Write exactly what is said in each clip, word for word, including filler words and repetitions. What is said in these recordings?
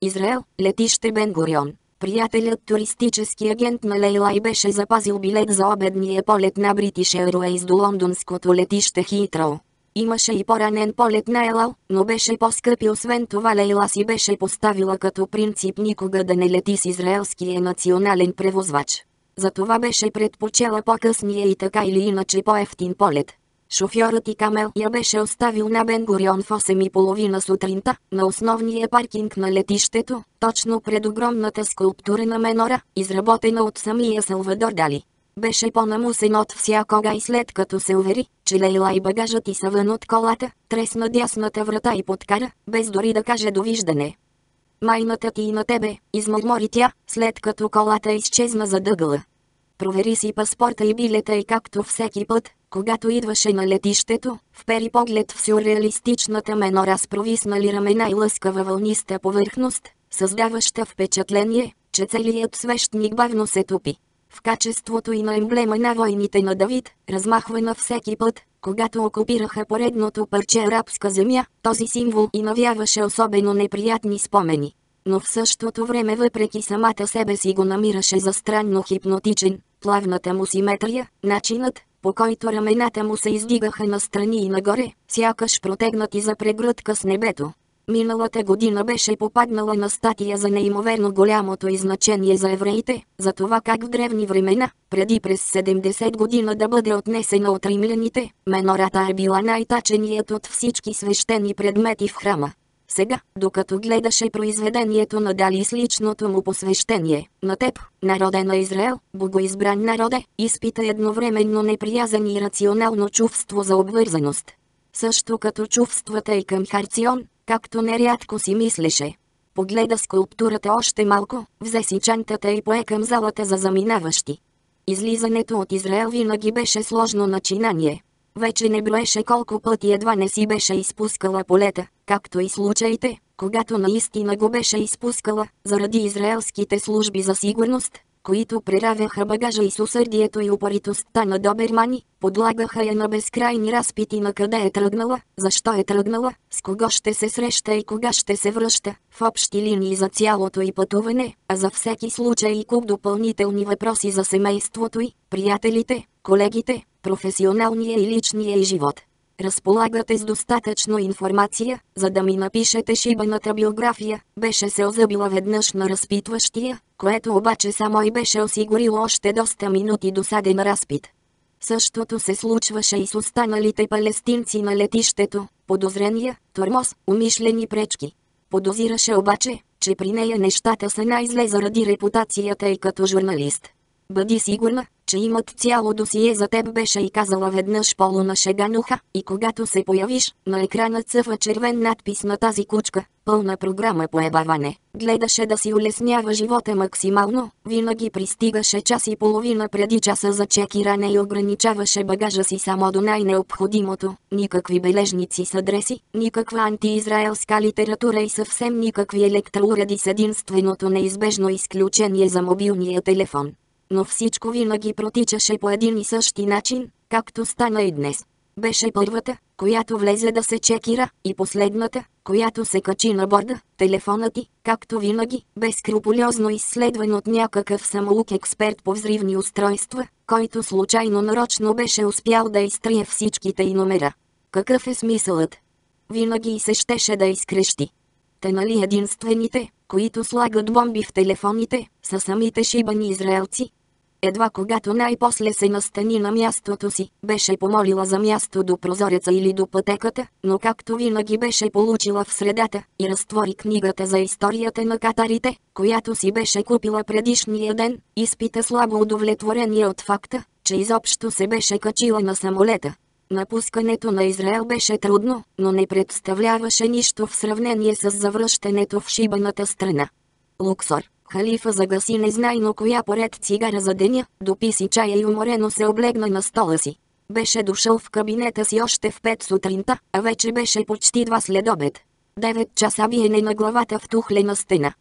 Израел, летище Бен Гурион. Приятелят туристически агент на Лейла и беше запазил билет за обедния полет на British Airways до лондонското летище Хитроу. Имаше и по-ранен полет на Елал, но беше по-скъп и освен това Лейла си беше поставила като принцип никога да не лети с израелския национален превозвач. Затова беше предпочела по-късния и така или иначе по-ефтин полет. Шофьорът и Камел я беше оставил на Бен Гурион в осем и половина сутринта, на основния паркинг на летището, точно пред огромната скулптура на Менора, изработена от самия Салвадор Дали. Беше по-намусен от всякога и след като се увери, че Лейла и багажът й са вън от колата, тресна дясната врата и подкара, без дори да каже довиждане. "Майната ти и на тебе", измърмори тя, след като колата изчезна зад ъгъла. Провери си паспорта и билета и както всеки път, когато идваше на летището, впери поглед в сюрреалистичната Менора с провиснали ramена и лъскава вълниста повърхност, създаваща впечатление, че целият свещник бавно се топи. В качеството и на емблема на войните на Давид, размахвана всеки път, когато окупираха поредното парче арабска земя, този символ и навяваше особено неприятни спомени. Но в същото време въпреки самата себе си го намираше за странно хипнотичен, плавната му симетрия, начинът, по който рамената му се издигаха настрани и нагоре, сякаш протегнати за прегръдка с небето. Миналата година беше попаднала на статия за неимоверно голямото и значение за евреите, за това как в древни времена, преди през седемдесет година да бъде отнесена от римляните, Менората е била най-таченият от всички свещени предмети в храма. Сега, докато гледаше произведението на Дали с личното му посвещение, на теб, народе на Израел, богоизбран народе, изпита едновременно неприязан и рационално чувство за обвързаност. Също като чувствата и към Харцион, както нерядко си мислеше. Погледа скулптурата още малко, взе си чантата и пое към залата за заминаващи. Излизането от Израел винаги беше сложно начинание. Вече не броеше колко пъти едва не си беше изпускала полета, както и случаите, когато наистина го беше изпускала, заради израелските служби за сигурност, които преравяха багажа и с усърдието и упоритостта на добермани, подлагаха я на безкрайни разпити на къде е тръгнала, защо е тръгнала, с кого ще се среща и кога ще се връща, в общи линии за цялото й пътуване, а за всеки случай и куп допълнителни въпроси за семейството й, приятелите, колегите, професионалния и личния й живот. "Разполагате с достатъчно информация, за да ми напишете шибаната биография", беше се озъбила веднъж на разпитващия, което обаче само и беше осигурило още доста минути досаден разпит. Същото се случваше и с останалите палестинци на летището, подозрения, тормоз, умишлени пречки. Подозираше обаче, че при нея нещата са най-зле заради репутацията й като журналист. "Бъди сигурна, че имат цяло досие за теб", беше и казала веднъж полунашегануха, и когато се появиш, на екрана цъфа червен надпис на тази кучка, пълна програма по ебаване. Гледаше да си улеснява живота максимално, винаги пристигаше час и половина преди часа за чекиране и ограничаваше багажа си само до най-необходимото, никакви бележници с адреси, никаква антиизраелска литература и съвсем никакви електроуреди с единственото неизбежно изключение за мобилния телефон. Но всичко винаги протичаше по един и същи начин, както стана и днес. Беше първата, която влезе да се чекира, и последната, която се качи на борда. Телефонът ти, както винаги, бе скрупулезно изследван от някакъв самоук експерт по взривни устройства, който случайно нарочно беше успял да изтрие всичките й номера. Какъв е смисълът? Винаги се щеше да изкрещи. Те нали единствените, които слагат бомби в телефоните, са самите шибани израелци? Едва когато най-после се настани на мястото си, беше помолила за място до прозореца или до пътеката, но както винаги беше получила в средата и разтвори книгата за историята на катарите, която си беше купила предишния ден, изпита слабо удовлетворение от факта, че изобщо се беше качила на самолета. Напускането на Израел беше трудно, но не представляваше нищо в сравнение с завръщането в шибаната страна. Луксор. Халифа загаси незнайно коя поред цигара за деня, допи си чая и уморено се облегна на стола си. Беше дошъл в кабинета си още в пет сутринта, а вече беше почти два следобед. Девет часа биене на главата в тухлена стена.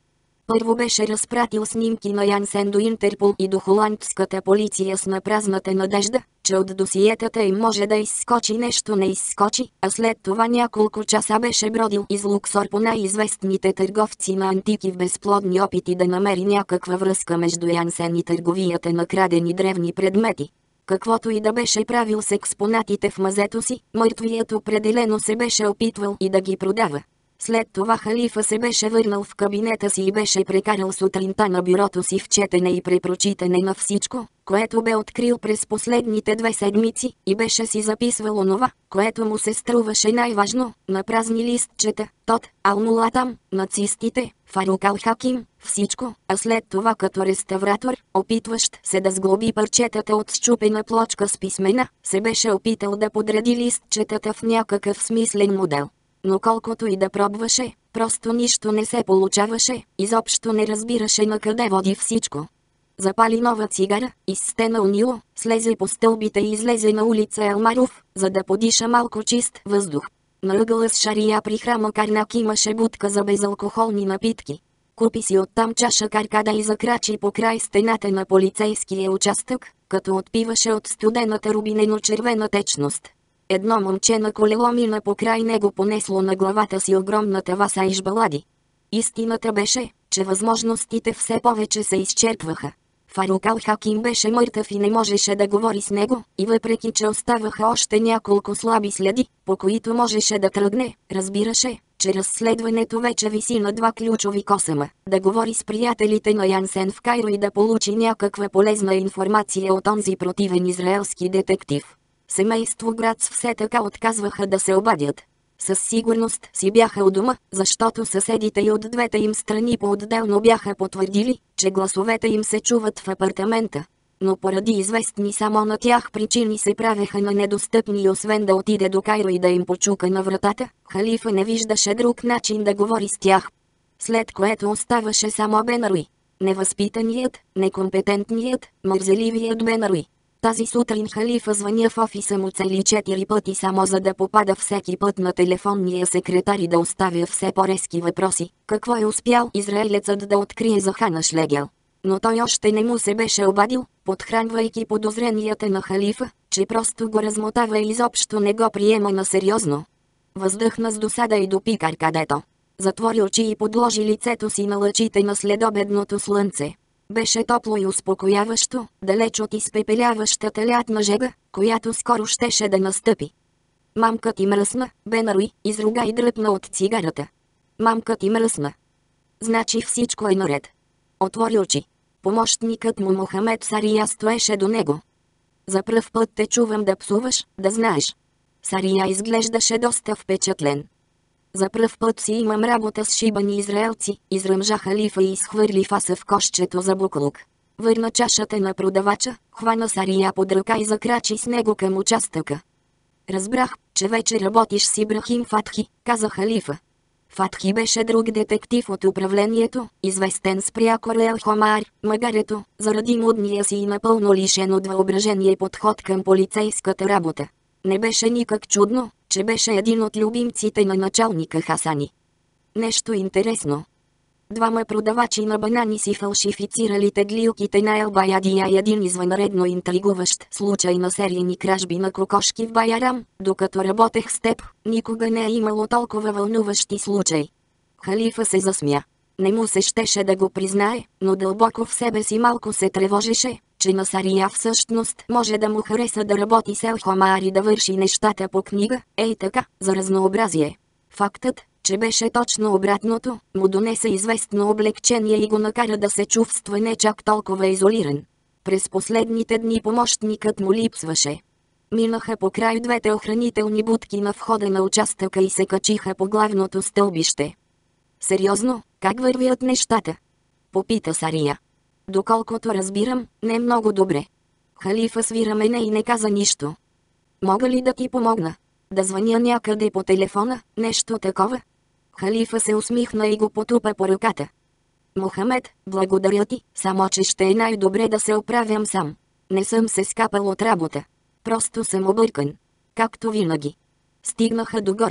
Първо беше разпратил снимки на Янсен до Интерпол и до холандската полиция с напразната надежда, че от досиетата им може да изскочи нещо не изскочи, а след това няколко часа беше бродил из Луксор по най-известните търговци на антики в безплодни опити да намери някаква връзка между Янсен и търговията на крадени древни предмети. Каквото и да беше правил с експонатите в мазето си, мъртвият определено се беше опитвал и да ги продава. След това халифа се беше върнал в кабинета си и беше прекарал сутринта на бюрото си в четене и препрочитане на всичко, което бе открил през последните две седмици, и беше си записвал онова, което му се струваше най-важно, на празни листчета, Тот, Ал-Мулатам, нацистите, Фарук Ал-Хаким, всичко, а след това като реставратор, опитващ се да сглоби парчетата от счупена плочка с писмена, се беше опитал да подреди листчетата в някакъв смислен модел. Но колкото и да пробваше, просто нищо не се получаваше, изобщо не разбираше на къде води всичко. Запали нова цигара, изстена унило, слезе по стълбите и излезе на улица Елмаруф, за да подиша малко чист въздух. На ъгъла с Шария при храма Карнак имаше будка за безалкохолни напитки. Купи си оттам чаша каркада и закрачи по край стената на полицейския участък, като отпиваше от студената рубинено-червена течност. Едно момче на колело мина покрай него, понесло на главата си огромната васа и жбалади. Истината беше, че възможностите все повече се изчерпваха. Фарук Ал-Хаким беше мъртъв и не можеше да говори с него, и въпреки че оставаха още няколко слаби следи, по които можеше да тръгне, разбираше, че разследването вече виси на два ключови косъма: да говори с приятелите на Янсен в Кайро и да получи някаква полезна информация от онзи противен израелски детектив. Семейство Грац все така отказваха да се обадят. Със сигурност си бяха у дома, защото съседите и от двете им страни по-отделно бяха потвърдили, че гласовете им се чуват в апартамента. Но поради известни само на тях причини се правеха на недостъпни и освен да отиде до Кайро и да им почука на вратата, халифа не виждаше друг начин да говори с тях. След което оставаше само Бенаруи. Невъзпитаният, некомпетентният, мързеливият Бенаруи. Тази сутрин халифа звъня в офиса му цели четири пъти само за да попада всеки път на телефонния секретар и да оставя все по-резки въпроси. Какво е успял израелецът да открие за Хана Шлегел? Но той още не му се беше обадил, подхранвайки подозренията на халифа, че просто го размотава и изобщо не го приема на сериозно. Въздъхна с досада и допи каркадето. Затвори очи и подложи лицето си на лъчите на следобедното слънце. Беше топло и успокояващо, далеч от изпепеляващата лятна жега, която скоро щеше да настъпи. Мамка ти мръсна, Бенаруи, изруга и дръпна от цигарата. Мамка ти мръсна. Значи всичко е наред. Отвори очи. Помощникът му Мохамед Сария стоеше до него. За пръв път те чувам да псуваш, да знаеш. Сария изглеждаше доста впечатлен. За пръв път си имам работа с шибани израелци, изръмжа халифа и изхвърли фаса в кошчето за буклук. Върна чашата на продавача, хвана Сария под ръка и закрачи с него към участъка. Разбрах, че вече работиш с Ибрахим Фатхи, каза халифа. Фатхи беше друг детектив от управлението, известен с прякор Ел Хомар, магарето, заради мудния си и напълно лишен от въображение подход към полицейската работа. Не беше никак чудно, че беше един от любимците на началника Хасани. Нещо интересно. Двама продавачи на банани си фалшифицирали теглилките на Ел Баядия и един извънредно интригуващ случай на серийни кражби на кокошки в Байарам, докато работех с теб, никога не е имало толкова вълнуващи случаи. Халифа се засмя. Не му се щеше да го признае, но дълбоко в себе си малко се тревожеше, че на Сария всъщност може да му хареса да работи с Ел Хомар и да върши нещата по книга, ей така, за разнообразие. Фактът, че беше точно обратното, му донесе известно облегчение и го накара да се чувства не чак толкова изолиран. През последните дни помощникът му липсваше. Минаха покрай двете охранителни будки на входа на участъка и се качиха по главното стълбище. Сериозно, как вървят нещата? Попита Сария. Доколкото разбирам, не много добре. Халифа свира мене и не каза нищо. Мога ли да ти помогна? Да звъня някъде по телефона, нещо такова? Халифа се усмихна и го потупа по ръката. Мохамед, благодаря ти, само че ще е най-добре да се оправям сам. Не съм се скапал от работа. Просто съм объркан. Както винаги. Стигнаха догоре.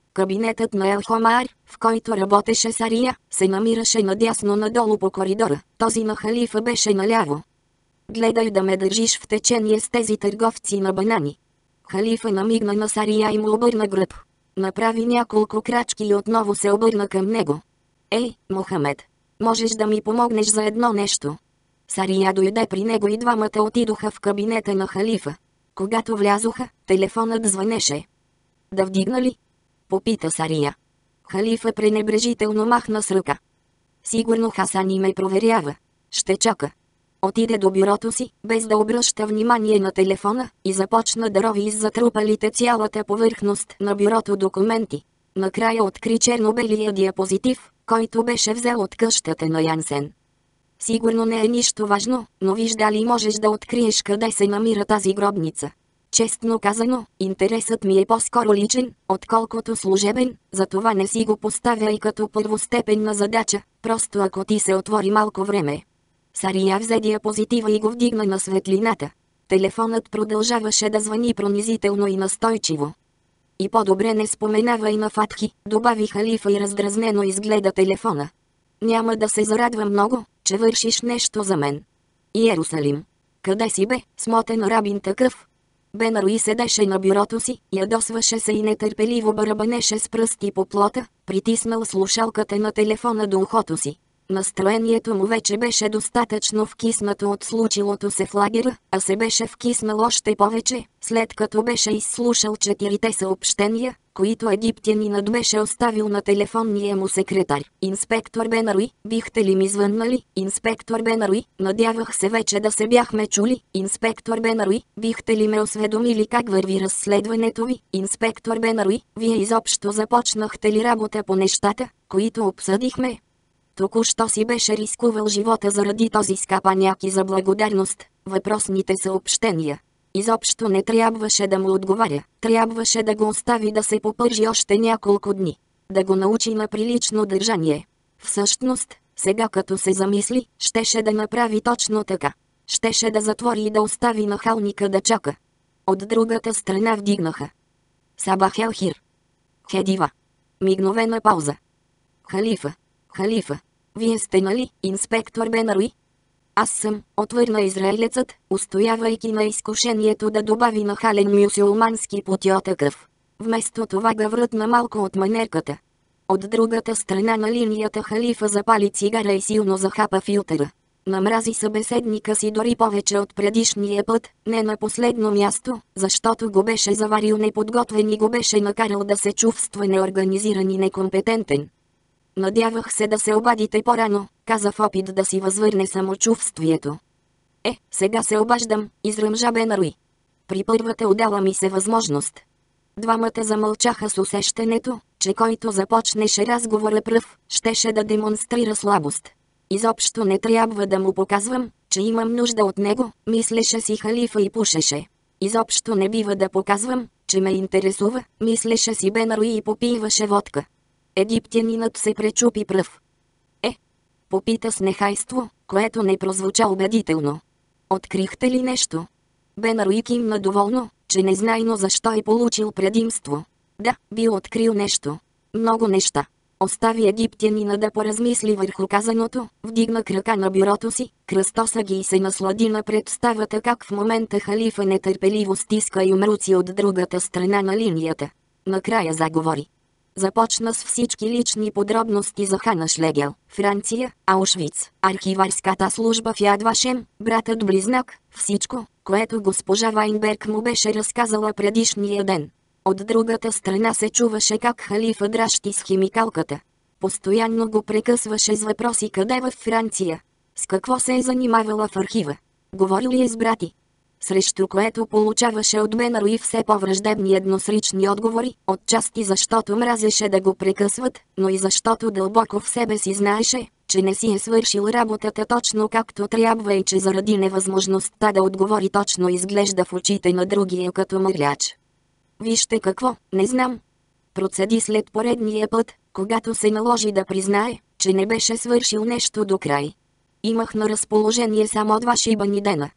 Кабинетът на Елхомар, в който работеше Сария, се намираше надясно надолу по коридора. Този на халифа беше наляво. Гледай да ме държиш в течение с тези търговци на банани. Халифа намигна на Сария и му обърна гръб. Направи няколко крачки и отново се обърна към него. Ей, Мохамед, можеш да ми помогнеш за едно нещо? Сария дойде при него и двамата отидоха в кабинета на халифа. Когато влязоха, телефонът звънеше. Да вдигна ли? Попита Сария. Халифа пренебрежително махна с ръка. Сигурно Хасани ме проверява. Ще чака. Отиде до бюрото си, без да обръща внимание на телефона, и започна да рови из затрупалите цялата повърхност на бюрото документи. Накрая откри черно-белия диапозитив, който беше взел от къщата на Янсен. Сигурно не е нищо важно, но вижда ли можеш да откриеш къде се намира тази гробница. Честно казано, интересът ми е по-скоро личен, отколкото служебен, затова не си го поставя и като първостепенна задача, просто ако ти се отвори малко време. Сария взе диапозитива и го вдигна на светлината. Телефонът продължаваше да звъни пронизително и настойчиво. И по-добре не споменава и на Фатхи, добави халифа и раздразнено изгледа телефона. Няма да се зарадва много, че вършиш нещо за мен. Иерусалим. Къде си бе, смотен рабин такъв? Бенаруи седеше на бюрото си, ядосваше се и нетърпеливо барабанеше с пръсти по плота, притиснал слушалката на телефона до ухото си. Настроението му вече беше достатъчно вкиснато от случилото се в лагера, а се беше вкиснал още повече, след като беше изслушал четирите съобщения, които египтянинът беше оставил на телефонния му секретар. Инспектор Бенаруи, бихте ли ми звъннали? Инспектор Бенаруи, надявах се вече да се бяхме чули. Инспектор Бенаруи, бихте ли ме осведомили как върви разследването ви? Инспектор Бенаруи, вие изобщо започнахте ли работа по нещата, които обсъдихме? Току-що си беше рискувал живота заради този скапаняк и за благодарност, въпросните съобщения. Изобщо не трябваше да му отговаря, трябваше да го остави да се попържи още няколко дни. Да го научи на прилично държание. Всъщност, сега като се замисли, щеше да направи точно така. Щеше да затвори и да остави нахалника да чака. От другата страна вдигнаха. Сабах Елхир. Хедива. Мигновена пауза. Халифа. Халифа. Вие сте нали, инспектор Бенаруи? Аз съм, отвърна израелецът, устоявайки на изкушението да добави нахален мюсюлмански потиотакъв. Вместо това га врътна малко от манерката. От другата страна на линията халифа запали цигара и силно захапа филтъра. Намрази събеседника си дори повече от предишния път, не на последно място, защото го беше заварил неподготвен и го беше накарал да се чувства неорганизиран и некомпетентен. Надявах се да се обадите по-рано, каза в опит да си възвърне самочувствието. Е, сега се обаждам, изръмжа Бенаруи. При първата удала ми се възможност. Двамата замълчаха с усещането, че който започнеше разговора пръв, щеше да демонстрира слабост. Изобщо не трябва да му показвам, че имам нужда от него, мислеше си халифа и пушеше. Изобщо не бива да показвам, че ме интересува, мислеше си Бенаруи и попиваше водка. Египтянинът се пречупи пръв. Е, попита с нехайство, което не прозвуча убедително. Открихте ли нещо? Бенаруи кимна доволно, че незнайно защо е получил предимство. Да, бил открил нещо. Много неща. Остави египтянина да поразмисли върху казаното, вдигна крака на бюрото си, кръстоса ги и се наслади на представата как в момента халифа нетърпеливо стиска юмруци от другата страна на линията. Накрая заговори. Започна с всички лични подробности за Хана Шлегел, Франция, Аушвиц, архиварската служба в Яд Вашем, братът-близнак, всичко, което госпожа Вайнберг му беше разказала предишния ден. От другата страна се чуваше как халифа дращи с химикалката. Постоянно го прекъсваше с въпроси къде във Франция. С какво се е занимавала в архива. Говорил ли е с брати? Срещу което получаваше от Бенаруи все по-враждебни едносрични отговори, отчасти защото мразеше да го прекъсват, но и защото дълбоко в себе си знаеше, че не си е свършил работата точно както трябва и че заради невъзможността да отговори точно изглежда в очите на другия като мърляч. Вижте какво, не знам. Процеди след поредния път, когато се наложи да признае, че не беше свършил нещо до край. Имах на разположение само два шибани дена.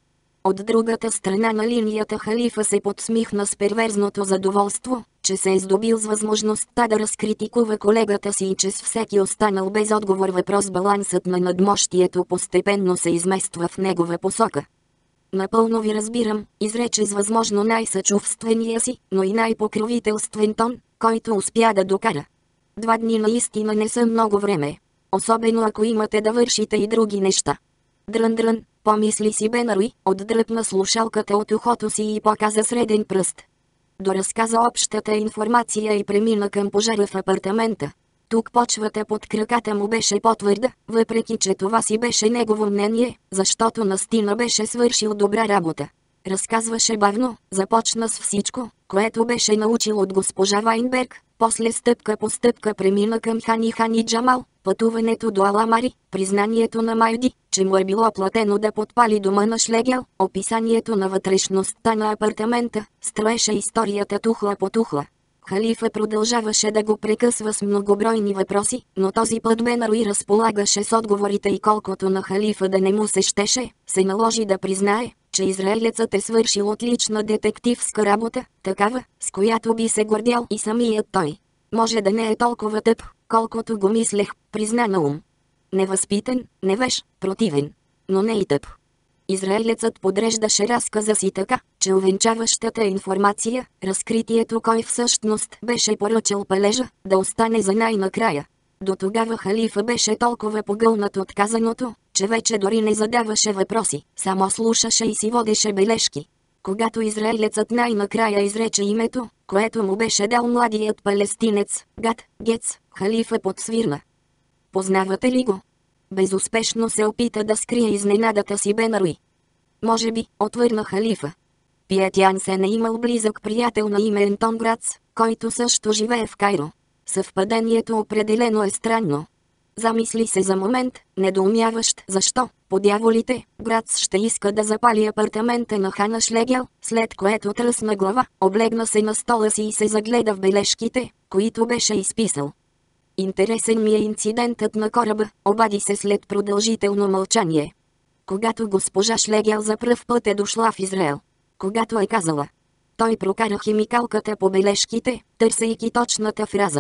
От другата страна на линията халифа се подсмихна с перверзното задоволство, че се е здобил с възможността да разкритикува колегата си и че с всеки останал без отговор въпрос балансът на надмощието постепенно се измества в негова посока. Напълно ви разбирам, изрече с възможно най-съчувствения си, но и най-покровителствен тон, който успя да докара. Два дни наистина не са много време. Особено ако имате да вършите и други неща. Дрън-дрън, помисли си Бенаруи, отдръпна слушалката от ухото си и показа среден пръст. Доразказа общата информация и премина към пожара в апартамента. Тук почвата под краката му беше по-твърда, въпреки че това си беше негово мнение, защото настина беше свършил добра работа. Разказваше бавно, започна с всичко, което беше научил от госпожа Вайнберг, после стъпка по стъпка премина към Хани Хани Джамал, пътуването до Аламари, признанието на Майди, че му е било платено да подпали дома на Шлегел, описанието на вътрешността на апартамента, строеше историята тухла по тухла. Халифа продължаваше да го прекъсва с многобройни въпроси, но този път Бенаруи разполагаше с отговорите и колкото на халифа да не му се щеше, се наложи да признае, че израелецът е свършил отлична детективска работа, такава, с която би се гордял и самият той. Може да не е толкова тъп, колкото го мислех, призна наум. Невъзпитан, невеж, противен, но не и тъп. Израелецът подреждаше разказа си така, че увенчаващата информация, разкритието кой всъщност беше поръчал палежа, да остане за най-накрая. До тогава халифа беше толкова погълнат от казаното, че вече дори не задаваше въпроси, само слушаше и си водеше бележки. Когато израелецът най-накрая изрече името, което му беше дал младият палестинец, Гад, Гец, халифа подсвирна. Познавате ли го? Безуспешно се опита да скрие изненадата си Бенаруи. Може би, отвърна халифа. Пиет Янсен е имал близък приятел на име Ентон Грац, който също живее в Кайро. Съвпадението определено е странно. Замисли се за момент, недоумяващ защо, по дяволите, Грац ще иска да запали апартамента на Хана Шлегел, след което тръсна глава, облегна се на стола си и се загледа в бележките, които беше изписал. Интересен ми е инцидентът на кораба, обади се след продължително мълчание. Когато госпожа Шлегел за пръв път е дошла в Израел. Когато е казала. Той прокара химикалката по бележките, търсейки точната фраза.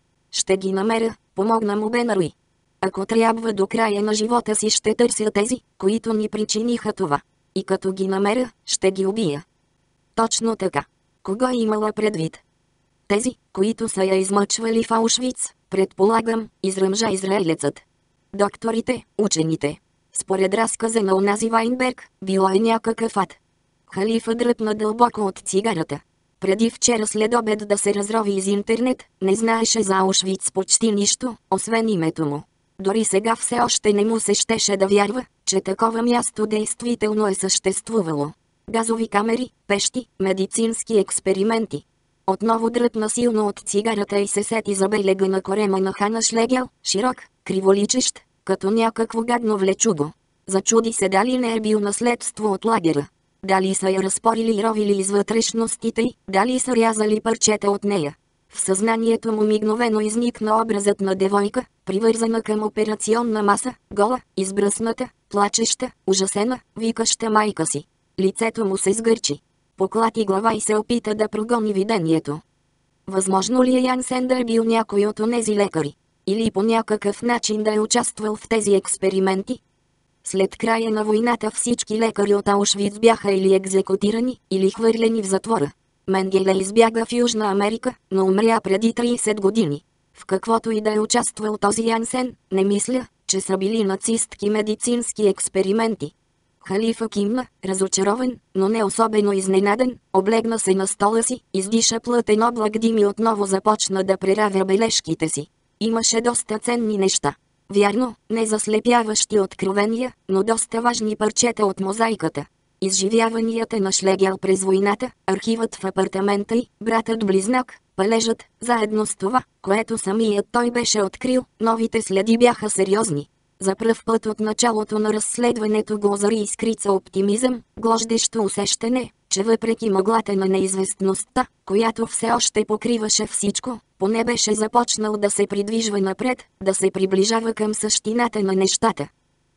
Ще ги намеря, помогна му Бенаруи. Ако трябва до края на живота си ще търся тези, които ни причиниха това. И като ги намеря, ще ги убия. Точно така. Кого е имала предвид? Тези, които са я измъчвали в Аушвиц, предполагам, изръмжа израелецът. Докторите, учените. Според разказа на онази Вайнберг, било е някакъв ад. Халифа дръпна дълбоко от цигарата. Преди вчера след обед да се разрови из интернет, не знаеше за Аушвиц почти нищо, освен името му. Дори сега все още не му се щеше да вярва, че такова място действително е съществувало. Газови камери, пещи, медицински експерименти. Отново дръпна силно от цигарата и се сети за белега на корема на Хана Шлегел, широк, криволичещ, като някакво гадно влечуго. Зачуди се дали не е бил наследство от лагера. Дали са я разпорили и ровили из вътрешностите й, дали са рязали парчета от нея. В съзнанието му мигновено изникна образът на девойка, привързана към операционна маса, гола, избръсната, плачеща, ужасена, викаща майка си. Лицето му се сгърчи. Поклати глава и се опита да прогони видението. Възможно ли е Янсен да е бил някой от онези лекари? Или по някакъв начин да е участвал в тези експерименти? След края на войната всички лекари от Аушвиц бяха или екзекутирани, или хвърлени в затвора. Менгеле избяга в Южна Америка, но умря преди трийсет години. В каквото и да е участвал този Янсен, не мисля, че са били нацистки медицински експерименти. Халифа кимна, разочарован, но не особено изненадан, облегна се на стола си, издиша плътен облак дим и отново започна да преравя бележките си. Имаше доста ценни неща. Вярно, не заслепяващи откровения, но доста важни парчета от мозайката. Изживяванията на Шлегел през войната, архивът в апартамента й, братът-близнак, палежът, заедно с това, което самият той беше открил, новите следи бяха сериозни. За пръв път от началото на разследването го озари искрица оптимизъм, глождещо усещане, че въпреки мъглата на неизвестността, която все още покриваше всичко, поне беше започнал да се придвижва напред, да се приближава към същината на нещата.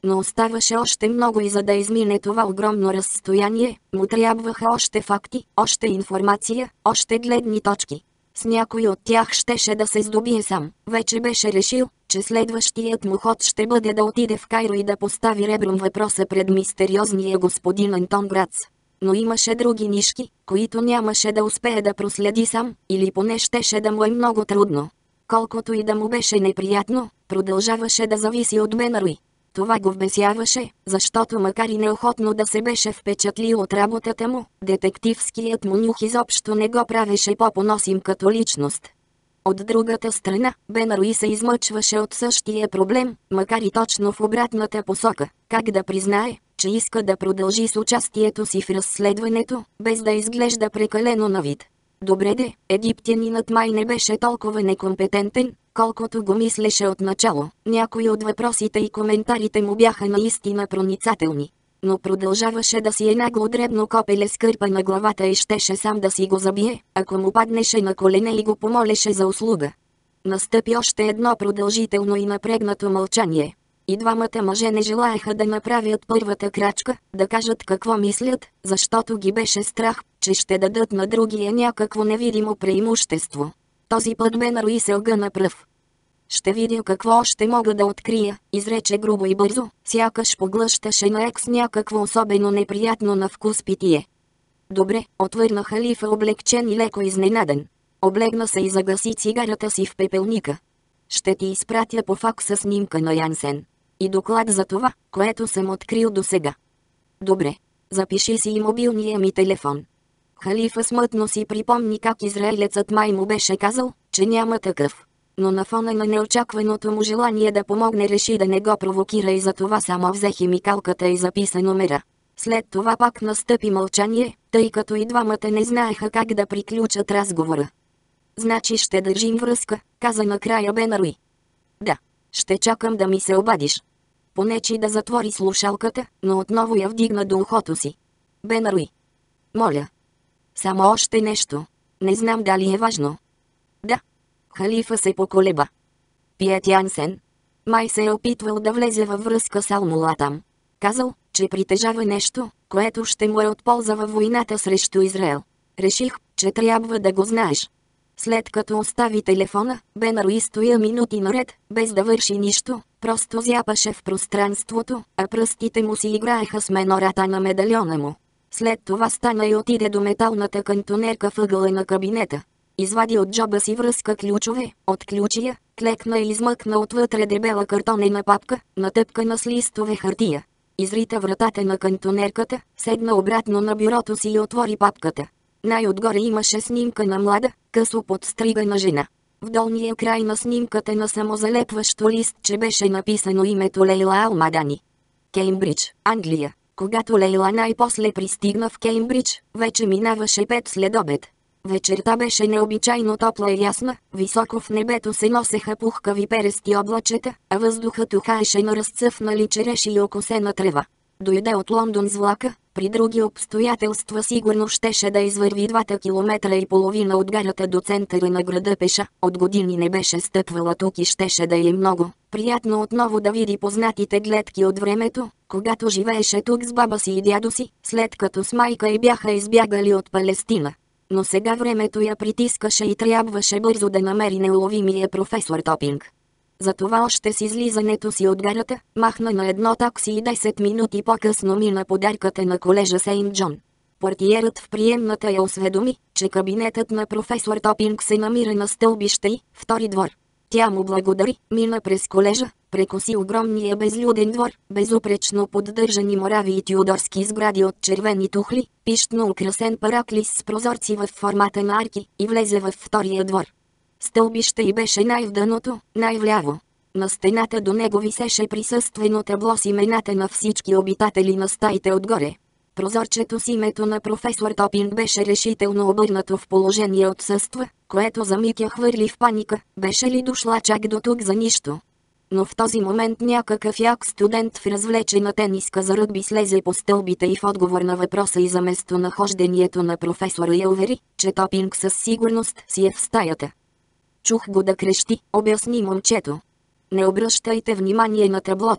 Но оставаше още много и за да измине това огромно разстояние, му трябваха още факти, още информация, още гледни точки. С някой от тях щеше да се здобие сам. Вече беше решил, че следващият му ход ще бъде да отиде в Кайро и да постави ребром въпроса пред мистериозния господин Антон Грац. Но имаше други нишки, които нямаше да успее да проследи сам, или поне щеше да му е много трудно. Колкото и да му беше неприятно, продължаваше да зависи от Бенаруи. Това го вбесяваше, защото макар и неохотно да се беше впечатлил от работата му, детективският му нюх изобщо не го правеше по-поносим като личност. От другата страна, Бенаруи се измъчваше от същия проблем, макар и точно в обратната посока. Как да признае, че иска да продължи с участието си в разследването, без да изглежда прекалено на вид. Добре де, египтянинът май не беше толкова некомпетентен, колкото го мислеше отначало. Някои от въпросите и коментарите му бяха наистина проницателни. Но продължаваше да си е нагло дребно копеле с кърпа на главата и щеше сам да си го забие, ако му паднеше на колене и го помолеше за услуга. Настъпи още едно продължително и напрегнато мълчание. И двамата мъже не желаеха да направят първата крачка, да кажат какво мислят, защото ги беше страх, че ще дадат на другия някакво невидимо преимущество. Този път Бенаруи се огъна пръв. «Ще видя какво още мога да открия», изрече грубо и бързо, сякаш поглъщаше на екс някакво особено неприятно на вкус питие. «Добре», отвърна халифа облегчен и леко изненаден. Облегна се и загаси цигарата си в пепелника. «Ще ти изпратя по факса снимка на Янсен. И доклад за това, което съм открил досега. Добре. Запиши си и мобилния ми телефон». Халифа смътно си припомни как израелецът май му беше казал, че няма такъв. Но на фона на неочакваното му желание да помогне реши да не го провокира и затова само взе химикалката и записа номера. След това пак настъпи мълчание, тъй като и двамата не знаеха как да приключат разговора. «Значи ще държим връзка», каза накрая Бенаруи. «Да. Ще чакам да ми се обадиш». Понечи да затвори слушалката, но отново я вдигна до ухото си. «Бенаруи. Моля. Само още нещо. Не знам дали е важно». «Да». Халифа се поколеба. Пиет Янсен. Май се е опитвал да влезе във връзка с Алмулатам. Казал, че притежава нещо, което ще му е от полза във войната срещу Израел. Реших, че трябва да го знаеш. След като остави телефона, Бенаруи стоя минути наред, без да върши нищо, просто зяпаше в пространството, а пръстите му си играеха с менората на медальона му. След това стана и отиде до металната кантонерка в ъгъла на кабинета. Извади от джоба си връзка ключове, отключи я, клекна и измъкна отвътре дебела картонена папка, натъпкана с листове хартия. Изрита вратата на кантонерката, седна обратно на бюрото си и отвори папката. Най-отгоре имаше снимка на млада, късо подстригана жена. В долния край на снимката на самозалепващо листче беше написано името Лейла Алмадани. Кеймбридж, Англия. Когато Лейла най-после пристигна в Кеймбридж, вече минаваше пет следобед. Вечерта беше необичайно топла и ясна, високо в небето се носеха пухкави перести облачета, а въздухът ухаеше на разцъфнали череши и окосена трева. Дойде от Лондон с влака, при други обстоятелства сигурно щеше да извърви двата километра и половина от гарата до центъра на града пеша. От години не беше стъпвала тук и щеше да е много приятно отново да види познатите гледки от времето, когато живееше тук с баба си и дядо си, след като с майка й бяха избягали от Палестина. Но сега времето я притискаше и трябваше бързо да намери неуловимия професор Топинг. Затова още с излизането си от гарата, махна на едно такси и десет минути по-късно мина подарката на колежа Сейнт Джон. Портиерът в приемната я осведоми, че кабинетът на професор Топинг се намира на стълбище и втори двор. Тя му благодари, мина през колежа, прекоси огромния безлюден двор, безупречно поддържани морави и тюдорски сгради от червени тухли, пищно украсен параклис с прозорци в формата на арки, и влезе във втория двор. Стълбище й беше най-вдъното, най-вляво. На стената до него висеше присъствено табло с имената на всички обитатели на стаите отгоре. Прозорчето с името на професор Топинг беше решително обърнато в положение отсъства, което за миг я хвърли в паника. Беше ли дошла чак до тук за нищо? Но в този момент някакъв як студент в развлечена тениска за ръгби слезе по стълбите и в отговор на въпроса и за местонахождението на професора я увери, че Топинг със сигурност си е в стаята. Чух го да крещи, обясни момчето. Не обръщайте внимание на таблото.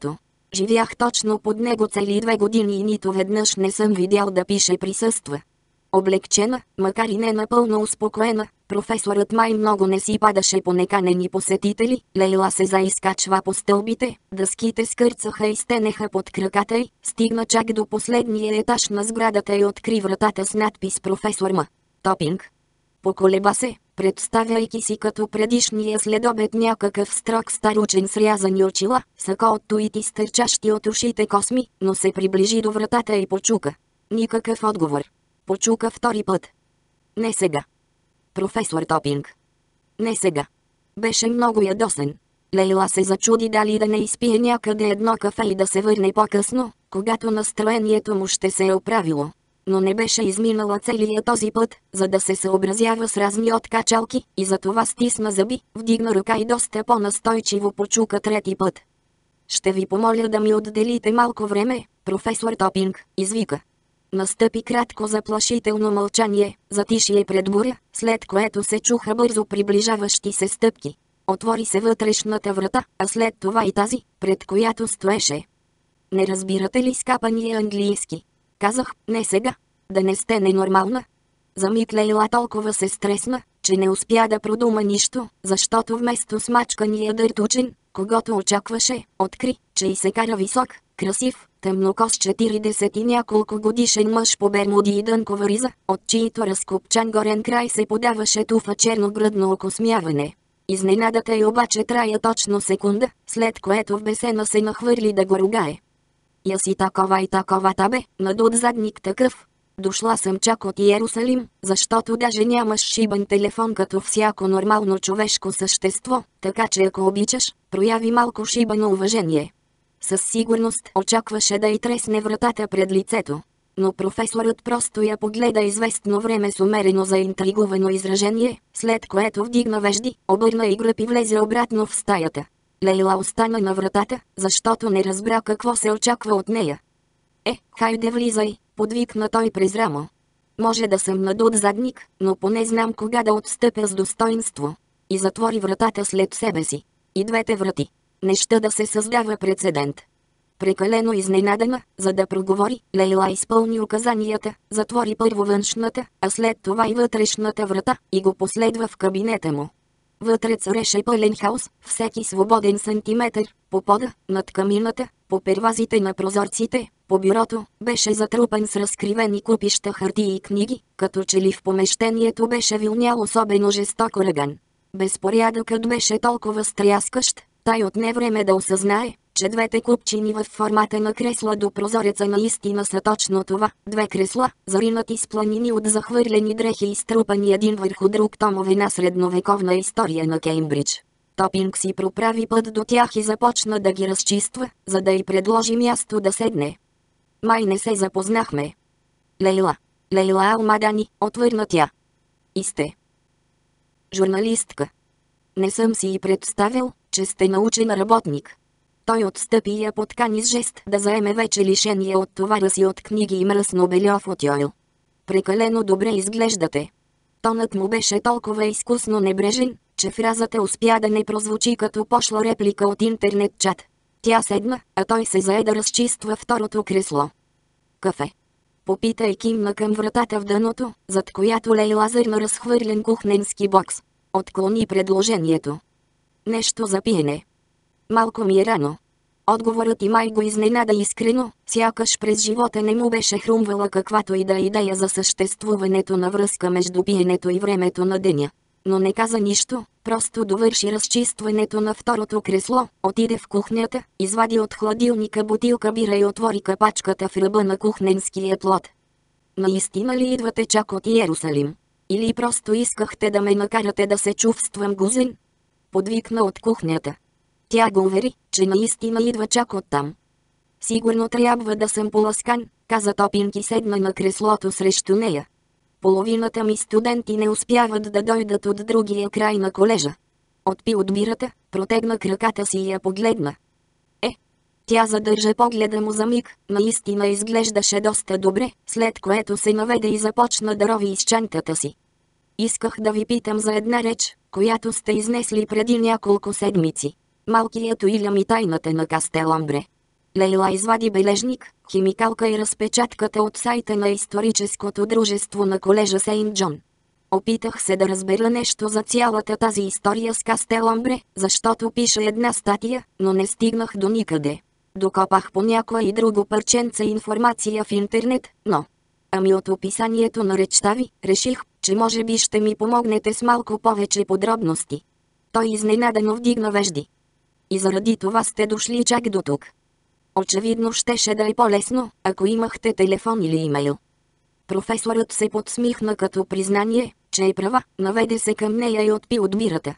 Живях точно под него цели две години и нито веднъж не съм видял да пише присъства. Облегчена, макар и не напълно успокоена, професорът май много не си падаше по неканени посетители. Лейла се заизкачва по стълбите, дъските скърцаха и стенеха под краката й, стигна чак до последния етаж на сградата и откри вратата с надпис професор М. Топинг. Поколеба се, представяйки си като предишния следобед някакъв строг стар учен с рязани очила, сакото и стърчащи от ушите косми, но се приближи до вратата и почука. Никакъв отговор. Почука втори път. Не сега. Професор Топинг. Не сега. Беше много ядосен. Лейла се зачуди дали да не изпие някъде едно кафе и да се върне по-късно, когато настроението му ще се е оправило. Но не беше изминала целия този път, за да се съобразява с разни откачалки, и затова стисна зъби, вдигна ръка и доста по-настойчиво почука трети път. Ще ви помоля да ми отделите малко време, професор Топинг, извика. Настъпи кратко заплашително мълчание, затишие пред буря, след което се чуха бързо приближаващи се стъпки. Отвори се вътрешната врата, а след това и тази, пред която стоеше. Не разбирате ли скапания английски? Казах, не сега. Да не сте ненормална. За миг Лейла толкова се стресна, че не успя да продума нищо, защото вместо смачкания дъртучен, когато очакваше, откри, че и се кара висок, красив, тъмнокос четиридесет и няколко годишен мъж по бермуди и дънкова риза, от чието разкопчан горен край се подаваше туфа черногръдно окосмяване. Изненадата й обаче трая точно секунда, след което в бесена се нахвърли да го ругае. Я си такова и такова табе, надут задник такъв. Дошла съм чак от Иерусалим, защото даже нямаш шибан телефон като всяко нормално човешко същество, така че ако обичаш, прояви малко шибано уважение. Със сигурност очакваше да й тресне вратата пред лицето. Но професорът просто я погледа известно време с умерено заинтригувано изражение, след което вдигна вежди, обърна и гръб и влезе обратно в стаята. Лейла остана на вратата, защото не разбра какво се очаква от нея. Е, хайде влизай, подвикна той през рамо. Може да съм надут задник, но поне знам кога да отстъпя с достоинство. И затвори вратата след себе си. И двете врати. Не ще да се създава прецедент. Прекалено изненадана, за да проговори, Лейла изпълни указанията, затвори първо външната, а след това и вътрешната врата, и го последва в кабинета му. Вътре цареше пълен хаос, всеки свободен сантиметър, по пода, над камината, по первазите на прозорците, по бюрото, беше затрупан с разкривени купища хартии и книги, като че ли в помещението беше вилнял особено жесток ураган. Безпорядъкът беше толкова стряскащ, тай отне време да осъзнае, че двете купчини в формата на кресла до прозореца наистина са точно това. Две кресла, заринати с планини от захвърлени дрехи и струпани един върху друг томове на средновековна история на Кеймбридж. Топинг си проправи път до тях и започна да ги разчиства, за да й предложи място да седне. Май не се запознахме. Лейла. Лейла Алмадани, отвърна тя. И сте журналистка. Не съм си и представил, че сте научен работник. Той отстъпи и я подкани с жест да заеме вече лишение от товара си от книги и мръсно бельов отьойл. Прекалено добре изглеждате. Тонът му беше толкова изкусно небрежен, че фразата успя да не прозвучи като пошла реплика от интернет чат. Тя седна, а той се зае да разчиства второто кресло. Кафе. Попита и кимна към вратата в дъното, зад която Лейла зърна разхвърлен кухненски бокс. Отклони предложението. Нещо за пиене. Малко ми е рано. Отговорът и май го изненада искрено, сякаш през живота не му беше хрумвала каквато и да е идея за съществуването на връзка между пиенето и времето на деня. Но не каза нищо, просто довърши разчистването на второто кресло, отиде в кухнята, извади от хладилника бутилка бира и отвори капачката в ръба на кухненския плод. Наистина ли идвате чак от Иерусалим? Или просто искахте да ме накарате да се чувствам гузен? Подвикна от кухнята. Тя го увери, че наистина идва чак оттам. Сигурно трябва да съм поласкан, каза Топинг и седна на креслото срещу нея. Половината ми студенти не успяват да дойдат от другия край на колежа. Отпи от бирата, протегна краката си и я погледна. Е, тя задържа погледа му за миг, наистина изглеждаше доста добре, след което се наведе и започна да рови из чантата си. Исках да ви питам за една реч, която сте изнесли преди няколко седмици. Малкият Уилям и тайната на Кастеламбре. Лейла извади бележник, химикалка и разпечатката от сайта на историческото дружество на колежа Сейнт Джон. Опитах се да разбера нещо за цялата тази история с Кастеламбре, защото пиша една статия, но не стигнах до никъде. Докопах по някое и друго парченце информация в интернет, но... Ами от описанието на речта ви, реших, че може би ще ми помогнете с малко повече подробности. Той изненадано вдигна вежди. И заради това сте дошли чак до тук. Очевидно щеше да е по-лесно, ако имахте телефон или имейл. Професорът се подсмихна като признание, че е права, наведе се към нея и отпи от бирата.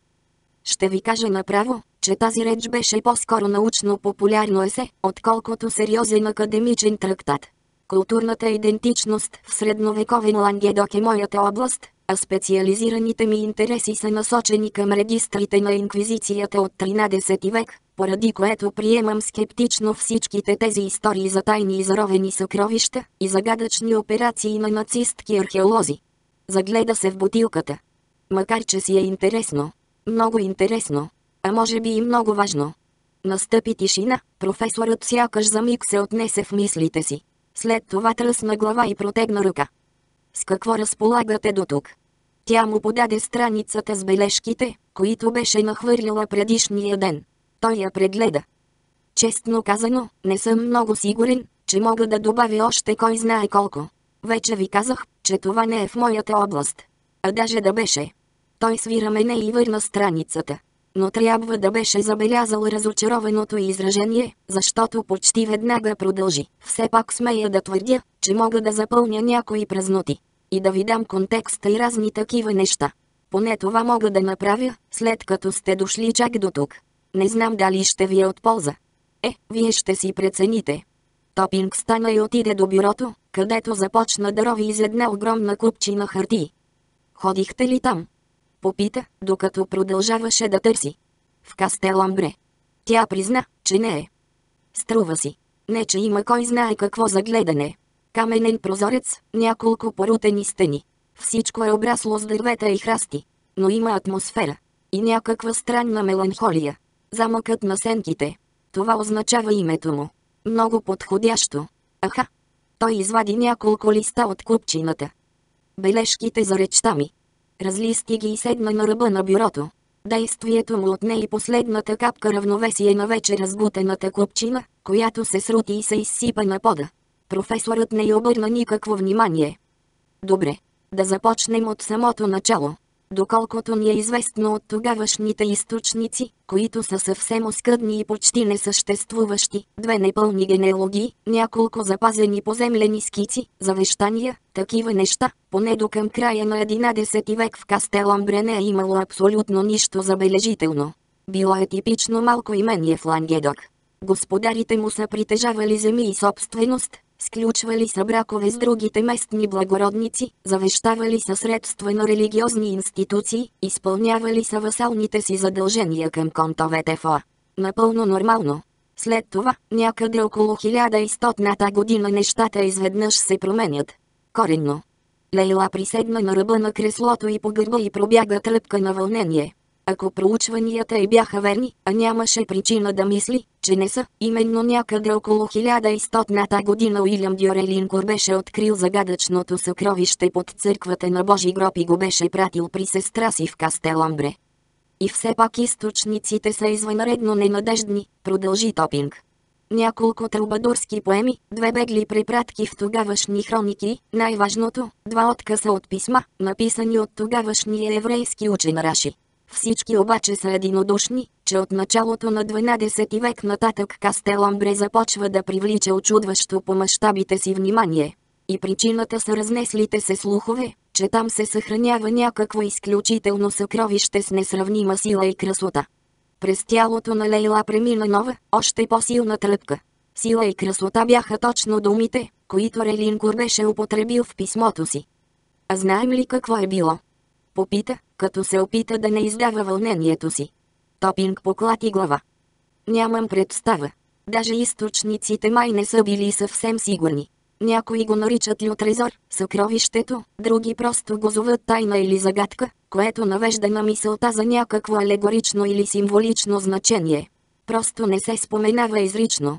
Ще ви кажа направо, че тази реч беше по-скоро научно-популярно есе, отколкото сериозен академичен трактат. Културната идентичност в средновековен Лангедок е моята област, а специализираните ми интереси са насочени към регистрите на инквизицията от тринадесети век, поради което приемам скептично всичките тези истории за тайни и заровени съкровища и загадъчни операции на нацистки археолози. Загледа се в бутилката. Макар че си е интересно. Много интересно. А може би и много важно. Настъпи тишина, професорът сякаш за миг се отнесе в мислите си. След това тръсна глава и протегна ръка. С какво разполагате до тук? Тя му подаде страницата с бележките, които беше нахвърлила предишния ден. Той я прегледа. Честно казано, не съм много сигурен, че мога да добавя още кой знае колко. Вече ви казах, че това не е в моята област. А даже да беше. Той свира мене и върна страницата. Но трябва да беше забелязал разочарованото изражение, защото почти веднага продължи. Все пак смея да твърдя, че мога да запълня някои празноти. И да ви дам контекста и разни такива неща. Поне това мога да направя, след като сте дошли чак до тук. Не знам дали ще ви е от полза. Е, вие ще си прецените. Топинг стана и отиде до бюрото, където започна да рови из една огромна купчина хартии. Ходихте ли там? Попита, докато продължаваше да търси. В Кастеламбре. Тя призна, че не е. Струва си. Не, че има кой знае какво за гледане. Каменен прозорец, няколко порутени стени. Всичко е обрасло с дървета и храсти. Но има атмосфера. И някаква странна меланхолия. Замъкът на сенките. Това означава името му. Много подходящо. Аха. Той извади няколко листа от купчината. Бележките за речта ми. Разлисти ги и седна на ръба на бюрото. Действието му отне и последната капка равновесие на вече разбутената купчина, която се срути и се изсипа на пода. Професорът не й обърна никакво внимание. Добре. Да започнем от самото начало. Доколкото ни е известно от тогавашните източници, които са съвсем оскъдни и почти несъществуващи, две непълни генеалогии, няколко запазени поземлени скици, завещания, такива неща, поне до към края на единадесети век в Кастеламбре не е имало абсолютно нищо забележително. Било е типично малко имение в Лангедок. Господарите му са притежавали земи и собственост, сключвали са бракове с другите местни благородници, завещавали са средства на религиозни институции, изпълнявали са васалните си задължения към контовете в Оа. Напълно нормално. След това, някъде около хиляда и стотната година нещата изведнъж се променят. Коренно. Лейла приседна на ръба на креслото и по гърба и пробяга тръпка на вълнение. Ако проучванията й бяха верни, а нямаше причина да мисли, че не са, именно някъде около хиляда и стотната година Уилям Дюрелинкор беше открил загадъчното съкровище под църквата на Божи гроб и го беше пратил при сестра си в Кастеламбре. И все пак източниците са извънредно ненадеждни, продължи Топинг. Няколко трубадурски поеми, две бегли препратки в тогавашни хроники, най-важното, два отказа от писма, написани от тогавашния еврейски учен Раши. Всички обаче са единодушни, че от началото на дванадесети век нататък Кастеламбре започва да привлича очудващо по мащабите си внимание. И причината са разнеслите се слухове, че там се съхранява някакво изключително съкровище с несравнима сила и красота. През тялото на Лейла премина нова, още по-силна тръпка. Сила и красота бяха точно думите, които Релинкор беше употребил в писмото си. А знаем ли какво е било? Попита, като се опита да не издава вълнението си. Топинг поклати глава. Нямам представа. Даже източниците май не са били съвсем сигурни. Някои го наричат лютрезор, съкровището, други просто го зоват тайна или загадка, което навежда на мисълта за някакво алегорично или символично значение. Просто не се споменава изрично.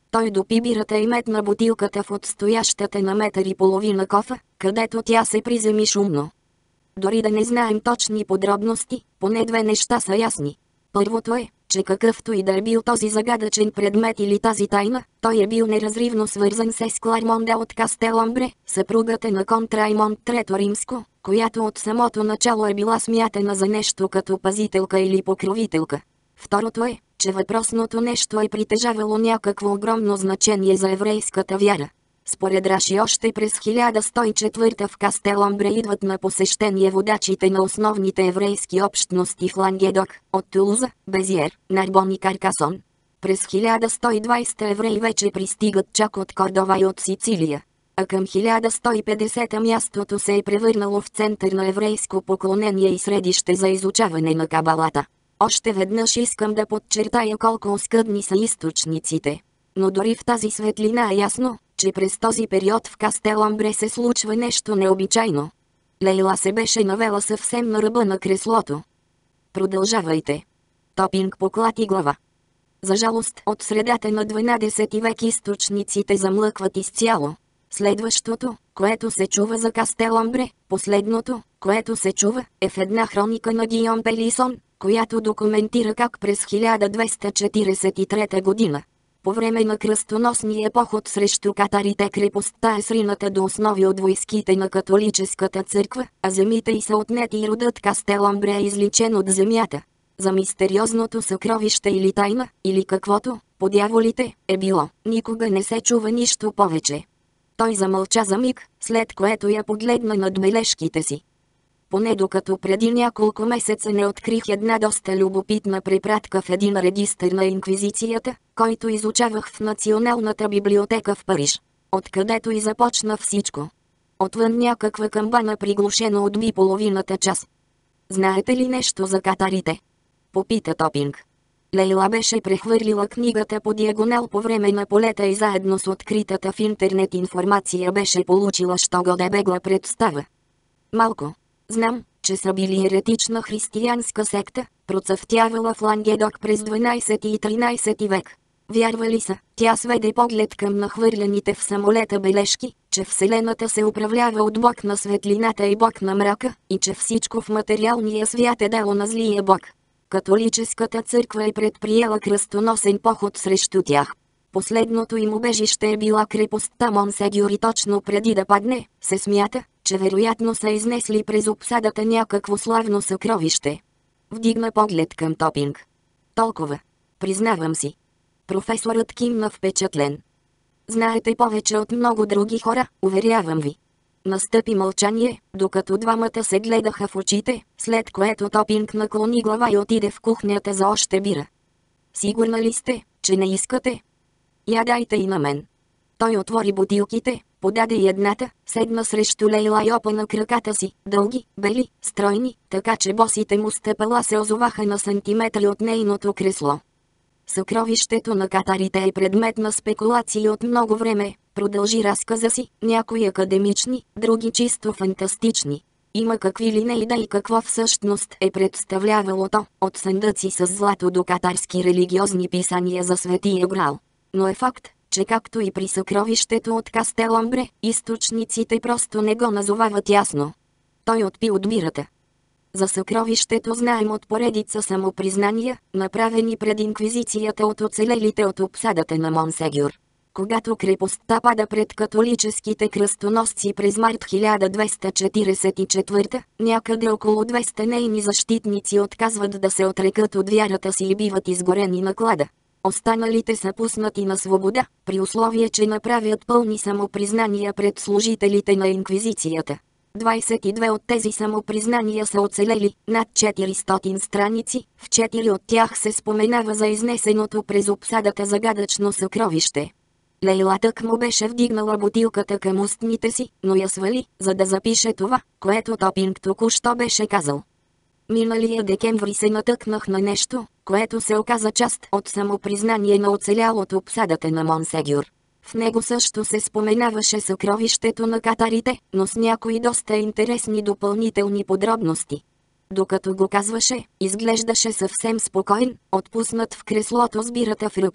Той допи бирата и метна бутилката в отстоящата на метър и половина кофа, където тя се приземи шумно. Дори да не знаем точни подробности, поне две неща са ясни. Първото е, че какъвто и да е бил този загадъчен предмет или тази тайна, той е бил неразривно свързан с Есклармонда от Кастеламбре, съпругата на конт Раймонд Трето Римско, която от самото начало е била смятана за нещо като пазителка или покровителка. Второто е, че въпросното нещо е притежавало някакво огромно значение за еврейската вяра. Според Раши още през хиляда сто и четвърта в Кастеламбре идват на посещение водачите на основните еврейски общности в Лангедок, от Тулуза, Безиер, Нарбон и Каркасон. През хиляда сто и двайсета евреи вече пристигат чак от Кордова и от Сицилия. А към хиляда сто и петдесета мястото се е превърнало в център на еврейско поклонение и средище за изучаване на кабалата. Още веднъж искам да подчертая колко оскъдни са източниците. Но дори в тази светлина е ясно, че през този период в Кастеламбре се случва нещо необичайно. Лейла се беше навела съвсем на ръба на креслото. Продължавайте. Топинг поклати глава. За жалост, от средата на дванадесети век източниците замлъкват изцяло. Следващото, което се чува за Кастеламбре, последното, което се чува, е в една хроника на Гийом Пелисон, която документира как през хиляда двеста четиридесет и трета година, по време на кръстоносния поход срещу катарите, крепостта е срината до основи от войските на католическата църква, а земите й са отнети и родът Кастеламбре е изличен от земята. За мистериозното съкровище или тайна, или каквото, по дяволите, е било, никога не се чува нищо повече. Той замълча за миг, след което я погледна над бележките си. Поне докато преди няколко месеца не открих една доста любопитна препратка в един регистър на Инквизицията, който изучавах в Националната библиотека в Париж. Откъдето и започна всичко. Отвън някаква камбана приглушено отби половината час. Знаете ли нещо за катарите? Попита Топинг. Лейла беше прехвърлила книгата по диагонал по време на полета и заедно с откритата в интернет информация беше получила що годе бегла представа. Малко. Знам, че са били еретична християнска секта, процъфтявала в Лангедок през дванадесети и тринадесети век. Вярвали са, тя сведе поглед към нахвърляните в самолета бележки, че Вселената се управлява от Бог на светлината и Бог на мрака, и че всичко в материалния свят е дело на злия Бог. Католическата църква е предприела кръстоносен поход срещу тях. Последното им убежище е била крепостта Монсегюр и точно преди да падне, се смята, че вероятно са изнесли през обсадата някакво славно съкровище. Вдигна поглед към Топинг. Толкова. Признавам си. Професорът кимна впечатлен. Знаете повече от много други хора, уверявам ви. Настъпи мълчание, докато двамата се гледаха в очите, след което Топинг наклони глава и отиде в кухнята за още бира. Сигурна ли сте, че не искате? Я дайте и на мен. Той отвори бутилките, подаде и едната, седна срещу Лейла и опъна краката си, дълги, бели, стройни, така че босите му стъпала се озоваха на сантиметри от нейното кресло. Съкровището на катарите е предмет на спекулации от много време, продължи разказа си, някои академични, други чисто фантастични. Има какви ли не идеи какво всъщност е представлявало то, от съндъци с злато до катарски религиозни писания за Светия Грал. Но е факт, че както и при съкровището от Кастеламбре, източниците просто не го назовават ясно. Той отпи от бирата. За съкровището знаем от поредица самопризнания, направени пред инквизицията от оцелелите от обсадата на Монсегюр. Когато крепостта пада пред католическите кръстоносци през март хиляда двеста четиридесет и четвърта, някъде около двеста нейни защитници отказват да се отрекат от вярата си и биват изгорени на клада. Останалите са пуснати на свобода, при условие че направят пълни самопризнания пред служителите на инквизицията. двадесет и две от тези самопризнания са оцелели, над четиристотин страници, в четири от тях се споменава за изнесеното през обсадата загадъчно съкровище. Лейла тък му беше вдигнала бутилката към устните си, но я свали, за да запише това, което Топинг току-що беше казал. Миналия декември се натъкнах на нещо, което се оказа част от самопризнание на оцелял от обсадата на Монсегюр. В него също се споменаваше съкровището на катарите, но с някои доста интересни допълнителни подробности. Докато го казваше, изглеждаше съвсем спокоен, отпуснат в креслото с бирата в ръка.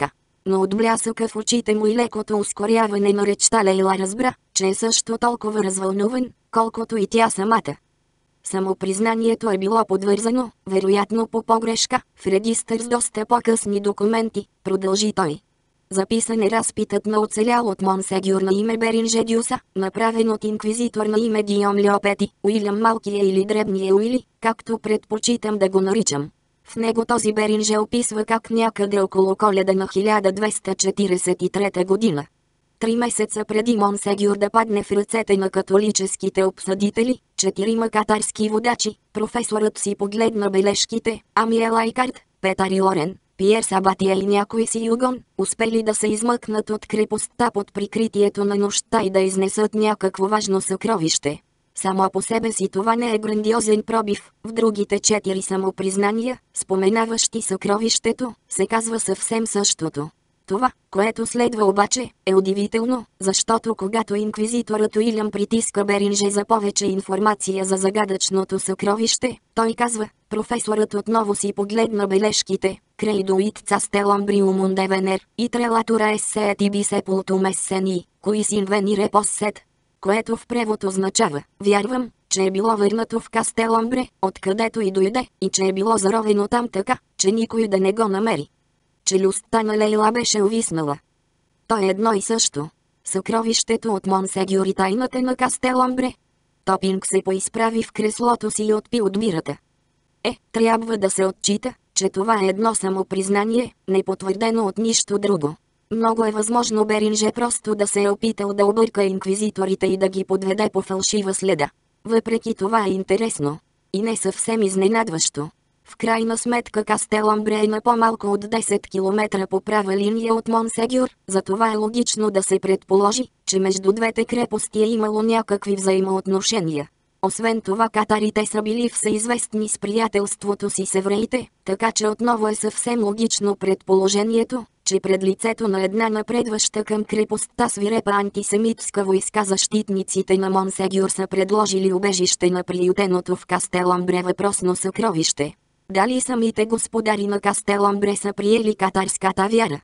Но от блясъка в очите му и лекото ускоряване на речта Лейла разбра, че е също толкова развълнуван, колкото и тя самата. Самопризнанието е било подвързано, вероятно по погрешка, в регистър с доста по-късни документи, продължи той. Записан е разпитът на оцелял от монсегюр на име Беринже Дюса, направен от инквизитор на име Гийом Леопети, Уилям Малкия или Дребния Уили, както предпочитам да го наричам. В него този Беринже описва как някъде около Коледа на хиляда двеста четиридесет и трета година. Три месеца преди монсегюр да падне в ръцете на католическите обсъдители, четирима катарски водачи, професорът си погледна бележките, Амиел Айкард, Петър и Лорен, Пиер Сабатия и някой си югон, успели да се измъкнат от крепостта под прикритието на нощта и да изнесат някакво важно съкровище. Само по себе си това не е грандиозен пробив, в другите четири самопризнания, споменаващи съкровището, се казва съвсем същото. Това, което следва обаче, е удивително, защото когато инквизиторът Уилям притиска Беринже за повече информация за загадъчното съкровище, той казва, професорът отново си погледна бележките, Крейдоид цастеломбриум ундевенер, и трелатура ессеет и бисепултум ессени, кои син венире поссет, което в превод означава, вярвам, че е било върнато в Кастеломбре, откъдето и дойде, и че е било заровено там така, че никой да не го намери. Челюстта на Лейла беше увиснала. То е едно и също. Съкровището от монсегюр и тайната на Кастеломбре. Топинг се поизправи в креслото си и отпи от бирата. Е, трябва да се отчита, че това е едно самопризнание, непотвърдено от нищо друго. Много е възможно Беринже просто да се е опитал да обърка инквизиторите и да ги подведе по фалшива следа. Въпреки това е интересно. И не съвсем изненадващо. В крайна сметка Кастеломбре е на по-малко от десет километра по права линия от Монсегюр, затова е логично да се предположи, че между двете крепости е имало някакви взаимоотношения. Освен това катарите са били всеизвестни с приятелството си с евреите, така че отново е съвсем логично предположението, че пред лицето на една напредваща към крепостта свирепа антисемитска войска защитниците на Монсегюр са предложили убежище на приютеното в Кастеломбре въпросно съкровище. Дали самите господари на Кастеломбре са приели катарската вяра?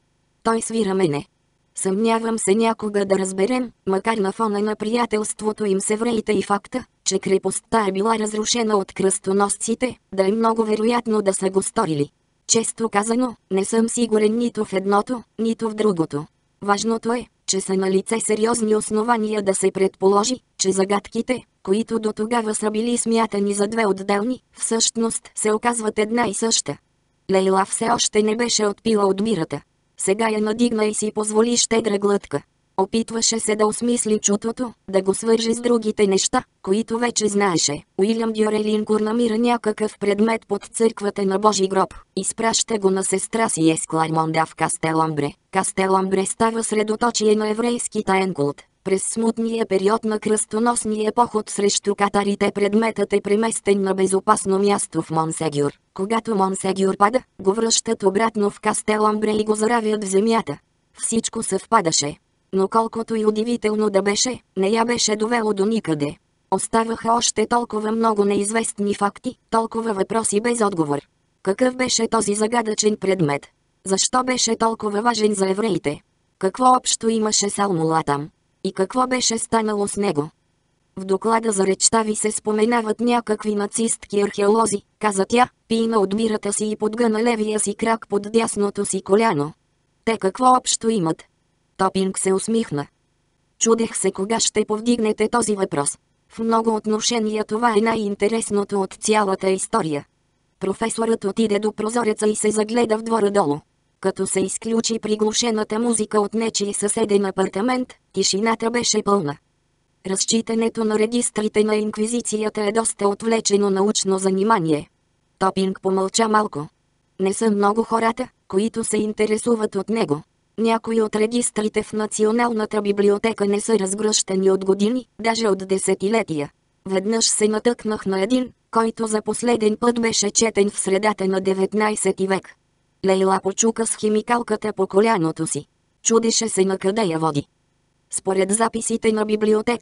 Той свира мене. Съмнявам се някога да разберем, макар на фона на приятелството им с евреите и факта, че крепостта е била разрушена от кръстоносците, да е много вероятно да са го сторили. Често казано, не съм сигурен нито в едното, нито в другото. Важното е, че са налице сериозни основания да се предположи, че загадките, които до тогава са били смятани за две отделни, всъщност се оказват една и съща. Лейла все още не беше отпила от бирата. Сега я надигна и си позволи щедра глътка. Опитваше се да осмисли чутото, да го свърже с другите неща, които вече знаеше. Уилям Дюрелинкур намира някакъв предмет под църквата на Божи гроб. Изпраща го на сестра си Есклармонда в Кастеломбре. Кастеломбре става средоточие на еврейски таен култ. През смутния период на кръстоносния поход срещу катарите предметът е преместен на безопасно място в Монсегюр. Когато Монсегюр пада, го връщат обратно в Кастеломбре и го заравят в земята. Всичко съвпадаше. Но колкото и удивително да беше, не я беше довело до никъде. Оставаха още толкова много неизвестни факти, толкова въпроси без отговор. Какъв беше този загадъчен предмет? Защо беше толкова важен за евреите? Какво общо имаше Салмула там? И какво беше станало с него? В доклада за речта ви се споменават някакви нацистки археолози, каза тя, пина от бирата си и подгъна левия си крак под дясното си коляно. Те какво общо имат? Топинг се усмихна. Чудех се кога ще повдигнете този въпрос. В много отношения това е най-интересното от цялата история. Професорът отиде до прозореца и се загледа в двора долу. Като се изключи приглушената музика от нечий съседен апартамент, тишината беше пълна. Разчитането на регистрите на инквизицията е доста отвлечено научно занимание. Топинг помълча малко. Не са много хората, които се интересуват от него. Някои от регистрите в Националната библиотека не са разгръщани от години, даже от десетилетия. Веднъж се натъкнах на един, който за последен път беше четен в средата на деветнайсети век. Лейла почука с химикалката по коляното си. Чудеше се на къде я води. Според записите на библиотеката,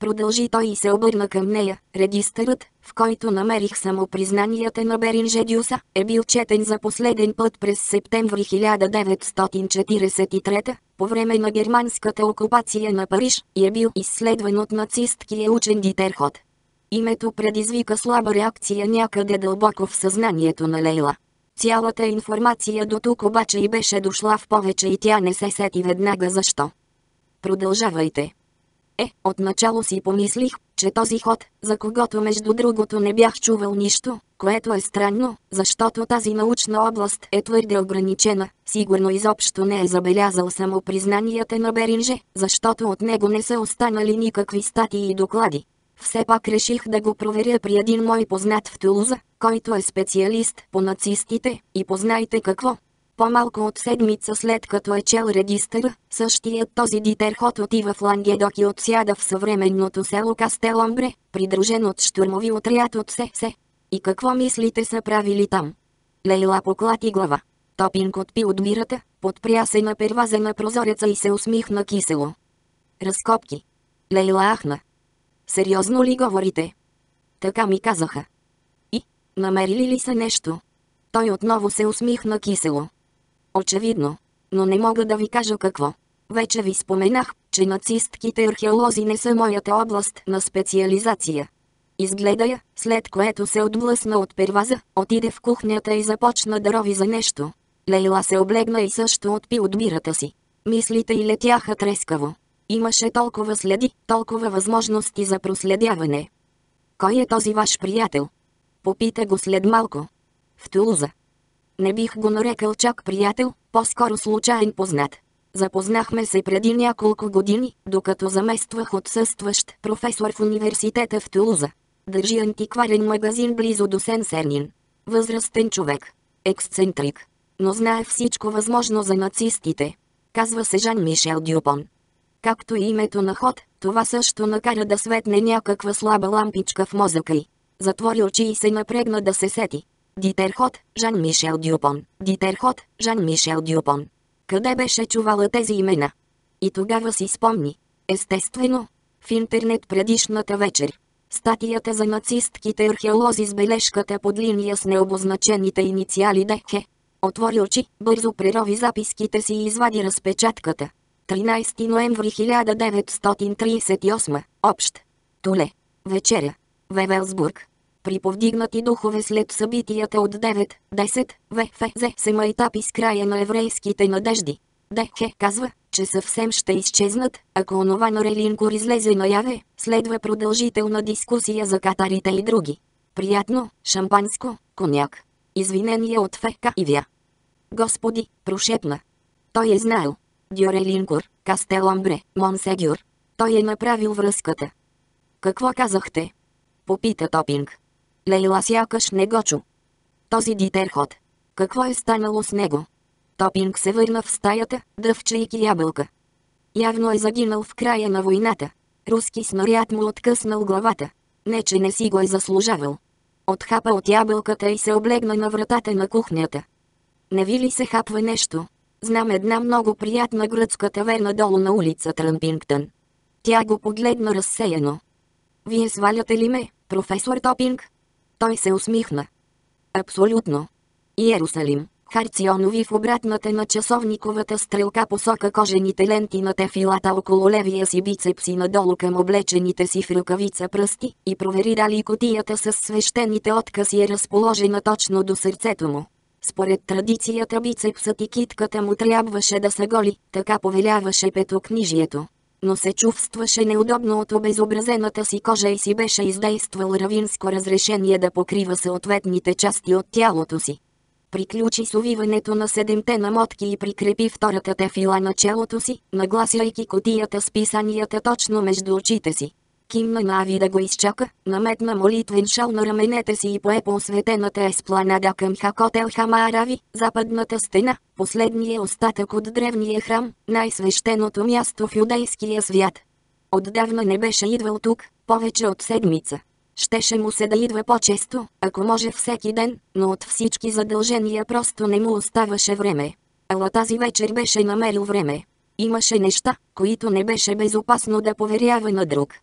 Продължи той и се обърна към нея. Регистърът, в който намерих самопризнанията на Беринжедиуса, е бил четен за последен път през септември хиляда деветстотин четиридесет и трета, по време на германската окупация на Париж, и е бил изследван от нацисткия учен Дитерхот. Името предизвика слаба реакция някъде дълбоко в съзнанието на Лейла. Цялата информация до тук обаче й беше дошла в повече и тя не се сети веднага защо. Продължавайте. Е, отначало си помислих, че този ход, за когото между другото не бях чувал нищо, което е странно, защото тази научна област е твърде ограничена, сигурно изобщо не е забелязал самопризнанията на Беринже, защото от него не са останали никакви статии и доклади. Все пак реших да го проверя при един мой познат в Тулуза, който е специалист по нацистите, и познайте какво. По-малко от седмица след като е чел регистъра, същият този Дитерхот отива в Лангедок и отсяда в съвременното село Кастеломбре, придружен от щурмови отряд от СС. И какво мислите са правили там? Лейла поклати глава. Топинг отпи от бирата, подпря се на перваза на прозореца и се усмихна кисело. Разкопки. Лейла ахна. Сериозно ли говорите? Така ми казаха. И, намерили ли са нещо? Той отново се усмихна кисело. Очевидно, но не мога да ви кажа какво. Вече ви споменах, че нацистките археолози не са моята област на специализация. Изгледа я, след което се отблъсна от перваза, отиде в кухнята и започна да рови за нещо. Лейла се облегна и също отпи от бирата си. Мислите й летяха трескаво. Имаше толкова следи, толкова възможности за проследяване. Кой е този ваш приятел? Попита го след малко. В Тулуза. Не бих го нарекал чак приятел, по-скоро случайен познат. Запознахме се преди няколко години, докато замествах отсъстващ професор в университета в Тулуза. Държи антикварен магазин близо до Сен-Сернин. Възрастен човек. Ексцентрик. Но знае всичко възможно за нацистите. Казва се Жан-Мишел Дюпон. Както и името на Ход, това също накара да светне някаква слаба лампичка в мозъка й. Затвори очи и се напрегна да се сети. Дитерхот, Жан-Мишел Дюпон. Дитерхот, Жан-Мишел Дюпон. Къде беше чувала тези имена? И тогава си спомни. Естествено, в интернет предишната вечер. Статията за нацистките археолози с бележката под линия с необозначените инициали ДХ. Отвори очи, бързо прерови записките си и извади разпечатката. тринайсети ноември хиляда деветстотин тридесет и осма. Общ. Туле. Вечеря. Вевелсбург. При повдигнати духове след събитията от девет десет, ВФЗ се майтапи с края на еврейските надежди. ДХ казва, че съвсем ще изчезнат, ако онова на Релинкор излезе наяве, следва продължителна дискусия за катарите и други. Приятно, шампанско, коняк. Извинения от ФК Ивя. Господи, прошепна. Той е знаел. Дюрелинкор, Кастеломбре, Монсегюр. Той е направил връзката. Какво казахте? Попита Топинг. Лейла сякаш не го чу. Този Дитерхот. Какво е станало с него? Топинг се върна в стаята, дъвчейки ябълка. Явно е загинал в края на войната. Руски снаряд му откъснал главата. Не, че не си го е заслужавал. Отхапа от ябълката и се облегна на вратата на кухнята. Не ви ли се хапва нещо? Знам една много приятна гръцка таверна долу на улица Тръмпингтън. Тя го погледна разсеяно. Вие сваляте ли ме, професор Топинг? Той се усмихна. Абсолютно. Иерусалим. Харционови в обратната на часовниковата стрелка посока кожените ленти на тефилата около левия си бицепс и надолу към облечените си в ръкавица пръсти и провери дали кутията с свещените откъси е разположена точно до сърцето му. Според традицията бицепсът и китката му трябваше да са голи, така повеляваше петокнижието. Но се чувстваше неудобно от обезобразената си кожа и си беше издействал равинско разрешение да покрива съответните части от тялото си. Приключи с увиването на седемте намотки и прикрепи втората тефила на челото си, нагласяйки кутията с писанията точно между очите си. Кимна на Ави да го изчака, наметна молитвен шал на раменете си и пое по осветената еспланада към Хакотел Хамаарави, западната стена, последния остатък от древния храм, най-свещеното място в юдейския свят. Отдавна не беше идвал тук, повече от седмица. Щеше му се да идва по-често, ако може всеки ден, но от всички задължения просто не му оставаше време. Ала тази вечер беше намерил време. Имаше неща, които не беше безопасно да поверява на друг.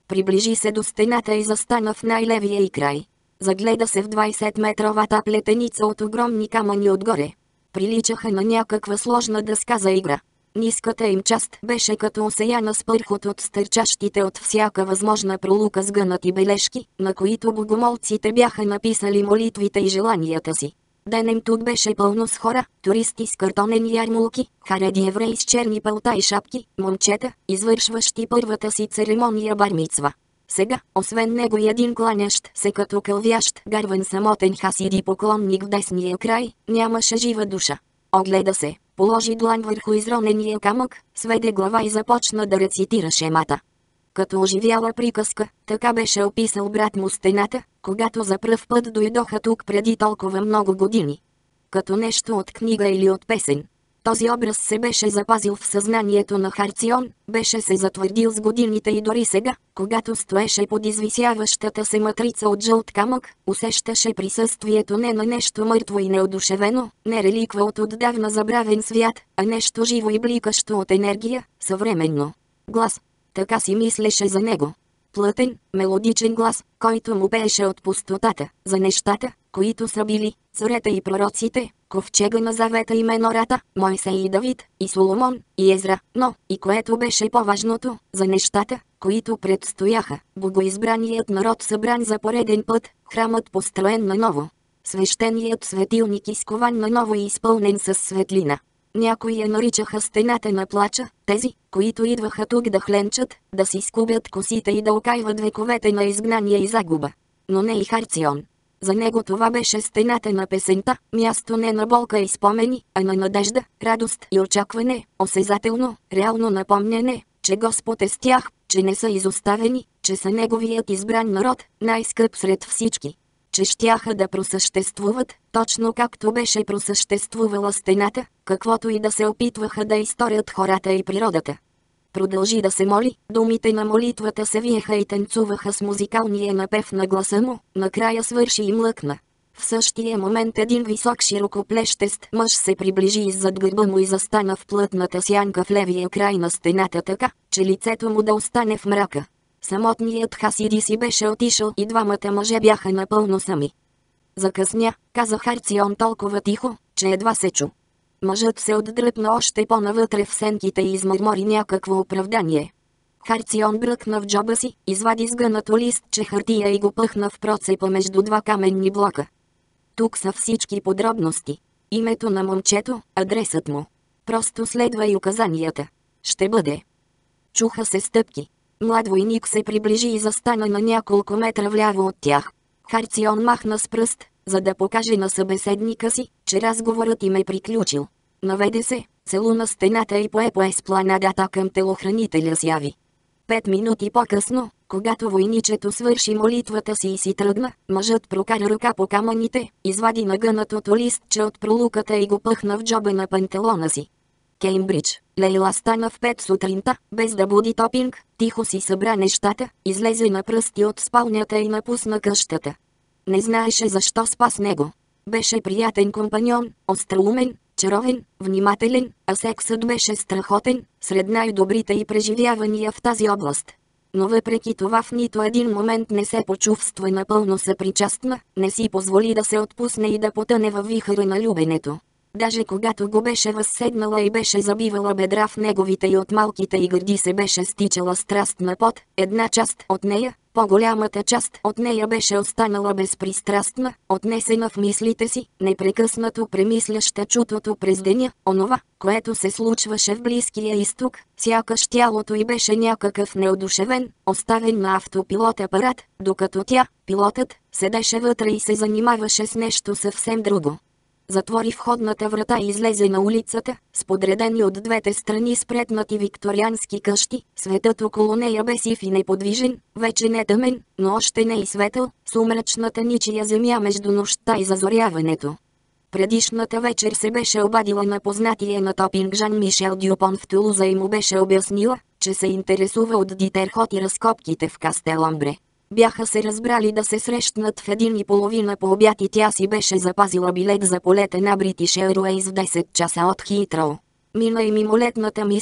Приближи се до стената и застана в най-левия й край. Загледа се в двайсетметровата плетеница от огромни камъни отгоре. Приличаха на някаква сложна дъска за игра. Ниската им част беше като осеяна с пърхот от стърчащите от всяка възможна пролука сгънати бележки, на които богомолците бяха написали молитвите и желанията си. Денем тук беше пълно с хора, туристи с картонени ярмолки, хареди евреи с черни пълта и шапки, момчета, извършващи първата си церемония бармицва. Сега, освен него и един кланящ се като кълвящ гарван самотен хасиди поклонник в десния край, нямаше жива душа. Огледа се, положи длан върху изронения камък, сведе глава и започна да рецитира шемата. Като оживяла приказка, така беше описал брат му стената, когато за пръв път дойдоха тук преди толкова много години. Като нещо от книга или от песен. Този образ се беше запазил в съзнанието на Харцион, беше се затвърдил с годините и дори сега, когато стоеше под извисяващата се матрица от жълт камък, усещаше присъствието не на нещо мъртво и неодушевено, не реликва от отдавна забравен свят, а нещо живо и бликащо от енергия, съвременно. Глас. Така си мислеше за него. Плътен, мелодичен глас, който му пееше от пустотата, за нещата, които са били, царете и пророците, ковчега на завета и Менората, Мойсей и Давид, и Соломон, и Езра, но, и което беше по-важното, за нещата, които предстояха, богоизбраният народ събран за пореден път, храмът построен наново. Свещеният светилник изкован наново и изпълнен с светлина. Някои я наричаха стената на плача, тези, които идваха тук да хленчат, да си скубят косите и да окайват вековете на изгнание и загуба. Но не и Харцион. За него това беше стената на песента, място не на болка и спомени, а на надежда, радост и очакване, осезателно, реално напомняне, че Господ е с тях, че не са изоставени, че са неговият избран народ, най-скъп сред всички. Че щяха да просъществуват, точно както беше просъществувала стената, каквото и да се опитваха да изторят хората и природата. Продължи да се моли, думите на молитвата се виеха и танцуваха с музикалния напев на гласа му, накрая свърши и млъкна. В същия момент един висок широкоплещест мъж се приближи иззад гърба му и застана в плътната сянка в левия край на стената така, че лицето му да остане в мрака. Самотният хасиди си беше отишъл и двамата мъже бяха напълно сами. Закъсня, каза Харцион толкова тихо, че едва се чу. Мъжът се отдръпна още по-навътре в сенките и измърмори някакво оправдание. Харцион бръкна в джоба си, извади сгънато листче хартия и го пъхна в процепа между два каменни блока. Тук са всички подробности. Името на момчето, адресът му. Просто следвай указанията. Ще бъде. Чуха се стъпки. Млад войник се приближи и застана на няколко метра вляво от тях. Харцион махна с пръст, за да покаже на събеседника си, че разговорът им е приключил. Наведе се, целуна стената и пое по еспланадата към телохранителя с яви. Пет минути по-късно, когато войничето свърши молитвата си и си тръгна, мъжът прокара ръка по камъните, извади нагънатото листче от пролуката и го пъхна в джоба на панталона си. Кеймбридж. Лейла стана в пет сутринта, без да буди Топинг, тихо си събра нещата, излезе на пръсти от спалнята и напусна къщата. Не знаеше защо спа с него. Беше приятен компаньон, остроумен, чаровен, внимателен, а сексът беше страхотен, сред най-добрите й преживявания в тази област. Но въпреки това в нито един момент не се почувства напълно съпричастна, не си позволи да се отпусне и да потъне във вихъра на любенето. Даже когато го беше възседнала и беше забивала бедра в неговите и от малките й гърди се беше стичала страстна пот, една част от нея, по-голямата част от нея беше останала безпристрастна, отнесена в мислите си, непрекъснато премисляща чутото през деня, онова, което се случваше в Близкия изток, сякаш тялото й беше някакъв неодушевен, оставен на автопилот апарат, докато тя, пилотът, седеше вътре и се занимаваше с нещо съвсем друго. Затвори входната врата и излезе на улицата, с подредени от двете страни спретнати викториански къщи, светът около нея бе сив и неподвижен, вече не тъмен, но още не и светъл, сумрачната ничия земя между нощта и зазоряването. Предишната вечер се беше обадила на познатия на Топинг Жан Мишел Дюпон в Тулуза и му беше обяснила, че се интересува от Дитерхот и разкопките в Кастеламбре. Бяха се разбрали да се срещнат в един и половина по обяд и тя си беше запазила билет за полета на British Airways в десет часа от Хитроу. Мина и мимолетната мисъл,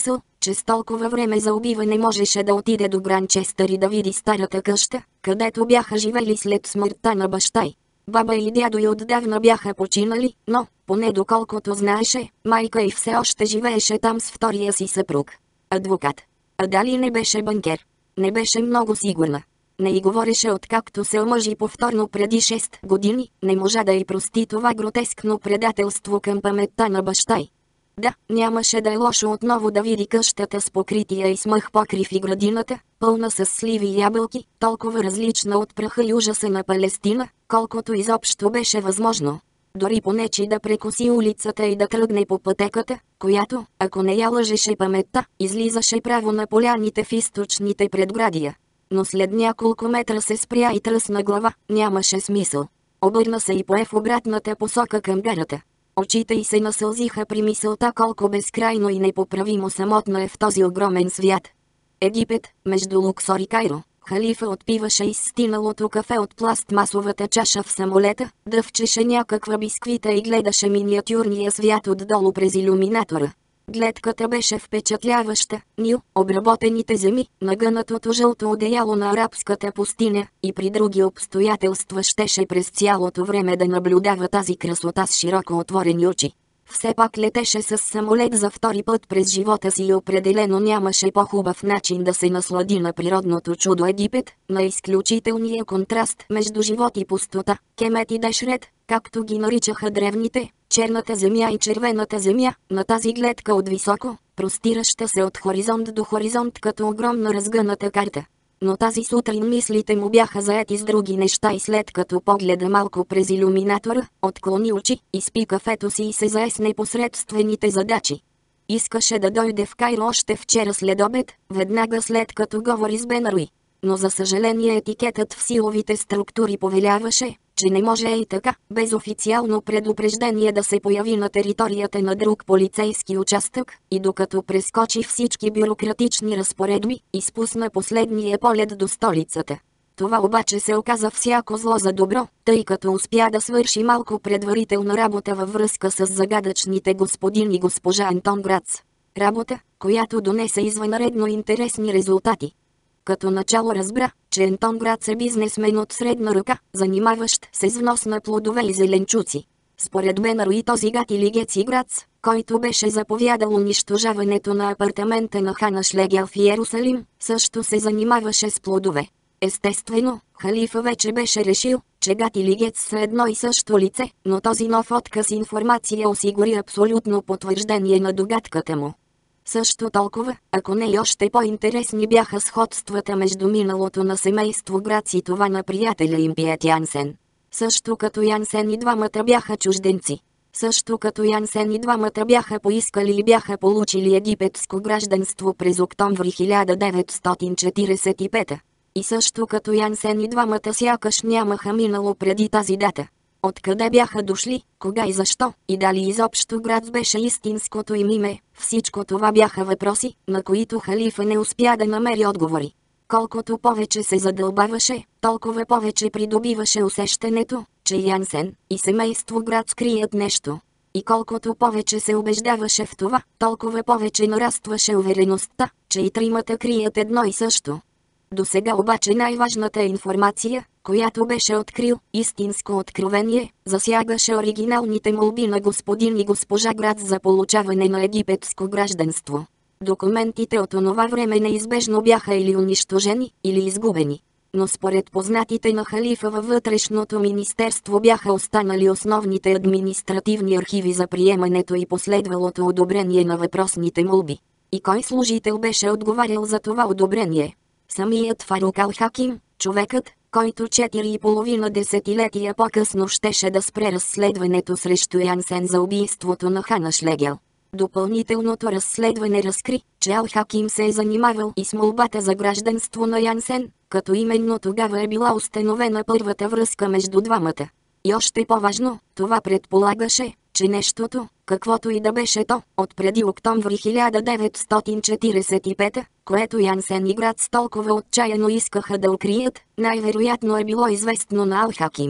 че с толкова време за убиване можеше да отиде до Гранчестър и да види старата къща, където бяха живели след смъртта на баща й. Баба и дядо й отдавна бяха починали, но, поне доколкото знаеше, майка й все още живееше там с втория си съпруг. Адвокат. А дали не беше банкер? Не беше много сигурна. Не й говореше откакто се омъжи повторно преди шест години, не можа да й прости това гротескно предателство към паметта на баща й. Да, нямаше да е лошо отново да види къщата с покрития и смъх покрив и градината, пълна с сливи и ябълки, толкова различна от праха и ужаса на Палестина, колкото изобщо беше възможно. Дори понечи да прекоси улицата и да тръгне по пътеката, която, ако не я лъжеше паметта, излизаше право на поляните в източните предградия. Но след няколко метра се спря и тръсна глава, нямаше смисъл. Обърна се и пое в обратната посока към гарата. Очите й се насълзиха при мисълта колко безкрайно и непоправимо самотно е в този огромен свят. Египет, между Луксор и Кайро. Халифа отпиваше изстиналото кафе от пластмасовата чаша в самолета, дъвчеше някаква бисквита и гледаше миниатюрния свят отдолу през илюминатора. Гледката беше впечатляваща, Нил, обработените земи, нагънатото жълто одеяло на арабската пустиня, и при други обстоятелства щеше през цялото време да наблюдава тази красота с широко отворени очи. Все пак летеше с самолет за втори път през живота си и определено нямаше по-хубав начин да се наслади на природното чудо Египет, на изключителния контраст между живот и пустота, Кемет и Дешрет, както ги наричаха древните, черната земя и червената земя, на тази гледка от високо, простираща се от хоризонт до хоризонт като огромна разгъната карта. Но тази сутрин мислите му бяха заети с други неща и след като погледа малко през илюминатора, отклони очи, изпи кафето си и се зае с непосредствените задачи. Искаше да дойде в Кайро още вчера след обед, веднага след като говори с Бенаруи. Но за съжаление етикетът в силовите структури повеляваше, че не може и така, без официално предупреждение да се появи на територията на друг полицейски участък, и докато прескочи всички бюрократични разпоредби, изпусна последния полет до столицата. Това обаче се оказа всяко зло за добро, тъй като успя да свърши малко предварителна работа във връзка с загадъчните господин и госпожа Антон Грац. Работа, която донесе извънредно интересни резултати. Като начало разбра, че Антон Грац е бизнесмен от средна ръка, занимаващ се с внос на плодове и зеленчуци. Според Бенаруи този гат или Геци Грац, който беше заповядал унищожаването на апартамента на Хана Шлегел в Иерусалим, също се занимаваше с плодове. Естествено, халифа вече беше решил, че гат или Гец са едно и също лице, но този нов отказ информация осигури абсолютно потвърждение на догадката му. Също толкова, ако не и още по-интересни бяха сходствата между миналото на семейство Грац и това на приятеля им Пиет Янсен. Също като Янсен и двамата бяха чужденци. Също като Янсен и двамата бяха поискали и бяха получили египетско гражданство през октомври хиляда деветстотин четиридесет и пета. И също като Янсен и двамата сякаш нямаха минало преди тази дата. Откъде бяха дошли, кога и защо, и дали изобщо Грац беше истинското им име, всичко това бяха въпроси, на които халифа не успя да намери отговори. Колкото повече се задълбаваше, толкова повече придобиваше усещането, че Янсен и семейство Грац крият нещо. И колкото повече се убеждаваше в това, толкова повече нарастваше увереността, че и тримата крият едно и също. До сега обаче най-важната информация, която беше открил, истинско откровение, засягаше оригиналните молби на господин и госпожа Грац за получаване на египетско гражданство. Документите от онова време неизбежно бяха или унищожени, или изгубени. Но според познатите на халифа във вътрешното министерство бяха останали основните административни архиви за приемането и последвалото одобрение на въпросните молби. И кой служител беше отговарял за това одобрение? Самият Фарук Ал-Хаким, човекът, който четири и половина десетилетия по-късно щеше да спре разследването срещу Янсен за убийството на Хана Шлегел. Допълнителното разследване разкри, че Ал-Хаким се е занимавал и с молбата за гражданство на Янсен, като именно тогава е била установена първата връзка между двамата. И още по-важно, това предполагаше, че нещото, каквото и да беше то, от преди октомври хиляда деветстотин четиридесет и пета, което Янсен и Грац толкова отчаяно искаха да укрият, най-вероятно е било известно на Ал-Хаким.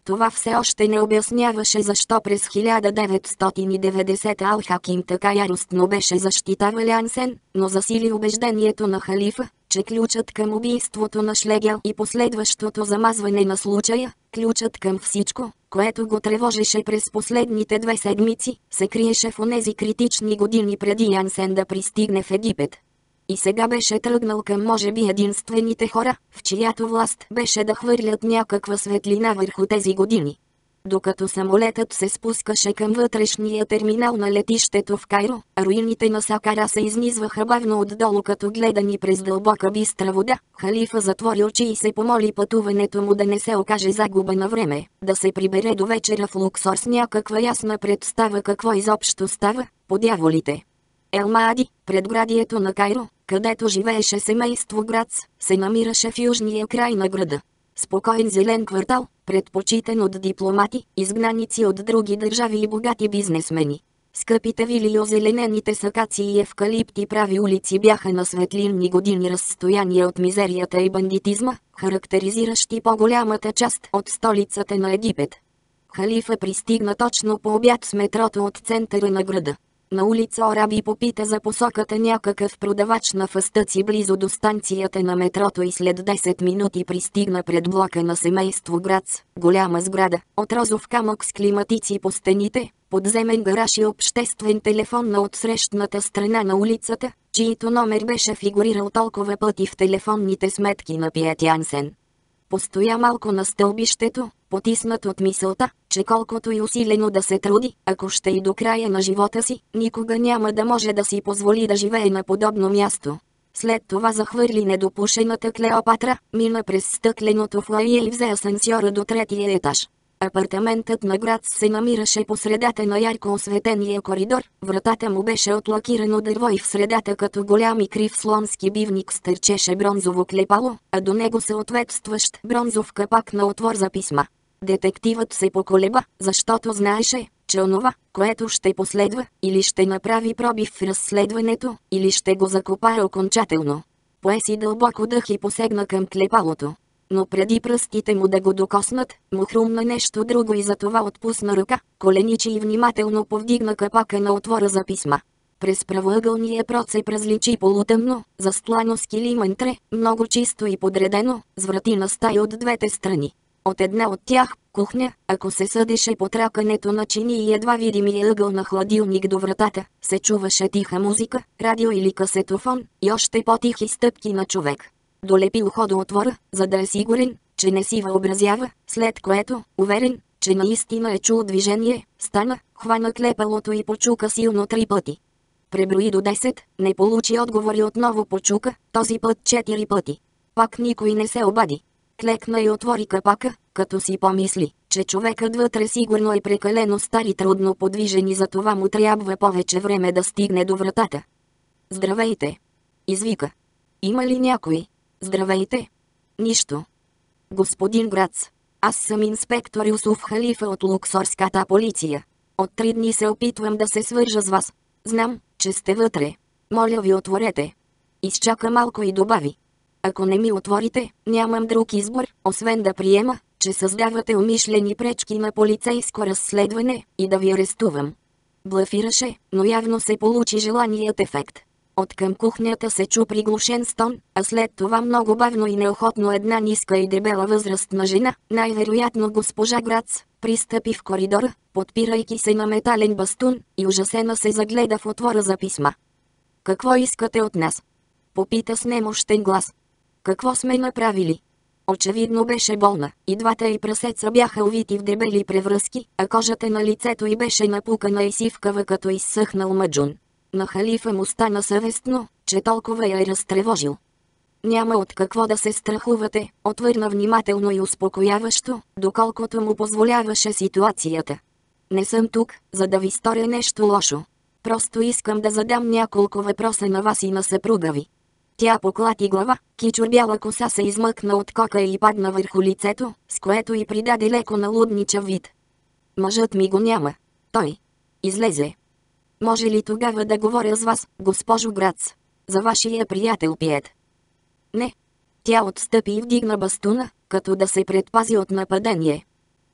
Това все още не обясняваше защо през хиляда деветстотин и деветдесета Ал-Хаким така яростно беше защитавал Янсен, но засили убеждението на халифа, че ключът към убийството на Шлегел и последващото замазване на случая, ключът към всичко, което го тревожеше през последните две седмици, се криеше в онези критични години преди Янсен да пристигне в Египет. И сега беше тръгнал към може би единствените хора, в чиято власт беше да хвърлят някаква светлина върху тези години. Докато самолетът се спускаше към вътрешния терминал на летището в Кайро, руините на Сакара се изнизваха бавно отдолу като гледани през дълбока бистра вода. Халифа затвори очи и се помоли пътуването му да не се окаже загуба на време, да се прибере до вечера в Луксор с някаква ясна представа какво изобщо става, по дяволите. Ел-Маади, предградието на Кайро, където живееше семейство Грац, се намираше в южния край на града. Спокоен зелен квартал, предпочитан от дипломати, изгнаници от други държави и богати бизнесмени. Скъпите вили и озеленените с акации и евкалипти прави улици бяха на светлинни години разстояние от мизерията и бандитизма, характеризиращи по-голямата част от столицата на Египет. Халифа пристигна точно по обяд с метрото от центъра на града. На улица Ораби попита за посоката някакъв продавач на фастъци близо до станцията на метрото и след десет минути пристигна пред блока на семейство Грац, голяма сграда, от розов камък с климатици по стените, подземен гараж и обществен телефон на отсрещната страна на улицата, чието номер беше фигурирал толкова пъти в телефонните сметки на Пиет Янсен. Постоя малко на стълбището, потиснат от мисълта, че колкото и усилено да се труди, ако ще и до края на живота си, никога няма да може да си позволи да живее на подобно място. След това захвърли недопушената Клеопатра, мина през стъкленото фоайе и взе асансьора до третия етаж. Апартаментът на Грац се намираше по средата на ярко осветения коридор, вратата му беше от лакирано дърво и в средата като голям и крив слонски бивник стърчеше бронзово клепало, а до него съответстващ бронзов капак на отвор за писма. Детективът се поколеба, защото знаеше, че онова, което ще последва, или ще направи пробив в разследването, или ще го закопае окончателно. Пое си дълбоко дъх и посегна към клепалото. Но преди пръстите му да го докоснат, му хрумна нещо друго и затова отпусна ръка, коленичи и внимателно повдигна капака на отвора за писма. През правоъгълния процеп различи полутъмно, застлано с килимен тре, много чисто и подредено, с врати на стаи от двете страни. От една от тях, кухня, ако се съдеше по тракането на чини и едва видимия ъгъл на хладилник до вратата, се чуваше тиха музика, радио или касетофон, и още по-тихи стъпки на човек. Долепи ухо до отвора, за да е сигурен, че не си въобразява, след което, уверен, че наистина е чул движение, стана, хвана клепалото и почука силно три пъти. Преброи до десет, не получи отговори, отново почука, този път четири пъти. Пак никой не се обади. Клекна и отвори капака, като си помисли, че човекът вътре сигурно е прекалено стар и трудно подвижен и за това му трябва повече време да стигне до вратата. «Здравейте!» извика. «Има ли някой?» «Здравейте!» «Нищо!» «Господин Грац, аз съм инспектор Юсуф Халифа от Луксорската полиция. От три дни се опитвам да се свържа с вас. Знам, че сте вътре. Моля ви, отворете!» Изчака малко и добави. «Ако не ми отворите, нямам друг избор, освен да приема, че създавате умишлени пречки на полицейско разследване и да ви арестувам». Блафираше, но явно се получи желаният ефект. От към кухнята се чу приглушен стон, а след това много бавно и неохотно една ниска и дебела възрастна жена, най-вероятно госпожа Грац, пристъпи в коридора, подпирайки се на метален бастун, и ужасена се загледа в отвора за писма. «Какво искате от нас?» попита с немощен глас. «Какво сме направили?» Очевидно беше болна, и двата й прасеца бяха увити в дебели превръзки, а кожата на лицето й беше напукана и сивкава като изсъхнал маджун. На халифа му стана съвестно, че толкова я е разтревожил. «Няма от какво да се страхувате», отвърна внимателно и успокояващо, доколкото му позволяваше ситуацията. «Не съм тук, за да ви сторя нещо лошо. Просто искам да задам няколко въпроса на вас и на съпруга ви». Тя поклати глава, кичур бяла коса се измъкна от кока и падна върху лицето, с което й придаде леко налудничав вид. «Мъжът ми го няма. Той излезе. Може ли тогава да говоря с вас, госпожо Грац? За вашия приятел Пиет?» «Не». Тя отстъпи и вдигна бастуна, като да се предпази от нападение.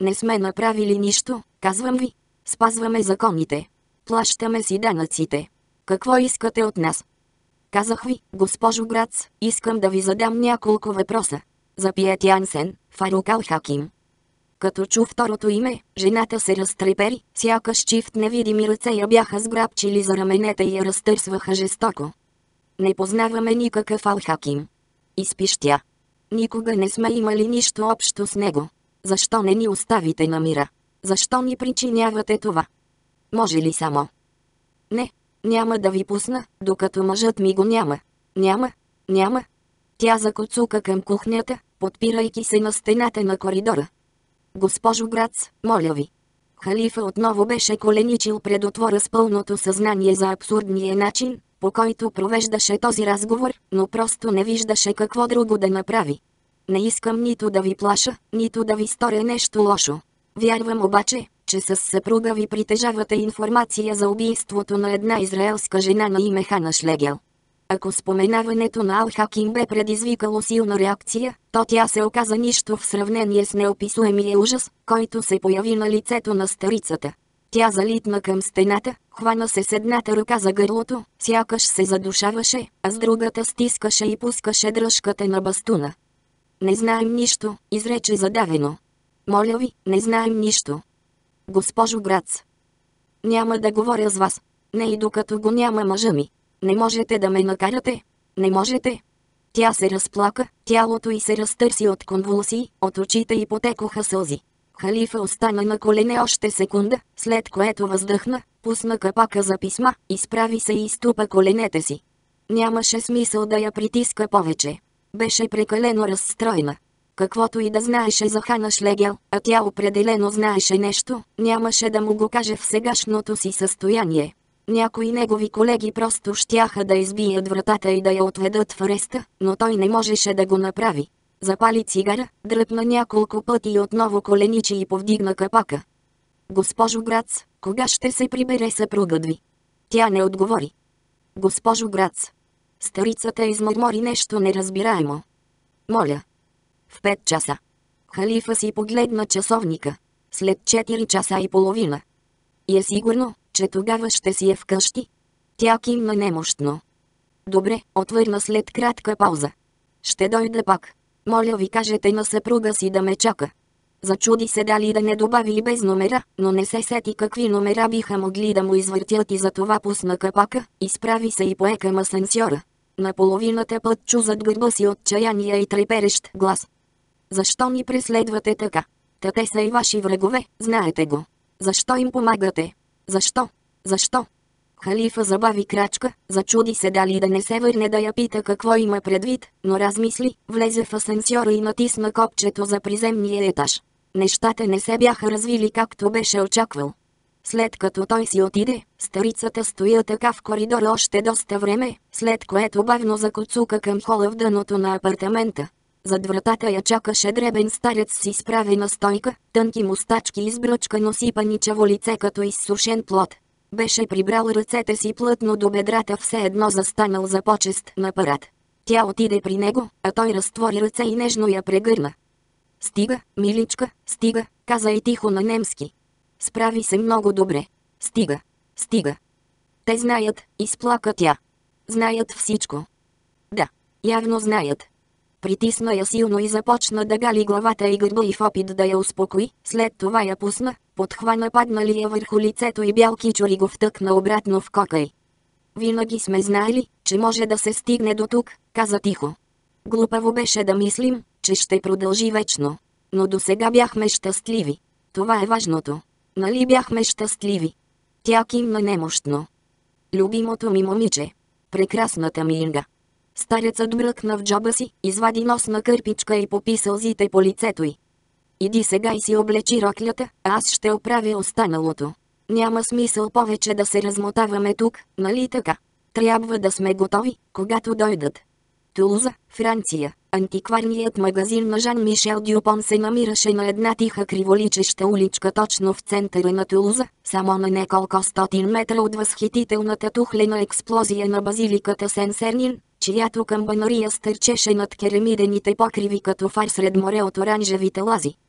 Не сме направили нищо, казвам ви. Спазваме законите. Плащаме си данъците. Какво искате от нас? Казах ви, госпожо Грац, искам да ви задам няколко въпроса. За Пиет Янсен, Фарук Ал-Хаким. Като чу второто име, жената се разтрепери, сякаш чифт невидими ръце я бяха сграбчили за раменете и я разтърсваха жестоко. Не познаваме никакъв Ал-Хаким. Изпиш тя. Никога не сме имали нищо общо с него. Защо не ни оставите на мира? Защо ни причинявате това? Може ли само? Не, няма да ви пусна, докато мъжът ми го няма. Няма, няма. Тя закоцука към кухнята, подпирайки се на стената на коридора. Госпожо Грац, моля ви. Халифа отново беше коленичил пред отвора с пълното съзнание за абсурдния начин, по който провеждаше този разговор, но просто не виждаше какво друго да направи. Не искам нито да ви плаша, нито да ви сторя нещо лошо. Вярвам обаче, че с съпруга ви притежавате информация за убийството на една израелска жена на име Хана Шлегел. Ако споменаването на Ал-Хаким бе предизвикало силна реакция, то тя се оказа нищо в сравнение с неописуемия ужас, който се появи на лицето на старицата. Тя залитна към стената, хвана се с едната ръка за гърлото, сякаш се задушаваше, а с другата стискаше и пускаше дръжката на бастуна. Не знаем нищо, изрече задавено. Моля ви, не знаем нищо. Госпожо Грац. Няма да говоря с вас. Не и докато го няма мъжа ми. Не можете да ме накарате. Не можете. Тя се разплака, тялото й се разтърси от конвулсии, от очите й потекоха сълзи. Халифа остана на колене още секунда, след което въздъхна, пусна капака за писма, изправи се и изтупа коленете си. Нямаше смисъл да я притиска повече. Беше прекалено разстроена. Каквото и да знаеше за Хана Шлегел, а тя определено знаеше нещо, нямаше да му го каже в сегашното си състояние. Някои негови колеги просто щяха да избият вратата и да я отведат в ареста, но той не можеше да го направи. Запали цигара, дръпна няколко пъти и отново коленичи и повдигна капака. Госпожо Грац, кога ще се прибере съпругът ви? Тя не отговори. Госпожо Грац. Старицата измърмори нещо неразбираемо. Моля. В пет часа. Халифа си погледна часовника. След четири часа и половина. И е сигурно, че тогава ще си е вкъщи. Тя кимна немощно. Добре, отвърна след кратка пауза. Ще дойда пак. Моля ви, кажете на съпруга си да ме чака. Зачуди се дали да не добави и без номера, но не се сети какви номера биха могли да му извъртят и затова пусна капака, изправи се и пое към асансьора. На половината път чу зад гърба си отчаяния и треперещ глас. Защо ни преследвате така? Та те са и ваши врагове, знаете го. Защо им помагате? Защо? Защо? Халифа забави крачка, зачуди се дали да не се върне да я пита какво има предвид, но размисли, влезе в асансьора и натисна копчето за приземния етаж. Нещата не се бяха развили както беше очаквал. След като той си отиде, старицата стоя така в коридора още доста време, след което бавно закоцука към хола в дъното на апартамента. Зад вратата я чакаше дребен старец с изправена стойка, тънки мустачки и избръчкано сипаничаво лице като изсушен плод. Беше прибрал ръцете си плътно до бедрата, все едно застанал за почест на парад. Тя отиде при него, а той разтвори ръце и нежно я прегърна. Стига, миличка, стига, каза и тихо на немски. Справи се много добре. Стига, стига. Те знаят, изплака тя. Знаят всичко. Да, явно знаят. Притисна я силно и започна да гали главата и гърба и в опит да я успокои, след това я пусна, подхвана падналия върху лицето и бял кичур и го втъкна обратно в кокай. Винаги сме знаели, че може да се стигне до тук, каза тихо. Глупаво беше да мислим, че ще продължи вечно. Но досега бяхме щастливи. Това е важното. Нали бяхме щастливи? Тя кимна немощно. Любимото ми момиче. Прекрасната ми Инга. Старецът бръкна в джоба си, извади носна кърпичка и попи сълзите по лицето й. Иди сега и си облечи роклята, а аз ще оправя останалото. Няма смисъл повече да се размотаваме тук, нали така? Трябва да сме готови, когато дойдат. Тулуза, Франция. Антикварният магазин на Жан-Мишел Дюпон се намираше на една тиха криволичеща уличка точно в центъра на Тулуза, само на неколко стотин метра от възхитителната тухлена експлозия на базиликата Сен-Сернин, чиято камбанария стърчеше над керамидените покриви като фар сред море от оранжевите лази.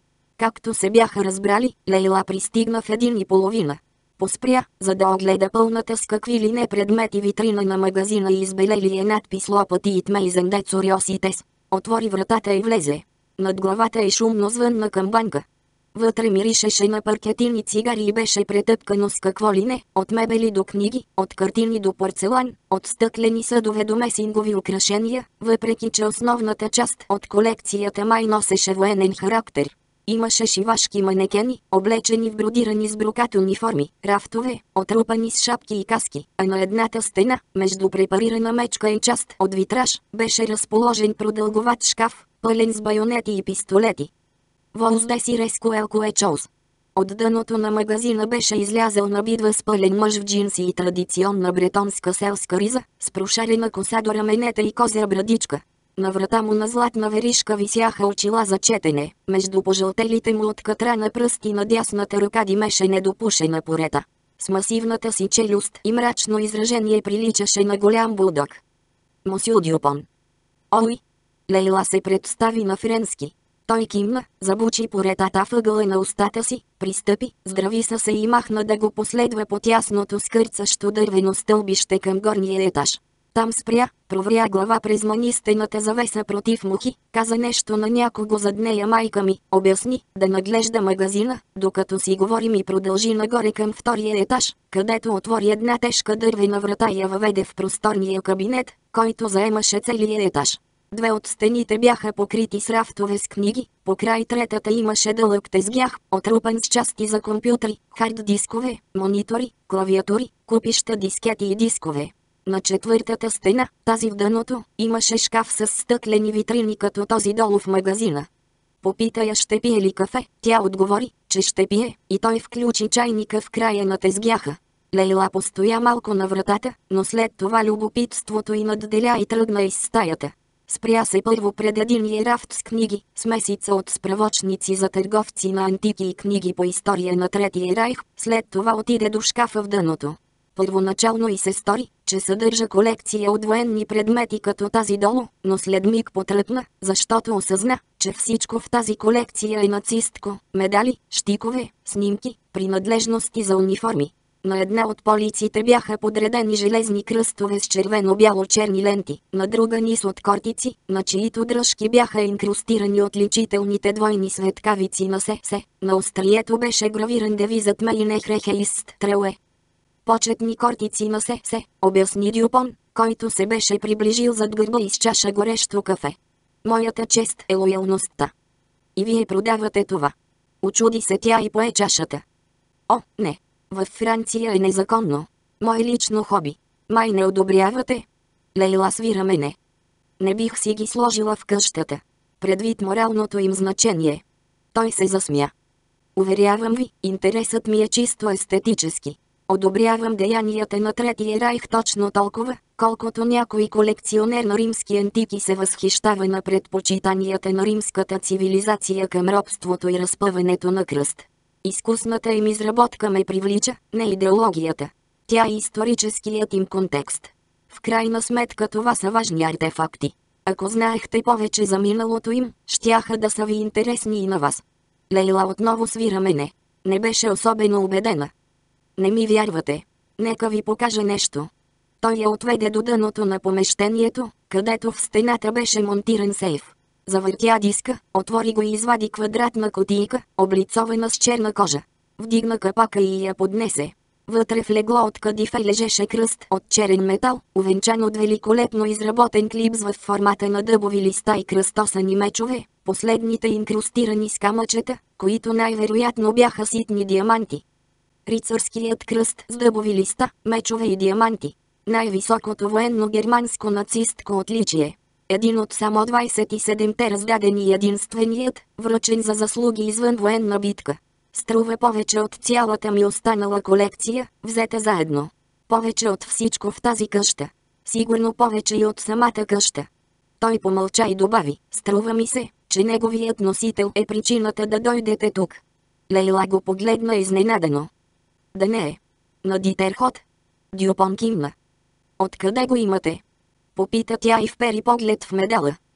Както се бяха разбрали, Лейла пристигна в един и половина. Поспря, за да огледа пълната с какви ли не предмети витрина на магазина и избелелия надпис Лопати и Тмейзен де Цуриоситес. Отвори вратата и влезе. Над главата й шумно звънна камбанка. Вътре миришеше на паркетини цигари и беше претъпкано с какво ли не, от мебели до книги, от картини до порцелан, от стъклени съдове до месингови украшения, въпреки че основната част от колекцията май носеше военен характер. Имаше шивашки манекени, облечени в бродирани с брокат униформи, рафтове, отрупани с шапки и каски, а на едната стена, между препарирана мечка и част от витраж, беше разположен продълговат шкаф, пълен с байонети и пистолети. Возде си резко елко е чоус. От дъното на магазина беше излязъл набит възпълен мъж в джинси и традиционна бретонска селска риза, с прошарена коса до раменете и козя брадичка. На врата му на златна веришка висяха очила за четене, между пожълтелите му от катрана пръсти на дясната ръка димеше недопушена порета. С масивната си челюст и мрачно изражение приличаше на голям булдог. Мосю Дюпон. Ой! Лейла се представи на френски. Той кимна, забучи поретата въгъла на устата си, пристъпи, здрави са се и махна да го последва по тясното скърцащо дървено стълбище към горния етаж. Там спря, провря глава през манистената завеса против мухи, каза нещо на някого зад нея майка ми, обясни, да наглежда магазина, докато си говорим и продължи нагоре към втория етаж, където отвори една тежка дървена врата и я въведе в просторния кабинет, който заемаше целия етаж. Две от стените бяха покрити с рафтове с книги, по край третата имаше дълъг тезгях, отрупан с части за компютри, хард дискове, монитори, клавиатури, купища дискети и дискове. На четвъртата стена, тази в дъното, имаше шкаф с стъклени витрини като този долу в магазина. Попита я ще пие ли кафе, тя отговори, че ще пие, и той включи чайника в края на тезгяха. Лейла постоя малко на вратата, но след това любопитството й надделя и тръгна из стаята. Спря се първо пред единия рафт с книги, смесица от справочници за търговци на антики и книги по история на Третия райх, след това отиде до шкафа в дъното. Първоначално й се стори, че съдържа колекция от военни предмети като тази долу, но след миг потръпна, защото осъзна, че всичко в тази колекция е нацистко, медали, щикове, снимки, принадлежности за униформи. На една от полиците бяха подредени железни кръстове с червено-бяло-черни ленти, на друга низ от кортици, на чието дръжки бяха инкрустирани отличителните двойни светкавици на СС. На острието беше гравиран девизът Мейне Хрехеист Треле. Почетни кортици на СС, обясни Дюпон, който се беше приближил зад гърба и с чаша горещо кафе. Моята чест е лоялността. И вие продавате това. Очуди се тя и пое чашата. О, не. Във Франция е незаконно. Мое лично хоби. Май не одобрявате? Лейла свира мене. Не бих си ги сложила в къщата. Предвид моралното им значение. Той се засмя. Уверявам ви, интересът ми е чисто естетически. Одобрявам деянията на Третия райх точно толкова, колкото някой колекционер на римски антики се възхищава на предпочитанията на римската цивилизация към робството и разпъването на кръст. Изкусната им изработка ме привлича, не идеологията. Тя е историческият им контекст. В крайна сметка това са важни артефакти. Ако знаехте повече за миналото им, щяха да са ви интересни и на вас. Лейла отново свира мене. Не беше особено убедена. Не ми вярвате. Нека ви покажа нещо. Той я отведе до дъното на помещението, където в стената беше монтиран сейф. Завъртя диска, отвори го и извади квадратна кутийка, облицована с черна кожа. Вдигна капака и я поднесе. Вътре в легло от кадифе лежеше кръст от черен метал, увенчан от великолепно изработен клипс в формата на дъбови листа и кръстосани мечове, последните инкрустирани с камъчета, които най-вероятно бяха ситни диаманти. Рицарският кръст с дъбови листа, мечове и диаманти. Най-високото военно германско нацистко отличие. Един от само двайсет и седемте раздадени и единственият, връчен за заслуги извън военна битка. Струва повече от цялата ми останала колекция, взета заедно. Повече от всичко в тази къща. Сигурно повече и от самата къща. Той помълча и добави, струва ми се, че неговият носител е причината да дойдете тук. Лейла го погледна изненадано. Да не е. На Дитерхот. Дюпон кимна. Откъде го имате? Попита тя и впери поглед в медала.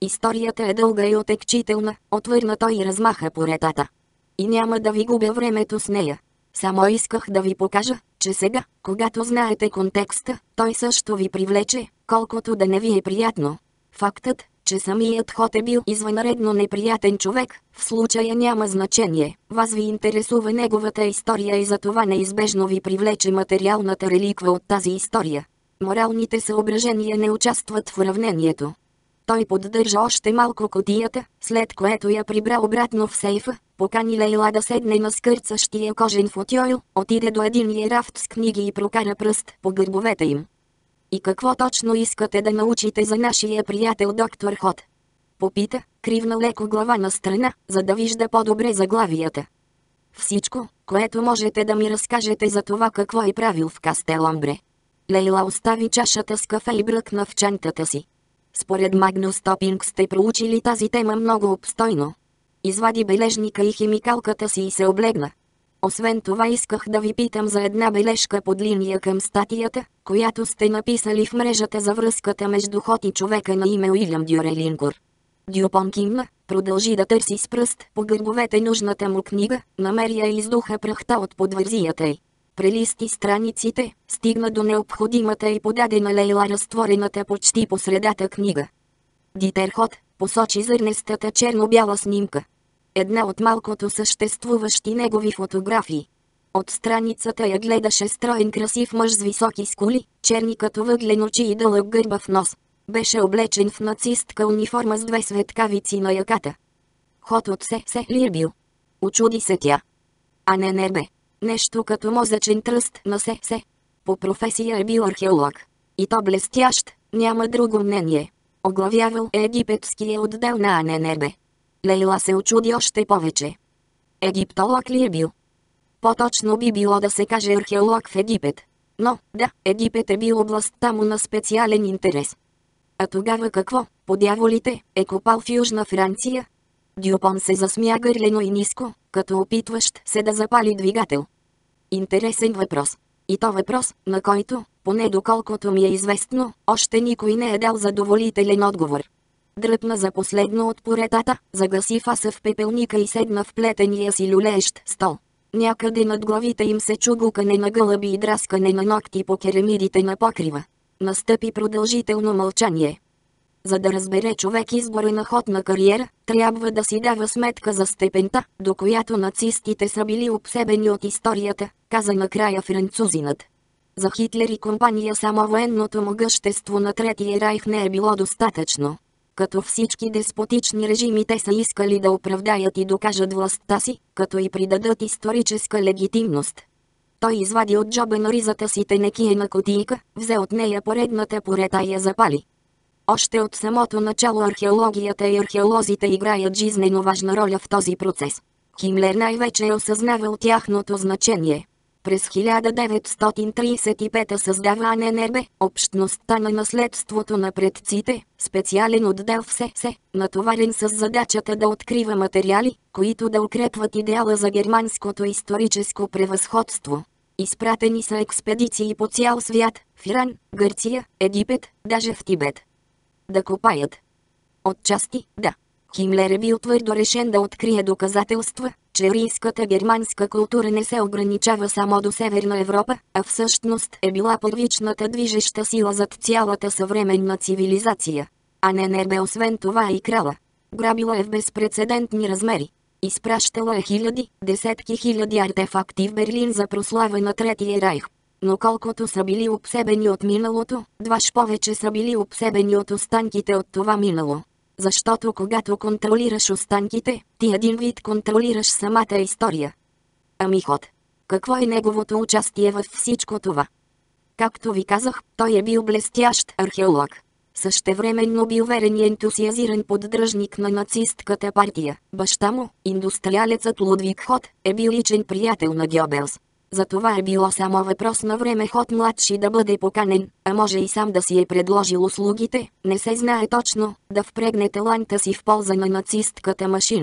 Историята е дълга и отекчителна, отвърна той и размаха по ретата. И няма да ви губя времето с нея. Само исках да ви покажа, че сега, когато знаете контекста, той също ви привлече, колкото да не ви е приятно. Фактът, че самият Хот е бил извънредно неприятен човек, в случая няма значение. Вас ви интересува неговата история и затова неизбежно ви привлече материалната реликва от тази история. Моралните съображения не участват в уравнението. Той поддържа още малко кутията, след което я прибра обратно в сейфа, покани Лейла да седне на скърцащия кожен футьойл, отиде до единия рафт с книги и прокара пръст по гърбовете им. И какво точно искате да научите за нашия приятел доктор Хот? Попита, кривна леко глава на страна, за да вижда по-добре заглавията. Всичко, което можете да ми разкажете за това какво е правил в Кастеламбре. Лейла остави чашата с кафе и бръкна в чантата си. Според Магнус Топинг сте проучили тази тема много обстойно. Извади бележника и химикалката си и се облегна. Освен това исках да ви питам за една бележка под линия към статията, която сте написали в мрежата за връзката между Хот и човека на име Уилям Дюрелинкор. Дюпон кимна, продължи да търси с пръст по гърбовете нужната му книга, намери я и издуха прахта от подвързията й. Прелисти страниците, стигна до необходимата и подаде на Лейла разтворената почти по средата книга. Дитер Хот посочи зърнестата черно-бяла снимка. Една от малкото съществуващи негови фотографии. От страницата я гледаше строен красив мъж с високи скули, черни като въглен очи и дълъг гърбав нос. Беше облечен в нацистка униформа с две светкавици на яката. Хот от се се ли е бил? Очуди се тя. А не не бе. Нещо като мозъчен тръст на се се. По професия е бил археолог. И то блестящ, няма друго мнение. Оглавявал е египетския отдел на АННРБ. Лейла се очуди още повече. Египтолог ли е бил? По-точно би било да се каже археолог в Египет. Но, да, Египет е бил областта му на специален интерес. А тогава какво, по дяволите, е копал в Южна Франция? Дюпон се засмя гърлено и ниско, като опитващ се да запали двигател. Интересен въпрос. И то въпрос, на който, поне доколкото ми е известно, още никой не е дал задоволителен отговор. Дръпна за последно от поретата, загаси фаса в пепелника и седна в плетения си люлеещ стол. Някъде над главите им се чу гукане на гълъби и драскане на ногти по керамидите на покрива. Настъпи продължително мълчание. За да разбере човек избора на ход на кариера, трябва да си дава сметка за степента, до която нацистите са били обсебени от историята, каза накрая французинът. За Хитлер и компания само военното могъщество на Третия райх не е било достатъчно. Като всички деспотични режими те са искали да оправдаят и докажат властта си, като и придадат историческа легитимност. Той извади от джоба на ризата си тенекиена кутийка, взе от нея поредната порета и я запали. Още от самото начало археологията и археолозите играят жизнено важна роля в този процес. Химлер най-вече е осъзнавал тяхното значение. През хиляда деветстотин тридесет и пета създава АННРБ, общността на наследството на предците, специален отдел в СС, натоварен с задачата да открива материали, които да укрепват идеала за германското историческо превъзходство. Изпратени са експедиции по цял свят, в Иран, Гърция, Египет, даже в Тибет. Да копаят. Отчасти, да. Химлер е бил твърдо решен да открие доказателства, че арийската германска култура не се ограничава само до Северна Европа, а всъщност е била първичната движеща сила зад цялата съвременна цивилизация. АННРБ освен това е и крала. Грабила е в безпрецедентни размери. Изпращала е хиляди, десетки хиляди артефакти в Берлин за прослава на Третия райх. Но колкото са били обсебени от миналото, дваж повече са били обсебени от останките от това минало. Защото когато контролираш останките, ти един вид контролираш самата история. Ами Хот, какво е неговото участие във всичко това? Както ви казах, той е бил блестящ археолог. Същевременно бил верен и ентусиазиран поддръжник на нацистката партия. Баща му, индустриалецът Лудвиг Хот, е бил личен приятел на Гьобелс. Затова е било само въпрос на време Хот младши да бъде поканен, а може и сам да си е предложил услугите, не се знае точно, да впрегне таланта си в полза на нацистката машина.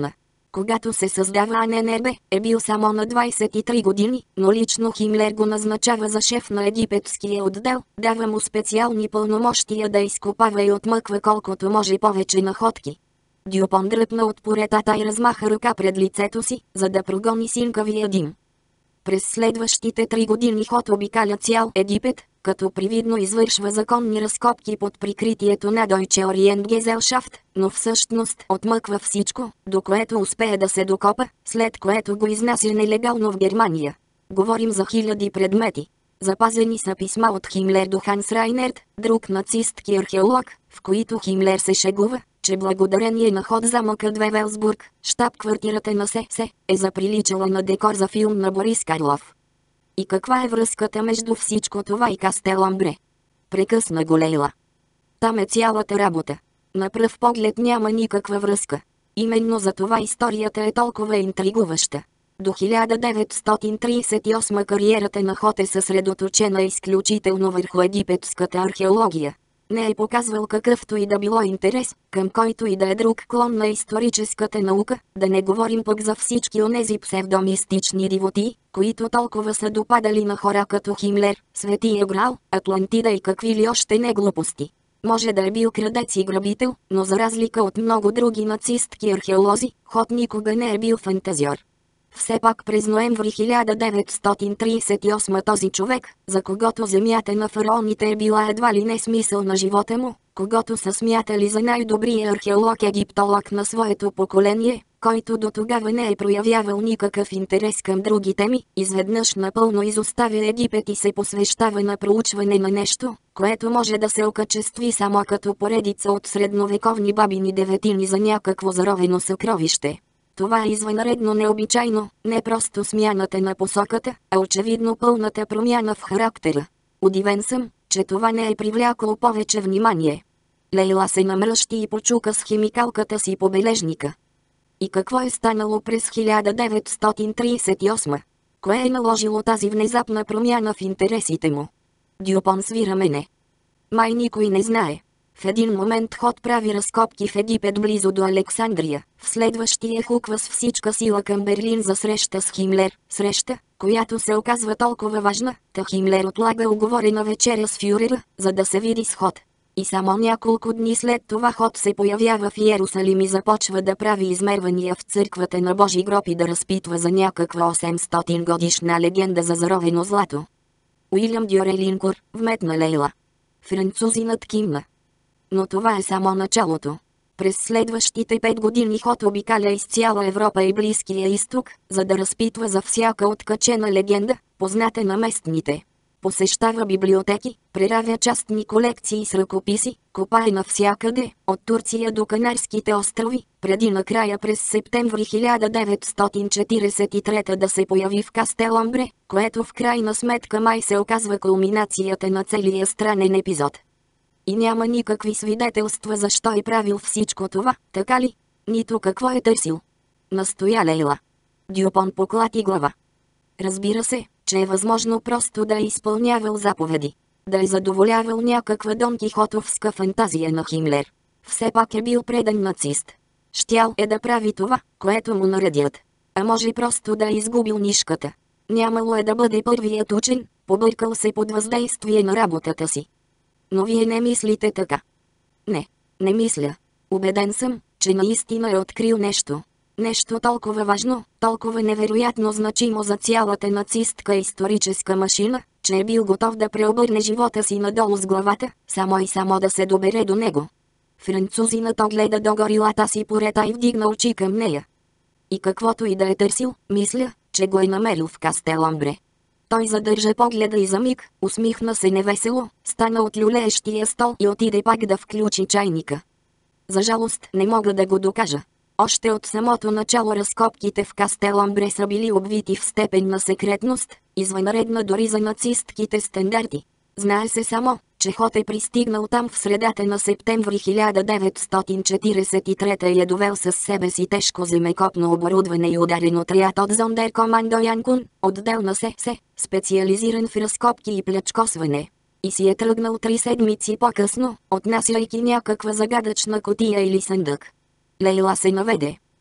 Когато се създава АН Н Б, е бил само на двайсет и три години, но лично Химлер го назначава за шеф на египетския отдел, дава му специални пълномощия да изкопава и отмъква колкото може повече находки. Дюпон дръпна от поретата и размаха ръка пред лицето си, за да прогони синкавия дим. През следващите три години Хот обикаля цял Египет, като привидно извършва законни разкопки под прикритието на Deutsche Orientgesellschaft, но всъщност отмъква всичко, до което успее да се докопа, след което го изнася нелегално в Германия. Говорим за хиляди предмети. Запазени са писма от Химлер до Ханс Райнерт, друг нацистки археолог, в които Химлер се шегува, че благодарение на ход замъка две Велсбург, щаб-квартирата на СС, е заприличала на декор за филм на Борис Карлов. И каква е връзката между всичко това и Кастеламбре? Прекъсна го Лейла. Там е цялата работа. На пръв поглед няма никаква връзка. Именно за това историята е толкова интригуваща. До хиляда деветстотин трийсет и осма кариерата на Хот е съсредоточена изключително върху египетската археология. Не е показвал какъвто и да било интерес, към който и да е друг клон на историческата наука, да не говорим пък за всички онези псевдомистични дивотии, които толкова са допадали на хора като Химлер, Светия Грал, Атлантида и какви ли още не глупости. Може да е бил крадец и грабител, но за разлика от много други нацистки археолози, Хот никога не е бил фантазьор. Все пак през ноември хиляда деветстотин трийсет и осма този човек, за когото земята на фараоните е била едва ли не смисъл на живота му, когото са смятали за най-добрия археолог-египтолог на своето поколение, който до тогава не е проявявал никакъв интерес към други теми, изведнъж напълно изоставя Египет и се посвещава на проучване на нещо, което може да се окачестви само като поредица от средновековни бабини деветини за някакво заровено съкровище. Това е извънредно необичайно, не просто смяната на посоката, а очевидно пълната промяна в характера. Удивен съм, че това не е привлякло повече внимание. Лейла се намръщи и почука с химикалката си по бележника. И какво е станало през хиляда деветстотин трийсет и осма? Кое е наложило тази внезапна промяна в интересите му? Дюпон свира мене. Май никой не знае. В един момент Хот прави разкопки в Египет близо до Александрия, в следващия хуква с всичка сила към Берлин за среща с Химлер, среща, която се оказва толкова важна, та Химлер отлага уговорена вечеря с фюрера, за да се види с Хот. И само няколко дни след това Хот се появява в Иерусалим и започва да прави измервания в църквата на Божи гроб и да разпитва за някаква осемстотин годишна легенда за заровено злато. Уилям Дюрелинкор, вметна Лейла. Французинът кимна. Но това е само началото. През следващите пет години Хот обикаля из цяла Европа и Близкия изток, за да разпитва за всяка откачена легенда, позната на местните. Посещава библиотеки, преравя частни колекции с ръкописи, копае навсякъде, от Турция до Канарските острови, преди накрая през септември хиляда деветстотин четирийсет и трета да се появи в Кастеламбре, което в крайна сметка май се оказва кулминацията на целия странен епизод. И няма никакви свидетелства защо е правил всичко това, така ли? Нито какво е търсил. Настоя Лейла. Дюпон поклати глава. Разбира се, че е възможно просто да е изпълнявал заповеди. Да е задоволявал някаква Дон Кихотовска фантазия на Химлер. Все пак е бил предан нацист. Щял е да прави това, което му наредят. А може просто да е изгубил нишката. Нямало е да бъде първият учен, побъркал се под въздействие на работата си. Но вие не мислите така. Не, не мисля. Убеден съм, че наистина е открил нещо. Нещо толкова важно, толкова невероятно значимо за цялата нацистка историческа машина, че е бил готов да преобърне живота си надолу с главата, само и само да се добере до него. Французинът огледа до горилата си порета и вдигна очи към нея. И каквото и да е търсил, мисля, че го е намерил в Кастеламбре. Той задържа погледа и за миг, усмихна се невесело, стана от люлеещия стол и отиде пак да включи чайника. За жалост не мога да го докажа. Още от самото начало разкопките в Кастеламбре са били обвити в степен на секретност, извънредна дори за нацистките стандарти. Знае се само, че Хот е пристигнал там в средата на септември хиляда деветстотин четирийсет и трета и е довел със себе си тежко земекопно оборудване и ударен отряд от Зондеркомандо Янкун, отдел на СС, специализиран в разкопки и плячкосване. И си е тръгнал три седмици по-късно, отнасяйки някаква загадъчна кутия или съндък. Лейла се наведе.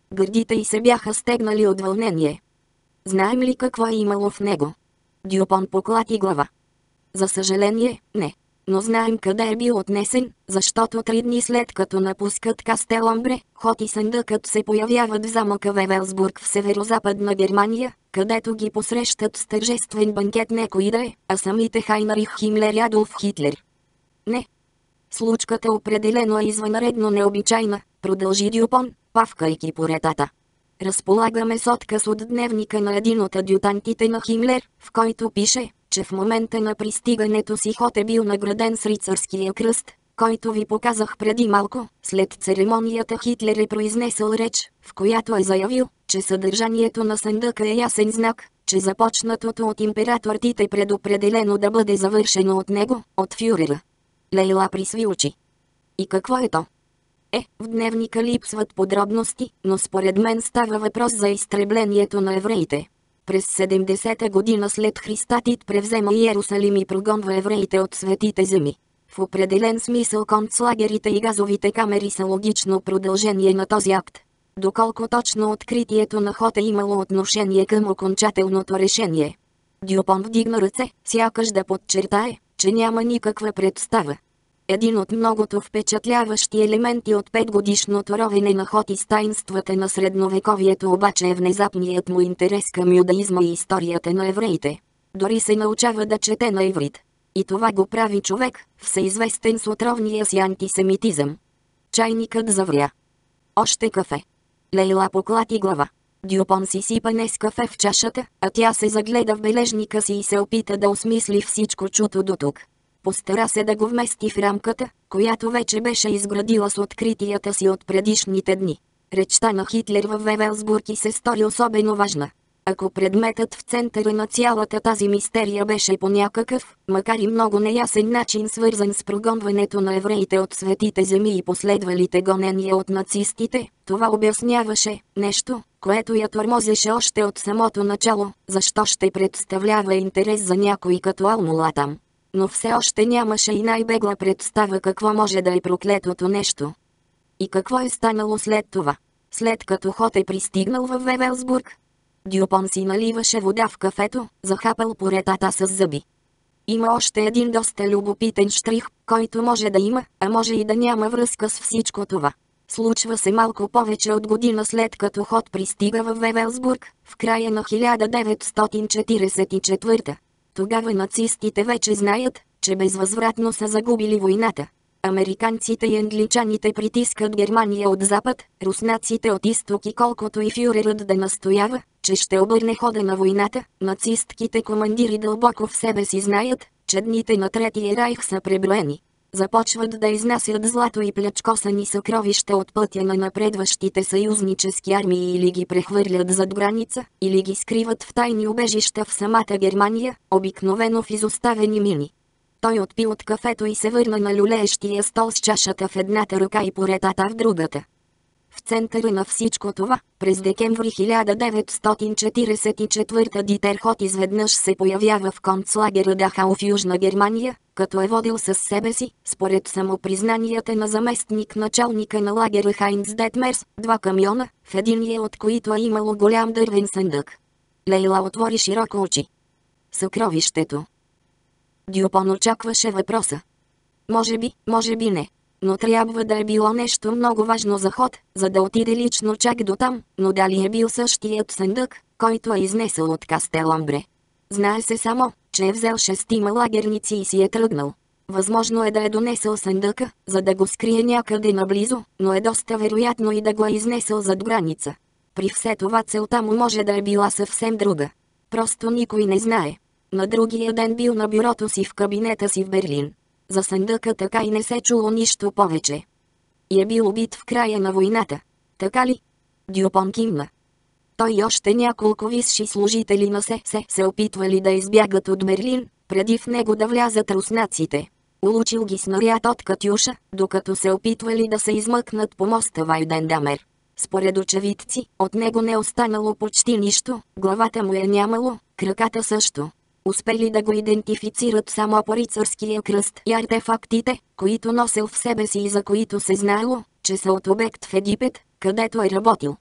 Гърдите й се бяха стегнали от вълнение. Знаем ли какво е имало в него? Дюпон поклати глава. За съжаление, не. Но знаем къде е бил отнесен, защото три дни след като напускат Кастеламбре, Хот и съндъкът се появяват в замъка Вевелсбург в северо-западна Германия, където ги посрещат с тържествен банкет некой да е, а самите Хайнрих Химлер и Адолф Хитлер. Не. Случката определено е извънредно необичайна, продължи Дюпон, павкайки по ретата. Разполагаме с отказ от дневника на един от адютантите на Химлер, в който пише, че в момента на пристигането си Хот е бил награден с рицарския кръст, който ви показах преди малко. След церемонията Хитлер е произнесъл реч, в която е заявил, че съдържанието на съндъка е ясен знак, че започнатото от император Тит е предопределено да бъде завършено от него, от фюрера. Лейла присви очи. И какво е то? Е, в дневника липсват подробности, но според мен става въпрос за изтреблението на евреите. През седемдесета година след Христа Тит превзема Иерусалим и прогонва евреите от светите земи. В определен смисъл концлагерите и газовите камери са логично продължение на този акт. Доколко точно откритието на Хот е имало отношение към окончателното решение. Дюпон вдигна ръце, сякаш да подчертае, че няма никаква представа. Един от многото впечатляващи елементи от петгодишното ровене на Хот из таинствата на средновековието обаче е внезапният му интерес към юдаизма и историята на евреите. Дори се научава да чете на иврит. И това го прави човек, всеизвестен с отровния си антисемитизъм. Чайникът завря. Още кафе. Лейла поклати глава. Дюпон си сипа днес кафе в чашата, а тя се загледа в бележника си и се опита да осмисли всичко чуто до тук. Постара се да го вмести в рамката, която вече беше изградила с откритията си от предишните дни. Речта на Хитлер във Вевелсбург и се стори особено важна. Ако предметът в центъра на цялата тази мистерия беше по някакъв, макар и много неясен начин свързан с прогонването на евреите от светите земи и последвалите гонения от нацистите, това обясняваше нещо, което я тормозеше още от самото начало, защо ще представлява интерес за някой като Алмулатам. Но все още нямаше и най-бегла представа какво може да е проклетото нещо. И какво е станало след това? След като Хот е пристигнал във Вевелсбург? Дюпон си наливаше вода в кафето, захапал по ретата с зъби. Има още един доста любопитен щрих, който може да има, а може и да няма връзка с всичко това. Случва се малко повече от година след като Хот пристига във Вевелсбург, в края на хиляда деветстотин четиридесет и четвърта. Тогава нацистите вече знаят, че безвъзвратно са загубили войната. Американците и англичаните притискат Германия от запад, руснаците от изток и колкото и фюрерът да настоява, че ще обърне хода на войната, нацистките командири дълбоко в себе си знаят, че дните на Третия райх са преброени. Започват да изнасят злато и плячкосани съкровища от пътя на напредващите съюзнически армии или ги прехвърлят зад граница, или ги скриват в тайни убежища в самата Германия, обикновено в изоставени мини. Той отпи от кафето и се върна на люлеещия стол с чашата в едната ръка и поретата в другата. В центъра на всичко това, през декември хиляда деветстотин четиридесет и четвърта Дитер Хот изведнъж се появява в концлагера Дахау в Южна Германия, като е водил със себе си, според самопризнанията на заместник началника на лагера Хайнц Детмерс, два камиона, в единия от които е имало голям дървен съндък. Лейла отвори широко очи. Съкровището. Дюпон очакваше въпроса. Може би, може би не. Но трябва да е било нещо много важно за Хот, за да отиде лично чак до там, но дали е бил същият съндък, който е изнесъл от Кастеламбре. Знае се само, че е взел шестима лагерници и си е тръгнал. Възможно е да е донесъл съндъка, за да го скрие някъде наблизо, но е доста вероятно и да го е изнесъл зад граница. При все това целта му може да е била съвсем друга. Просто никой не знае. На другия ден бил на бюрото си в кабинета си в Берлин. За съндъка така и не се чуло нищо повече. И е бил убит в края на войната. Така ли? Дюпон кимна. Той и още няколко висши служители на СС се опитвали да избягат от Берлин, преди в него да влязат руснаците. Улучил ги снаряд от катюша, докато се опитвали да се измъкнат по моста Вайдендамер. Според очевидци, от него не останало почти нищо, главата му е нямало, краката също. Успели да го идентифицират само по рицарския кръст и артефактите, които носил в себе си и за които се знаело, че са от обект в Египет, където е работил.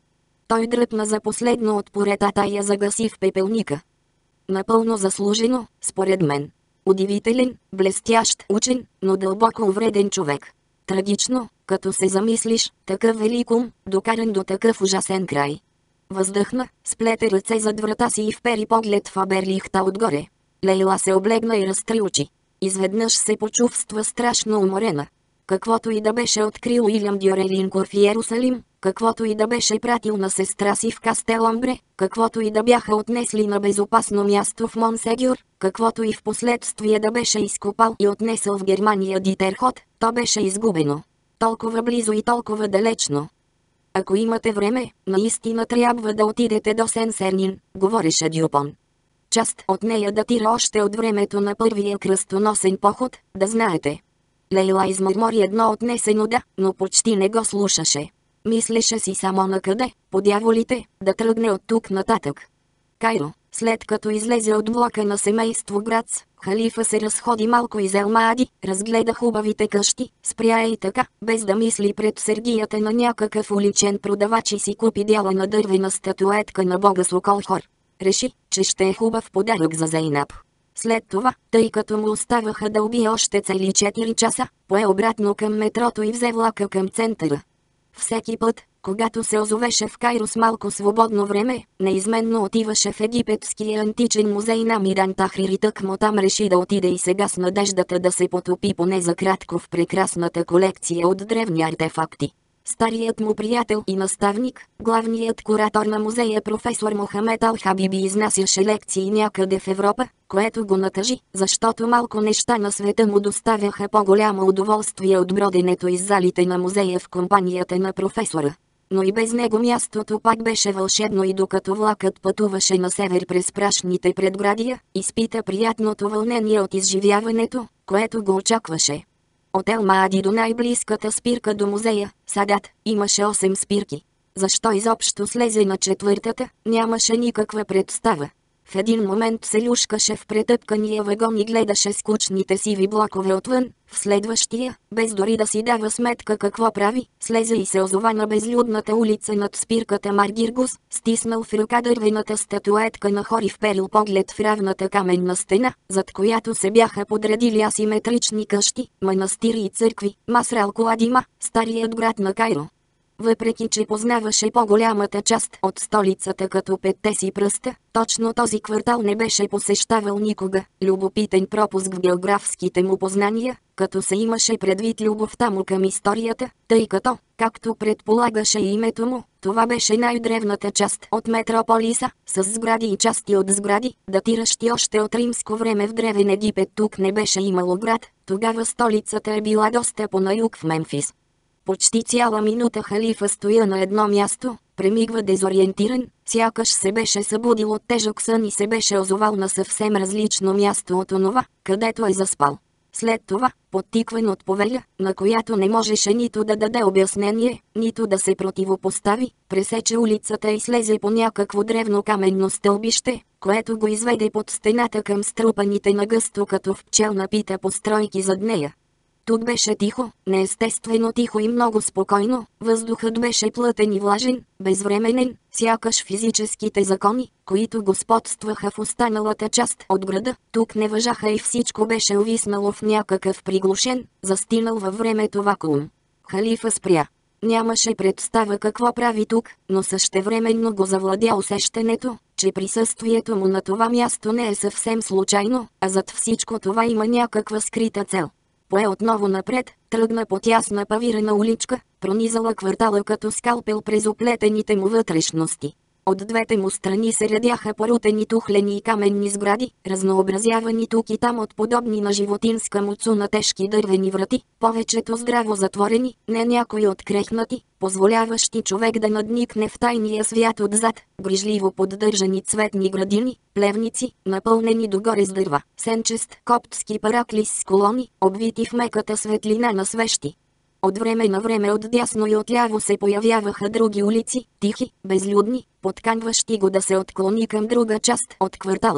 Той дръпна за последно от поретата и я загаси в пепелника. Напълно заслужено, според мен. Удивителен, блестящ учен, но дълбоко увреден човек. Трагично, като се замислиш, такъв велик ум, докаран до такъв ужасен край. Въздъхна, сплете ръце зад врата си и впери поглед в Аберлихта отгоре. Лейла се облегна и разтри очи. Изведнъж се почувства страшно уморена. Каквото и да беше открил Уилям Дюрелинкор в Иерусалим, каквото и да беше пратил на сестра си в Кастеламбре, каквото и да бяха отнесли на безопасно място в Монсегюр, каквото и в последствие да беше изкопал и отнесъл в Германия Дитерхот, то беше изгубено. Толкова близо и толкова далечно. Ако имате време, наистина трябва да отидете до Сен-Сернин, говореше Дюпон. Част от нея датира още от времето на първия кръстоносен поход, да знаете. Лейла измърмори едно отнесено да, но почти не го слушаше. Мислеше си само на къде, по дяволите, да тръгне от тук нататък. Кайро, след като излезе от блока на семейство Грац, халифа се разходи малко из Елмаади, разгледа хубавите къщи, спря и така, без да мисли пред сергията на някакъв уличен продавач и си купи дяла на дървена статуетка на бога Соколхор. Реши, че ще е хубав подарък за Зейнаб. След това, тъй като му оставаха да убие още цели четири часа, пое обратно към метрото и взе влака към центъра. Всеки път, когато се озовеше в Кайро с малко свободно време, неизменно отиваше в египетския античен музей на Мидан Тахрир и тъкмо там реши да отиде и сега с надеждата да се потопи поне за кратко в прекрасната колекция от древни артефакти. Старият му приятел и наставник, главният куратор на музея професор Мохамед Ал-Хабиби изнасяше лекции някъде в Европа, което го натъжи, защото малко неща на света му доставяха по-голямо удоволствие от броденето из залите на музея в компанията на професора. Но и без него мястото пак беше вълшебно и докато влакът пътуваше на север през прашните предградия, изпита приятното вълнение от изживяването, което го очакваше. От Елмаади до най-близката спирка до музея, Садат, имаше осем спирки. Защо изобщо слезе на четвъртата, нямаше никаква представа. В един момент се люшкаше в претъпкания вагон и гледаше скучните сиви блокове отвън, в следващия, без дори да си дава сметка какво прави, слезе и се озова на безлюдната улица над спирката Маргиргус, стиснал в ръка дървената статуетка на Хор и вперил поглед в равната каменна стена, зад която се бяха подредили асиметрични къщи, манастири и църкви, Масрал Куадима, старият град на Кайро. Въпреки че познаваше по-голямата част от столицата като петте си пръста, точно този квартал не беше посещавал никога. Любопитен пропуск в географските му познания, като се имаше предвид любовта му към историята, тъй като, както предполагаше и името му, това беше най-древната част от метрополиса, с сгради и части от сгради, датиращи още от римско време в древен Египет. Тук не беше имало град, тогава столицата е била доста по на юг в Мемфис. Почти цяла минута халифа стоя на едно място, премигва дезориентиран, сякаш се беше събудил от тежък сън и се беше озовал на съвсем различно място от онова, където е заспал. След това, подтикван от повеля, на която не можеше нито да даде обяснение, нито да се противопостави, пресече улицата и слезе по някакво древно каменно стълбище, което го изведе под стената към струпаните нагъсто като в пчелна пита постройки зад нея. Тук беше тихо, неестествено тихо и много спокойно, въздухът беше плътен и влажен, безвременен, сякаш физическите закони, които господстваха в останалата част от града, тук не важаха и всичко беше увиснало в някакъв приглушен, застинал във времето вакуум. Халифа спря. Нямаше представа какво прави тук, но същевременно го завладя усещането, че присъствието му на това място не е съвсем случайно, а зад всичко това има някаква скрита цел. Пое отново напред, тръгна по тясна павирана уличка, пронизала квартала като скалпел през оплетените му вътрешности. От двете му страни се редяха порутени тухлени и каменни сгради, разнообразявани тук и там от подобни на животинска муцуна тежки дървени врати, повечето здраво затворени, не някои открехнати, позволяващи човек да надникне в тайния свят отзад, грижливо поддържани цветни градини, плевници, напълнени догоре с дърва, сенчест коптски параклис с колони, обвити в меката светлина на свещи. От време на време отдясно и отляво се появяваха други улици, тихи, безлюдни, подканващи го да се отклони към друга част от квартала.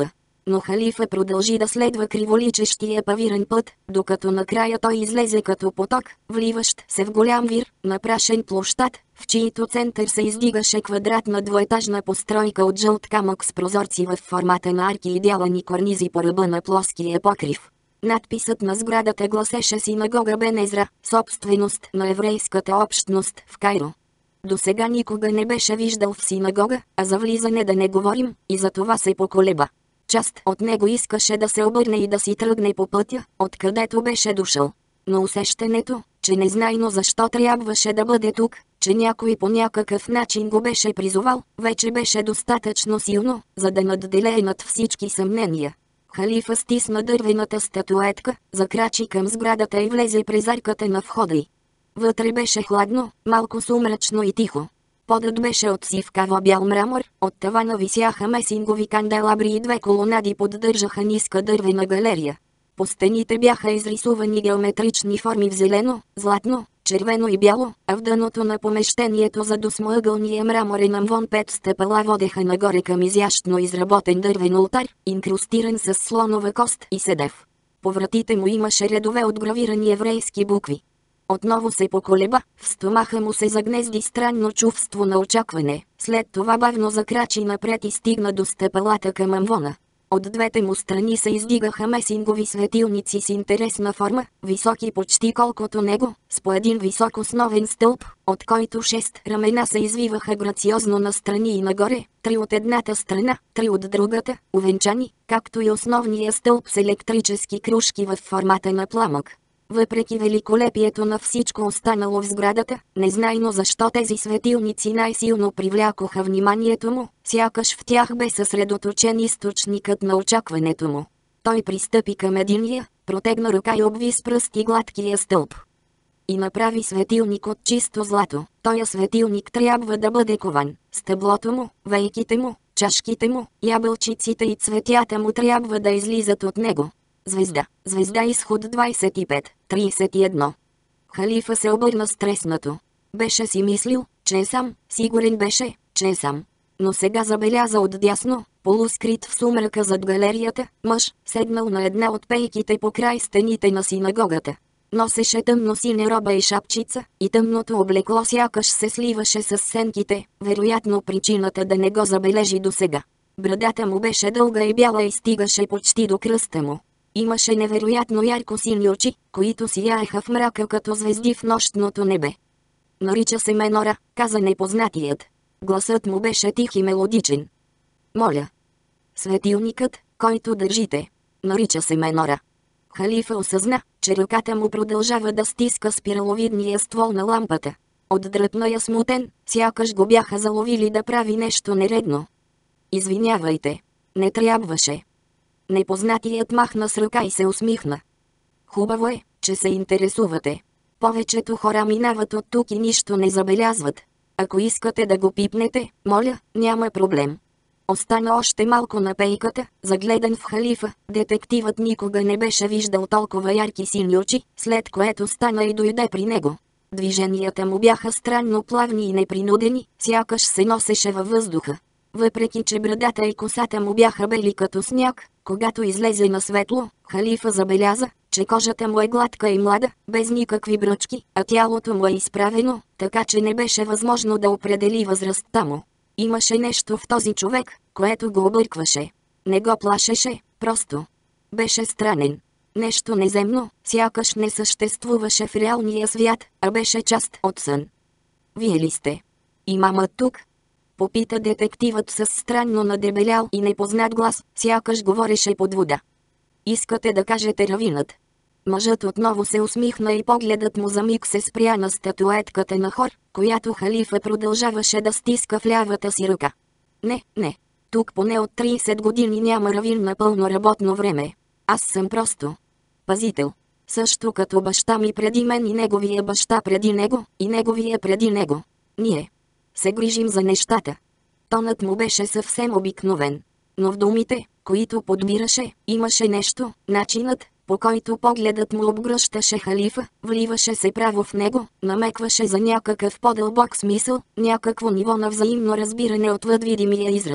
Но халифа продължи да следва криволичещия павирен път, докато накрая той излезе като поток, вливащ се в голям вир, напрашен площад, в чието център се издигаше квадратна двоетажна постройка от жълт камък с прозорци в формата на арки и дялани корнизи по ръба на плоския покрив. Надписът на сградата гласеше Синагога Бен Езра, собственост на еврейската общност в Кайро. До сега никога не беше виждал в синагога, а за влизане да не говорим, и за това се поколеба. Част от него искаше да се обърне и да си тръгне по пътя, откъдето беше дошъл. Но усещането, че незнайно защо трябваше да бъде тук, че някой по някакъв начин го беше призовал, вече беше достатъчно силно, за да надделее над всички съмнения. Халифа стисна дървената статуетка, закрачи към сградата и влезе през арката на входа й. Вътре беше хладно, малко сумрачно и тихо. Подът беше от сивкаво-бял мрамор, от тавана висяха месингови канделабри и две колонади поддържаха ниска дървена галерия. По стените бяха изрисувани геометрични форми в зелено, златно, червено и бяло, а в дъното на помещението за двусмъгълния мраморен амвон пет стъпала водеха нагоре към изящно изработен дървен олтар, инкрустиран с слонова кост и седев. По вратите му имаше редове от гравирани еврейски букви. Отново се поколеба, в стомаха му се загнезди странно чувство на очакване, след това бавно закрачи напред и стигна до стъпалата към амвона. От двете му страни се издигаха месингови светилници с интересна форма, високи почти колкото него, с по един висок основен стълб, от който шест рамена се извиваха грациозно настрани и нагоре, три от едната страна, три от другата, увенчани, както и основния стълб с електрически крушки в формата на пламък. Въпреки великолепието на всичко останало в сградата, незнайно защо тези светилници най-силно привлякоха вниманието му, сякаш в тях бе съсредоточен източникът на очакването му. Той пристъпи към единия, протегна ръка и обви с пръсти гладкия стълб. И направи светилник от чисто злато. Тоя светилник трябва да бъде кован. Стъблото му, вейките му, чашките му, ябълчиците и цветята му трябва да излизат от него. Звезда, звезда изход двайсет и пет трийсет и едно. Халифа се обърна стреснато. Беше си мислил, че е сам, сигурен беше, че е сам. Но сега забеляза отдясно, полускрит в сумрака зад галерията, мъж, седнал на една от пейките по край стените на синагогата. Носеше тъмно синя роба и шапчица, и тъмното облекло сякаш се сливаше с сенките, вероятно причината да не го забележи досега. Брадата му беше дълга и бяла и стигаше почти до кръста му. Имаше невероятно ярко сини очи, които сияеха в мрака като звезди в нощното небе. Нарича се Менора, каза непознатият. Гласът му беше тих и мелодичен. Моля. Светилникът, който държите. Нарича се Менора. Халифа осъзна, че ръката му продължава да стиска спираловидния ствол на лампата. Отдръпна я смутен, сякаш го бяха заловили да прави нещо нередно. Извинявайте. Не трябваше. Непознатият махна с ръка и се усмихна. Хубаво е, че се интересувате. Повечето хора минават от тук и нищо не забелязват. Ако искате да го пипнете, моля, няма проблем. Остана още малко на пейката, загледан в халифа, детективът никога не беше виждал толкова ярки сини очи, след което стана и дойде при него. Движенията му бяха странно плавни и непринудени, сякаш се носеше във въздуха. Въпреки че брадата и косата му бяха бели като сняг, когато излезе на светло, халифа забеляза, че кожата му е гладка и млада, без никакви бръчки, а тялото му е изправено, така че не беше възможно да определи възрастта му. Имаше нещо в този човек, което го объркваше. Не го плашеше, просто беше странен. Нещо неземно, сякаш не съществуваше в реалния свят, а беше част от сън. Вие ли сте? Имамът тук? Попита детективът с странно надебелял и непознат глас, сякаш говореше под вода. Искате да кажете равинът? Мъжът отново се усмихна и погледът му за миг се спря на статуетката на Хор, която халифа продължаваше да стиска в лявата си ръка. Не, не. Тук поне от трийсет години няма равин на пълно работно време. Аз съм просто пазител. Също като баща ми преди мен и неговия баща преди него, и неговия преди него. Ние се грижим за нещата. Тонът му беше съвсем обикновен. Но в думите, които подбираше, имаше нещо, начинът, по който погледът му обгръщаше халифа, вливаше се право в него, намекваше за някакъв по-дълбок смисъл, някакво ниво на взаимно разбиране отвъд видимия израз.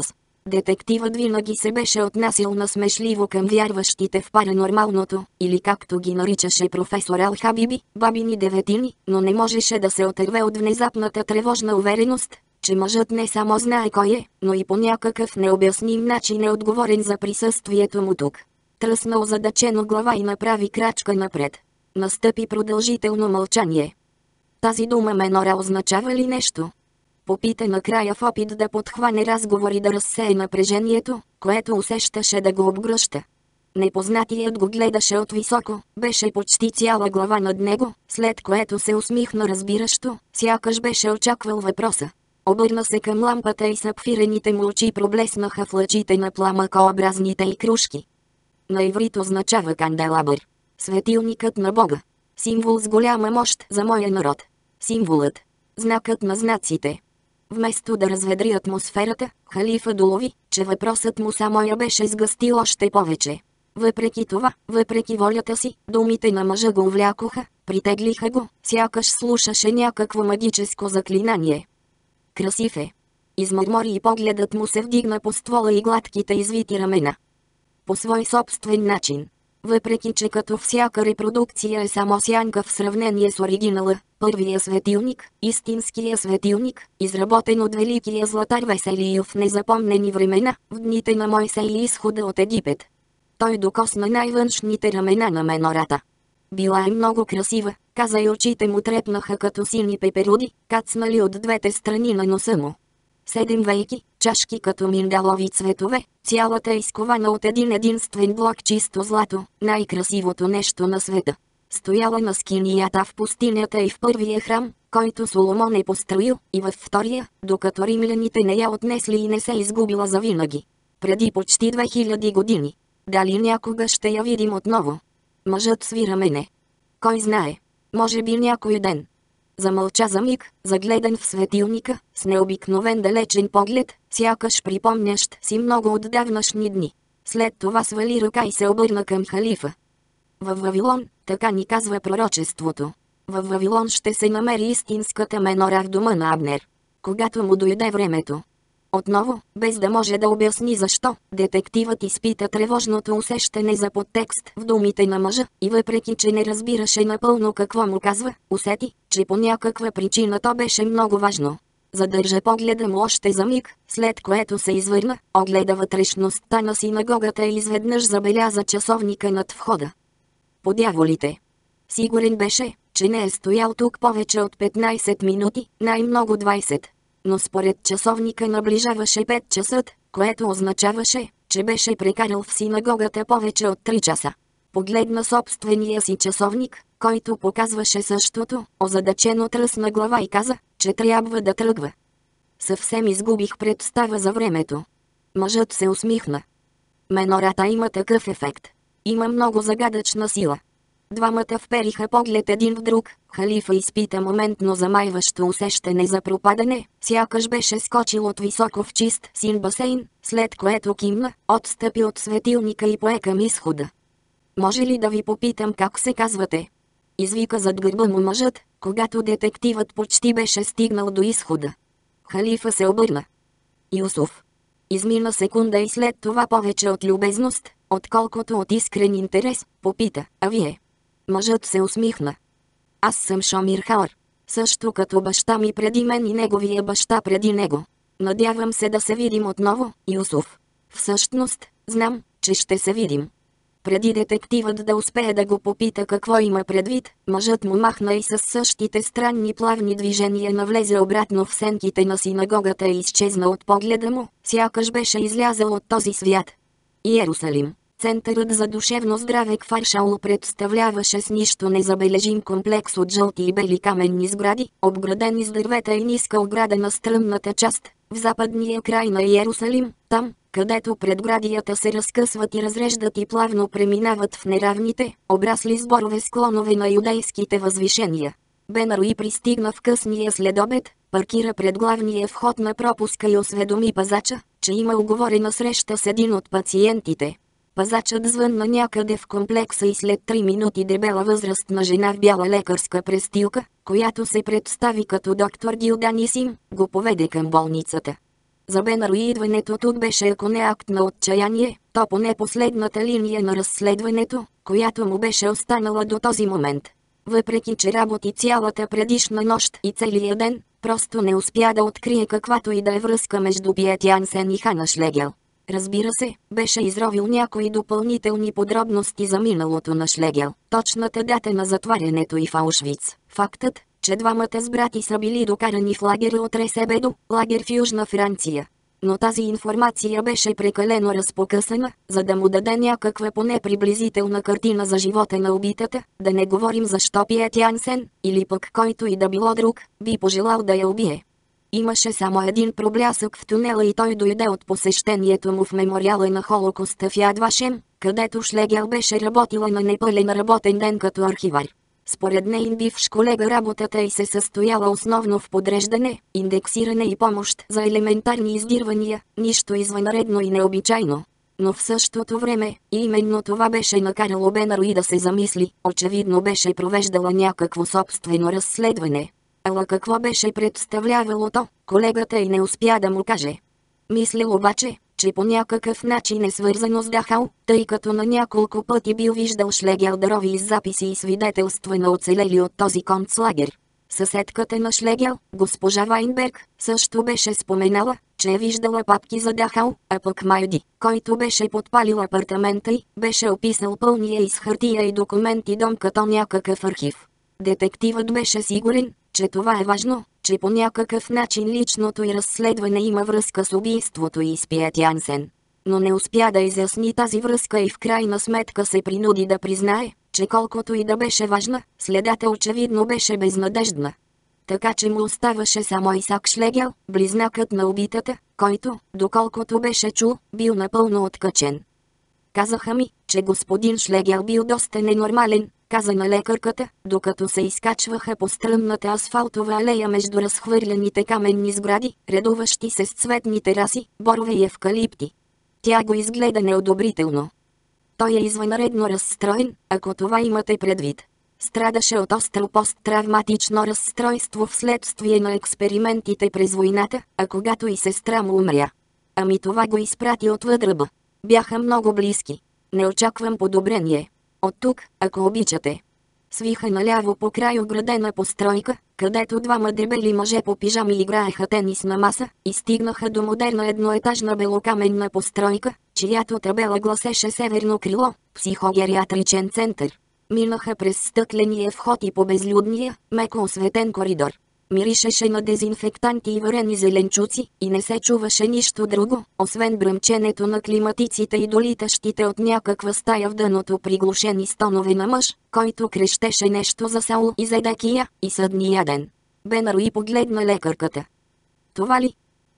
Детективът винаги се беше отнасял насмешливо към вярващите в паранормалното, или както ги наричаше професор Ал-Хабиби, бабини деветини, но не можеше да се отърве от внезапната тревожна увереност, че мъжът не само знае кой е, но и по някакъв необясним начин е отговорен за присъствието му тук. Тръсна озадачено глава и направи крачка напред. Настъпи продължително мълчание. Тази дума Менора означава ли нещо? Попита накрая в опит да подхване разговор и да разсее напрежението, което усещаше да го обгръща. Непознатият го гледаше от високо, беше почти цяла глава над него, след което се усмихна разбиращо, сякаш беше очаквал въпроса. Обърна се към лампата и сапфирените му очи проблеснаха в лъчите на пламъкообразните й крушки. На иврит означава канделабър. Светилникът на Бога. Символ с голяма мощ за моя народ. Символът. Знакът на знаците. Вместо да разведри атмосферата, халифа долови, че въпросът му само я беше сгъстил още повече. Въпреки това, въпреки волята си, думите на мъжа го увлякоха, притеглиха го, сякаш слушаше някакво магическо заклинание. Красив е. Измърмори и погледът му се вдигна по ствола и гладките извити ramена. По свой собствен начин. Въпреки че като всяка репродукция е само сянка в сравнение с оригинала, първия светилник, истинския светилник, изработен от великия златар Веселий в незапомнени времена, в дните на Мойсей и изхода от Египет. Той докосна най-външните рамена на Менората. Била е много красива, каза и очите му трепнаха като сини пеперуди, кацнали от двете страни на носа му. Седем вейки, чашки като миндалови цветове, цялата е изкована от един единствен блок чисто злато, най-красивото нещо на света. Стояла на скинията в пустинята и в първия храм, който Соломон е построил, и във втория, докато римляните не я отнесли и не се изгубила завинаги. Преди почти две хиляди години. Дали някога ще я видим отново? Мъжът сви рамене. Кой знае? Може би някой ден. Замълча за миг, загледан в светилника, с необикновен далечен поглед, сякаш припомнящ си много отдавнашни дни. След това свали ръка и се обърна към халифа. Във Вавилон, така ни казва пророчеството. Във Вавилон ще се намери истинската Менора в дома на Абнер. Когато му дойде времето. Отново, без да може да обясни защо, детективът изпита тревожното усещане за подтекст в думите на мъжа и въпреки че не разбираше напълно какво му казва, усети, че по някаква причина то беше много важно. Задържа погледа му още за миг, след което се извърна, огледа вътрешността на синагогата и изведнъж забеляза часовника над входа. Подяволите! Сигурен беше, че не е стоял тук повече от петнайсет минути, най-много двайсет. Но според часовника наближаваше пет часа, което означаваше, че беше прекарал в синагогата повече от три часа. Погледна собствения си часовник, който показваше същото, озадачено тръсна глава и каза, че трябва да тръгва. Съвсем изгубих представа за времето. Мъжът се усмихна. Менората има такъв ефект. Има много загадъчна сила. Двамата впериха поглед един в друг, халифа изпита моментно замайващо усещане за пропадане, сякаш беше скочил от високо в чист син басейн, след което кимна, отстъпи от светилника и пое към изхода. Може ли да ви попитам как се казвате? Извика зад гърба му мъжът, когато детективът почти беше стигнал до изхода. Халифа се обърна. Юсуф. Измина секунда и след това повече от любезност, отколкото от искрен интерес, попита, а вие? Мъжът се усмихна. Аз съм Шомир Хауър. Също като баща ми преди мен и неговия баща преди него. Надявам се да се видим отново, Юсуф. Всъщност, знам, че ще се видим. Преди детективът да успее да го попита какво има предвид, мъжът му махна и със същите странни плавни движения навлезе обратно в сенките на синагогата и изчезна от погледа му, сякаш беше излязъл от този свят. Иерусалим. Центърът за душевно здраве Кфар Шаул представляваше с нищо незабележим комплекс от жълти и бели каменни сгради, обградени с дървета и ниска ограда на стръмната част, в западния край на Иерусалим, там, където предградията се разкъсват и разреждат и плавно преминават в неравните, обрасли сборове склонове на юдейските възвишения. Бенаруи пристигна в късния следобед, паркира пред главния вход на пропуска и осведоми пазача, че има уговорена среща с един от пациентите. Пазачът звънна някъде в комплекса и след три минути дебела възрастна жена в бяла лекарска престилка, която се представи като доктор Дилданисим, го поведе към болницата. За Бенаро идването тук беше ако не акт на отчаяние, то поне последната линия на разследването, която му беше останала до този момент. Въпреки че работи цялата предишна нощ и целия ден, просто не успя да открие каквато и да е връзка между Пиет Янсен и Хана Шлегел. Разбира се, беше изровил някои допълнителни подробности за миналото на Шлегел, точната дата на затварянето и в Аушвиц, фактът, че двамата с брати са били докарани в лагера от Ресебедо, лагер в Южна Франция. Но тази информация беше прекалено разпокъсана, за да му даде някаква поне приблизителна картина за живота на убитата, да не говорим защо Пиет Янсен, или пък който и да било друг, би пожелал да я убие. Имаше само един проблясък в тунела и той дойде от посещението му в мемориала на Холокоста в Яд Вашем, където Шлегел беше работила на непълен работен ден като архивар. Според нейн бивш колега работата й се състояла основно в подреждане, индексиране и помощ за елементарни издирвания, нищо извънредно и необичайно. Но в същото време, именно това беше накарало Бенаро и да се замисли, очевидно беше провеждала някакво собствено разследване. Ала какво беше представлявало то, колегата й не успя да му каже. Мислил обаче, че по някакъв начин е свързано с Дахау, тъй като на няколко пъти бил виждал Шлегел да рови из записи и свидетелства на оцелели от този концлагер. Съседката на Шлегел, госпожа Вайнберг, също беше споменала, че е виждала папки за Дахау, а пък Майди, който беше подпалил апартамента й, беше описал пълния из хартия и документи дом като някакъв архив. Детективът беше сигурен, че това е важно, че по някакъв начин личното й разследване има връзка с убийството й с Пиет Янсен. Но не успя да изясни тази връзка и в крайна сметка се принуди да признае, че колкото и да беше важна, следата очевидно беше безнадеждна. Така че му оставаше само Исак Шлегел, близнакът на убитата, който, доколкото беше чул, бил напълно откачен. Казаха ми, че господин Шлегел бил доста ненормален, каза на лекарката, докато се изкачваха по стръмната асфалтова алея между разхвърляните каменни сгради, редуващи се с цветни тераси, борове и евкалипти. Тя го изгледа неодобрително. Той е извънредно разстроен, ако това имате предвид. Страдаше от остро посттравматично разстройство вследствие на експериментите през войната, а когато и сестра му умря. Ами това го изпрати отвъд ръба. Бяха много близки. Не очаквам подобрение. От тук, ако обичате. Свиха наляво по край оградена постройка, където двама дебели мъже по пижами играеха тенис на маса, и стигнаха до модерна едноетажна белокаменна постройка, чиято табела гласеше Северно крило, психогериатричен център. Минаха през стъкления вход и по безлюдния, меко осветен коридор. Миришеше на дезинфектанти и варени зеленчуци, и не се чуваше нищо друго, освен бръмченето на климатиците и долитащите от някаква стая в дъното приглушени стонове на мъж, който крещеше нещо за Саул и Зедекия, и съдния ден. Бенаро и погледна лекарката. Това ли?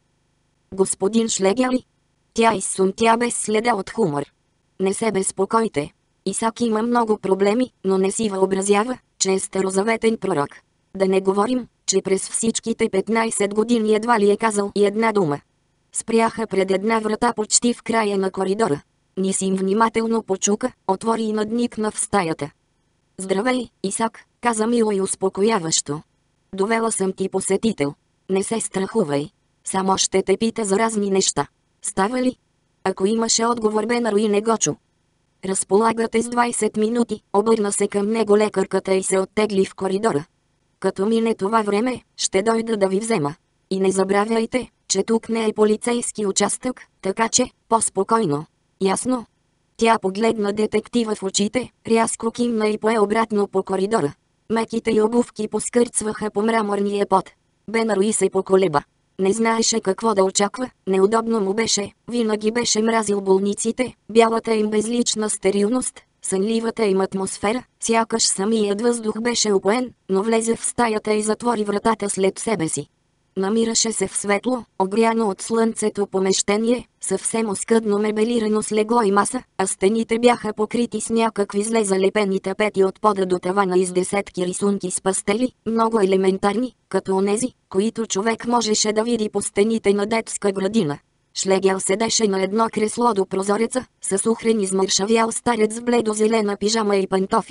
Господин Шлегел ли? Тя изсумтя без следа от хумор. Не се безпокойте. Исак има много проблеми, но не си въобразява, че е старозаветен пророк. Да не говорим, че през всичките петнайсет години едва ли е казал и една дума. Спряха пред една врата почти в края на коридора. Нисим внимателно почука, отвори и надникна в стаята. Здравей, Исак, каза мило и успокояващо. Довела съм ти посетител. Не се страхувай. Само ще те пита за разни неща. Става ли? Ако имаше отговор, Бенаро и не го чу. Разполагате с двайсет минути, обърна се към него лекарката и се оттегли в коридора. Като мине това време, ще дойда да ви взема. И не забравяйте, че тук не е полицейски участък, така че, по-спокойно. Ясно? Тя погледна детектива в очите, рязко кимна и пое обратно по коридора. Меките й обувки поскърцваха по мраморния пот. Бенаро и се поколеба. Не знаеше какво да очаква, неудобно му беше, винаги беше мразил болниците, бялата им безлична стерилност, сънливата им атмосфера, сякаш самият въздух беше опоен, но влезе в стаята и затвори вратата след себе си. Намираше се в светло, огряно от слънцето помещение, съвсем оскъдно мебелирано с легло и маса, а стените бяха покрити с някакви зле залепени тапети от пода до тавана и с десетки рисунки с пастели, много елементарни, като онези, които човек можеше да види по стените на детска градина. Шлегел седеше на едно кресло до прозореца, с ухрен измършавял старец в бледо-зелена пижама и пантофи.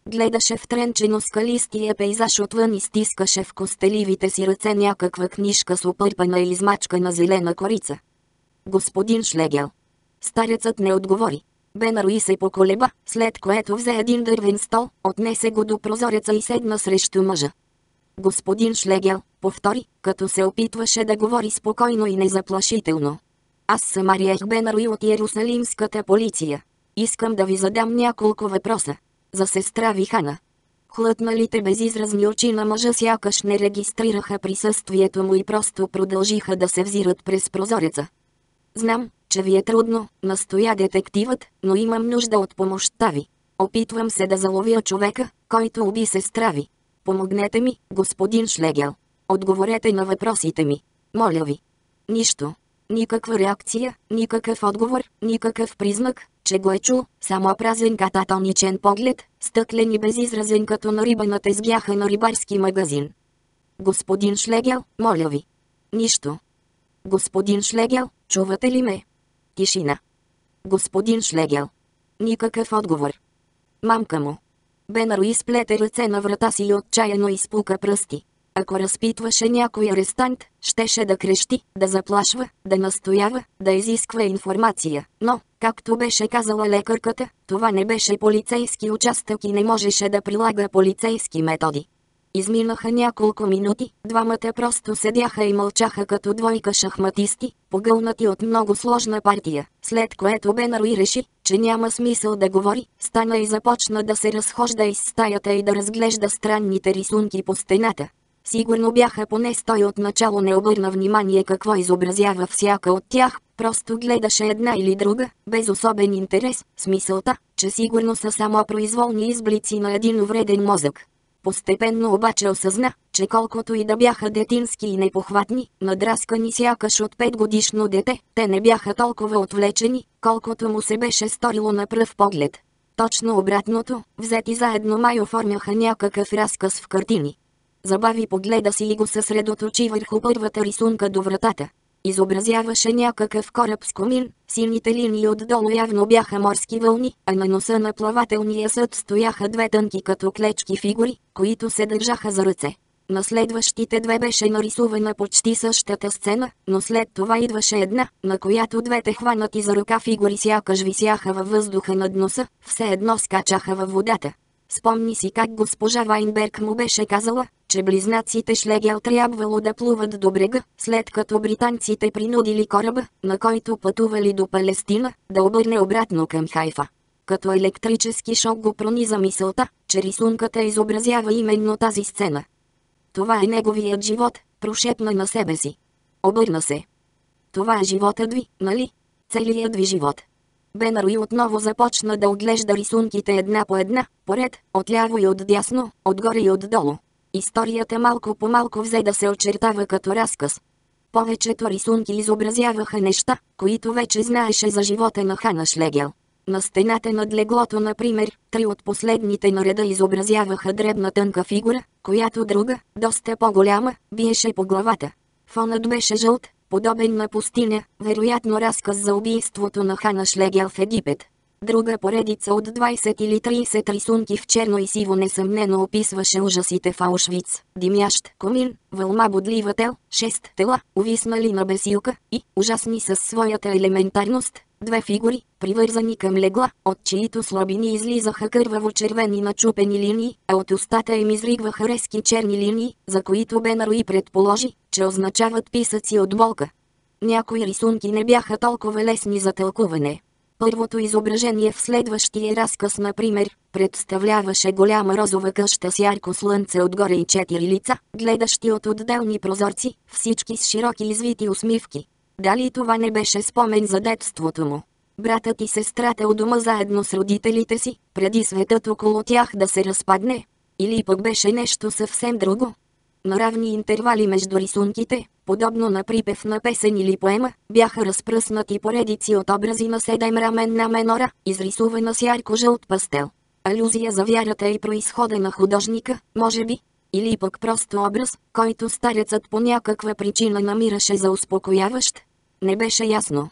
Гледаше втренчено скалистия пейзаж отвън и стискаше в костеливите си ръце някаква книжка с опърпана и измачкана зелена корица. Господин Шлегел. Старецът не отговори. Бенаруи се поколеба, след което взе един дървен стол, отнесе го до прозореца и седна срещу мъжа. Господин Шлегел, повтори, като се опитваше да говори спокойно и незаплашително. Аз съм Ариех Бенаруи от Иерусалимската полиция. Искам да ви задам няколко въпроса. За сестра Вихана. Хлътналите безизразни очи на мъжа сякаш не регистрираха присъствието му и просто продължиха да се взират през прозореца. Знам, че ви е трудно, настоя детективът, но имам нужда от помощта ви. Опитвам се да заловя човека, който уби сестра ви. Помогнете ми, господин Шлегел. Отговорете на въпросите ми. Моля ви. Нищо. Никаква реакция, никакъв отговор, никакъв признак, че го е чул, само празен кататоничен поглед, стъклен и безизразен като на риба на тезгяха на рибарски магазин. Господин Шлегел, моля ви. Нищо. Господин Шлегел, чувате ли ме? Тишина. Господин Шлегел. Никакъв отговор. Мамка му. Бенаруи сплете ръце на врата си и отчаяно изпука пръсти. Ако разпитваше някой арестант, щеше да крещи, да заплашва, да настоява, да изисква информация. Но, както беше казала лекарката, това не беше полицейски участък и не можеше да прилага полицейски методи. Изминаха няколко минути, двамата просто седяха и мълчаха като двойка шахматисти, погълнати от много сложна партия, след което Бенаруи реши, че няма смисъл да говори, стана и започна да се разхожда из стаята и да разглежда странните рисунки по стената. Сигурно бяха поне сто и отначало не обърна внимание какво изобразява всяка от тях, просто гледаше една или друга, без особен интерес, с мисълта, че сигурно са само произволни изблици на един увреден мозък. Постепенно обаче осъзна, че колкото и да бяха детински и непохватни, надраскани сякаш от петгодишно дете, те не бяха толкова отвлечени, колкото му се беше сторило на пръв поглед. Точно обратното, взети заедно май оформяха някакъв разказ в картини. Забави погледа си и го съсредоточи върху първата рисунка до вратата. Изобразяваше някакъв кораб с комин, сините линии отдолу явно бяха морски вълни, а на носа на плавателния съд стояха две тънки като клечки фигури, които се държаха за ръце. На следващите две беше нарисувана почти същата сцена, но след това идваше една, на която двете хванати за ръка фигури сякаш висяха във въздуха над носа, все едно скачаха във водата. Спомни си как госпожа Вайнберг му беше казала, че близнаците Шлегел трябвало да плуват до брега, след като британците принудили кораба, на който пътували до Палестина, да обърне обратно към Хайфа. Като електрически шок го прониза мисълта, че рисунката изобразява именно тази сцена. Това е неговият живот, прошепна на себе си. Обърна се. Това е животът ви, нали? Целият ви живот. Бенаруи отново започна да оглежда рисунките една по една, поред, отляво и отдясно, отгоре и отдолу. Историята малко по малко взе да се очертава като разказ. Повечето рисунки изобразяваха неща, които вече знаеше за живота на Хана Шлегел. На стената над леглото, например, три от последните на реда изобразяваха дребна тънка фигура, която друга, доста по-голяма, биеше по главата. Фонът беше жълт, подобен на пустиня, вероятно разказ за убийството на Хана Шлегел в Египет. Друга поредица от двайсет или трийсет рисунки в черно и сиво несъмнено описваше ужасите в Аушвиц, димящ комин, вълма бодлива тел, шест тела, увиснали на бесилка и, ужасни със своята елементарност, две фигури, привързани към легла, от чието слабини излизаха кърваво-червени начупени линии, а от устата им изригваха резки черни линии, за които Бенаруи предположи, че означават писъци от болка. Някои рисунки не бяха толкова лесни за тълкуване. Първото изображение в следващия разказ, например, представляваше голяма розова къща с ярко слънце отгоре и четири лица, гледащи от отделни прозорци, всички с широки извити усмивки. Дали това не беше спомен за детството му? Братът и сестрата у дома заедно с родителите си, преди светът около тях да се разпадне? Или пък беше нещо съвсем друго? На равни интервали между рисунките, подобно на припев на песен или поема, бяха разпръснати поредици от образи на седемраменна менора, изрисувана с ярко-жълт пастел. Алюзия за вярата и произхода на художника, може би? Или пък просто образ, който старецът по някаква причина намираше за успокояващ? Не беше ясно.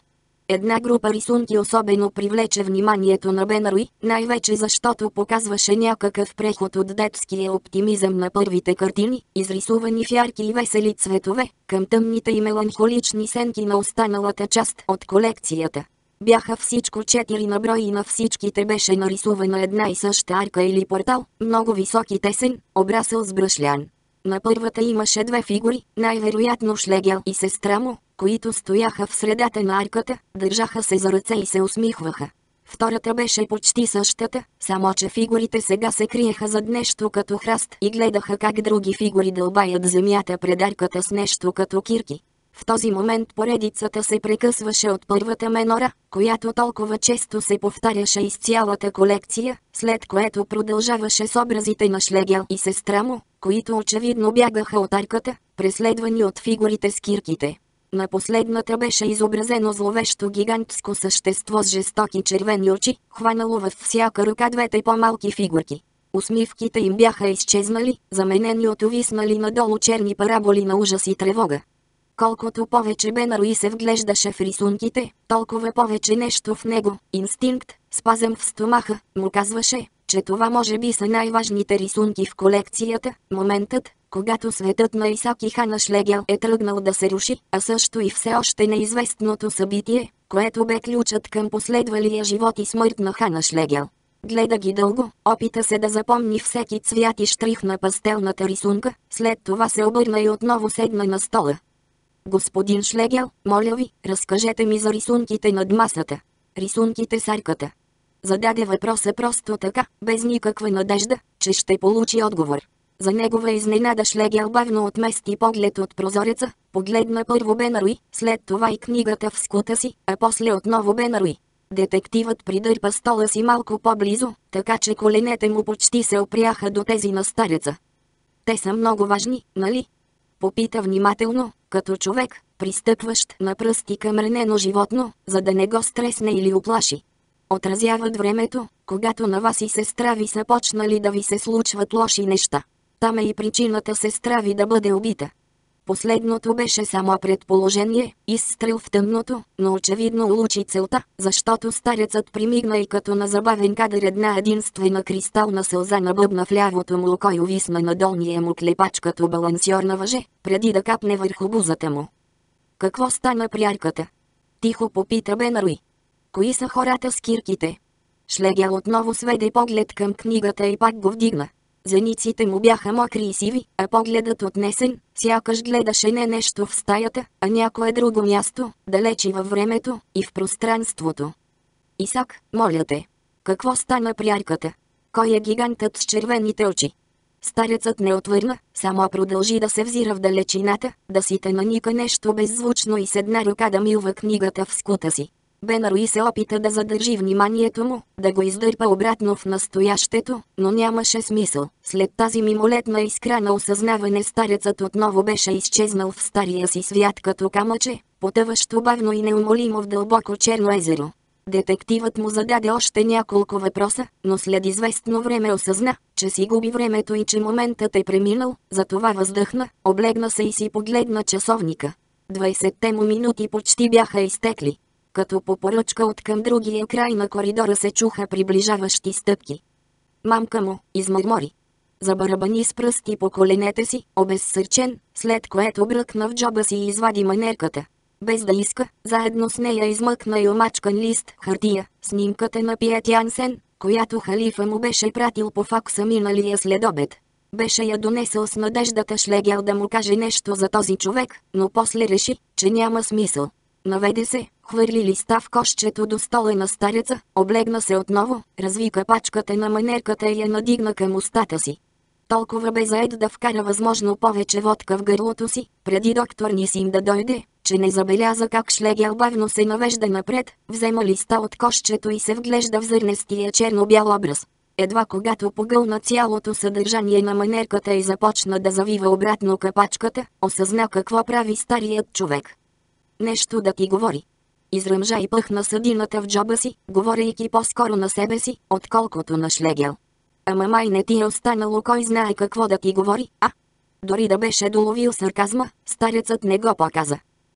Една група рисунки особено привлече вниманието на Бенаруи, най-вече защото показваше някакъв преход от детския оптимизъм на първите картини, изрисувани в ярки и весели цветове, към тъмните и меланхолични сенки на останалата част от колекцията. Бяха всичко четири на брой и на всичките беше нарисувана една и съща арка или портал, много висок и тесен, обрасъл с бръшлян. На първата имаше две фигури, най-вероятно Шлегел и сестра му, които стояха в средата на арката, държаха се за ръце и се усмихваха. Втората беше почти същата, само че фигурите сега се криеха зад нещо като храст и гледаха как други фигури дълбаят земята пред арката с нещо като кирки. В този момент поредицата се прекъсваше от първата менора, която толкова често се повтаряше из цялата колекция, след което продължаваше с образите на Шлегел и сестра му, които очевидно бягаха от арката, преследвани от фигурите с кирките. На последната беше изобразено зловещо гигантско същество с жестоки червени очи, хванало във всяка ръка двете по-малки фигурки. Усмивките им бяха изчезнали, заменени от увиснали надолу черни параболи на ужас и тревога. Колкото повече Бенаруи се вглеждаше в рисунките, толкова повече нещо в него, инстинкт, спазъм в стомаха, му казваше, че това може би са най-важните рисунки в колекцията, моментът, когато светът на Исак и Хана Шлегел е тръгнал да се руши, а също и все още неизвестното събитие, което бе ключът към последвалия живот и смърт на Хана Шлегел. Гледа ги дълго, опита се да запомни всеки цвят и штрих на пастелната рисунка, след това се обърна и отново седна на стола. Господин Шлегел, моля ви, разкажете ми за рисунките над масата. Рисунките с арката. Зададе въпроса просто така, без никаква надежда, че ще получи отговор. За негова изненада Шлегел бавно отмести поглед от прозореца, погледна първо Бенаруи, след това и книгата в скута си, а после отново Бенаруи. Детективът придърпа стола си малко по-близо, така че коленете му почти се опряха до тези на стареца. Те са много важни, нали? Попита внимателно, като човек, пристъпващ на пръсти към ранено животно, за да не го стресне или уплаши. Отразяват времето, когато на вас и сестра ви са почнали да ви се случват лоши неща. Там е и причината сестра ви да бъде убита. Последното беше само предположение, изстрел в тъмното, но очевидно улучи целта, защото старецът примигна и като на забавен кадър една единствена кристална сълза набъбна в лявото му око и увисна на долния му клепач като балансьор на въже, преди да капне върху бузата му. Какво стана при арката? Тихо попита Бенаруи. Кои са хората с кирките? Шлегел отново сведе поглед към книгата и пак го вдигна. Зениците му бяха мокри и сиви, а погледът отнесен, сякаш гледаше не нещо в стаята, а някое друго място, далечи във времето и в пространството. Исак, моля те, какво стана при арката? Кой е гигантът с червените очи? Старецът не отвърна, само продължи да се взира в далечината, да си те наника нещо беззвучно и с една ръка да милва книгата в скута си. Бенаруи се опита да задържи вниманието му, да го издърпа обратно в настоящето, но нямаше смисъл. След тази мимолетна искра на осъзнаване старецът отново беше изчезнал в стария си свят като камъче, потъващо бавно и неумолимо в дълбоко черно езеро. Детективът му зададе още няколко въпроса, но след известно време осъзна, че си губи времето и че моментът е преминал, затова въздъхна, облегна се и си погледна часовника. Двайсетте му минути почти бяха изтекли. Като по поръчка от към другия край на коридора се чуха приближаващи стъпки. Мамка му, измърмори. Забарабани с пръсти по коленете си, обезсърчен, след което бръкна в джоба си и извади манерката. Без да иска, заедно с нея измъкна и омачкан лист хартия, снимката на Пиет Янсен, която халифа му беше пратил по факса миналия следобед. Беше я донесъл с надеждата Шлегел да му каже нещо за този човек, но после реши, че няма смисъл. Наведе се, хвърли листа в кошчето до стола на стареца, облегна се отново, развика пачката на манерката и я надигна към устата си. Толкова бе заед да вкара възможно повече водка в гърлото си, преди доктор Нисим да дойде, че не забеляза как Шлегел бавно се навежда напред, взема листа от кошчето и се вглежда в зърнестия черно-бял образ. Едва когато погълна цялото съдържание на манерката и започна да завива обратно капачката, осъзна какво прави старият човек. Нещо да ти говори. Изръмжа и пъхна съдината в джоба си, говорейки по-скоро на себе си, отколкото на Шлегел. Ама май не ти е останало кой знае какво да ти говори, а? Дори да беше доловил сарказма, старецът не го показа.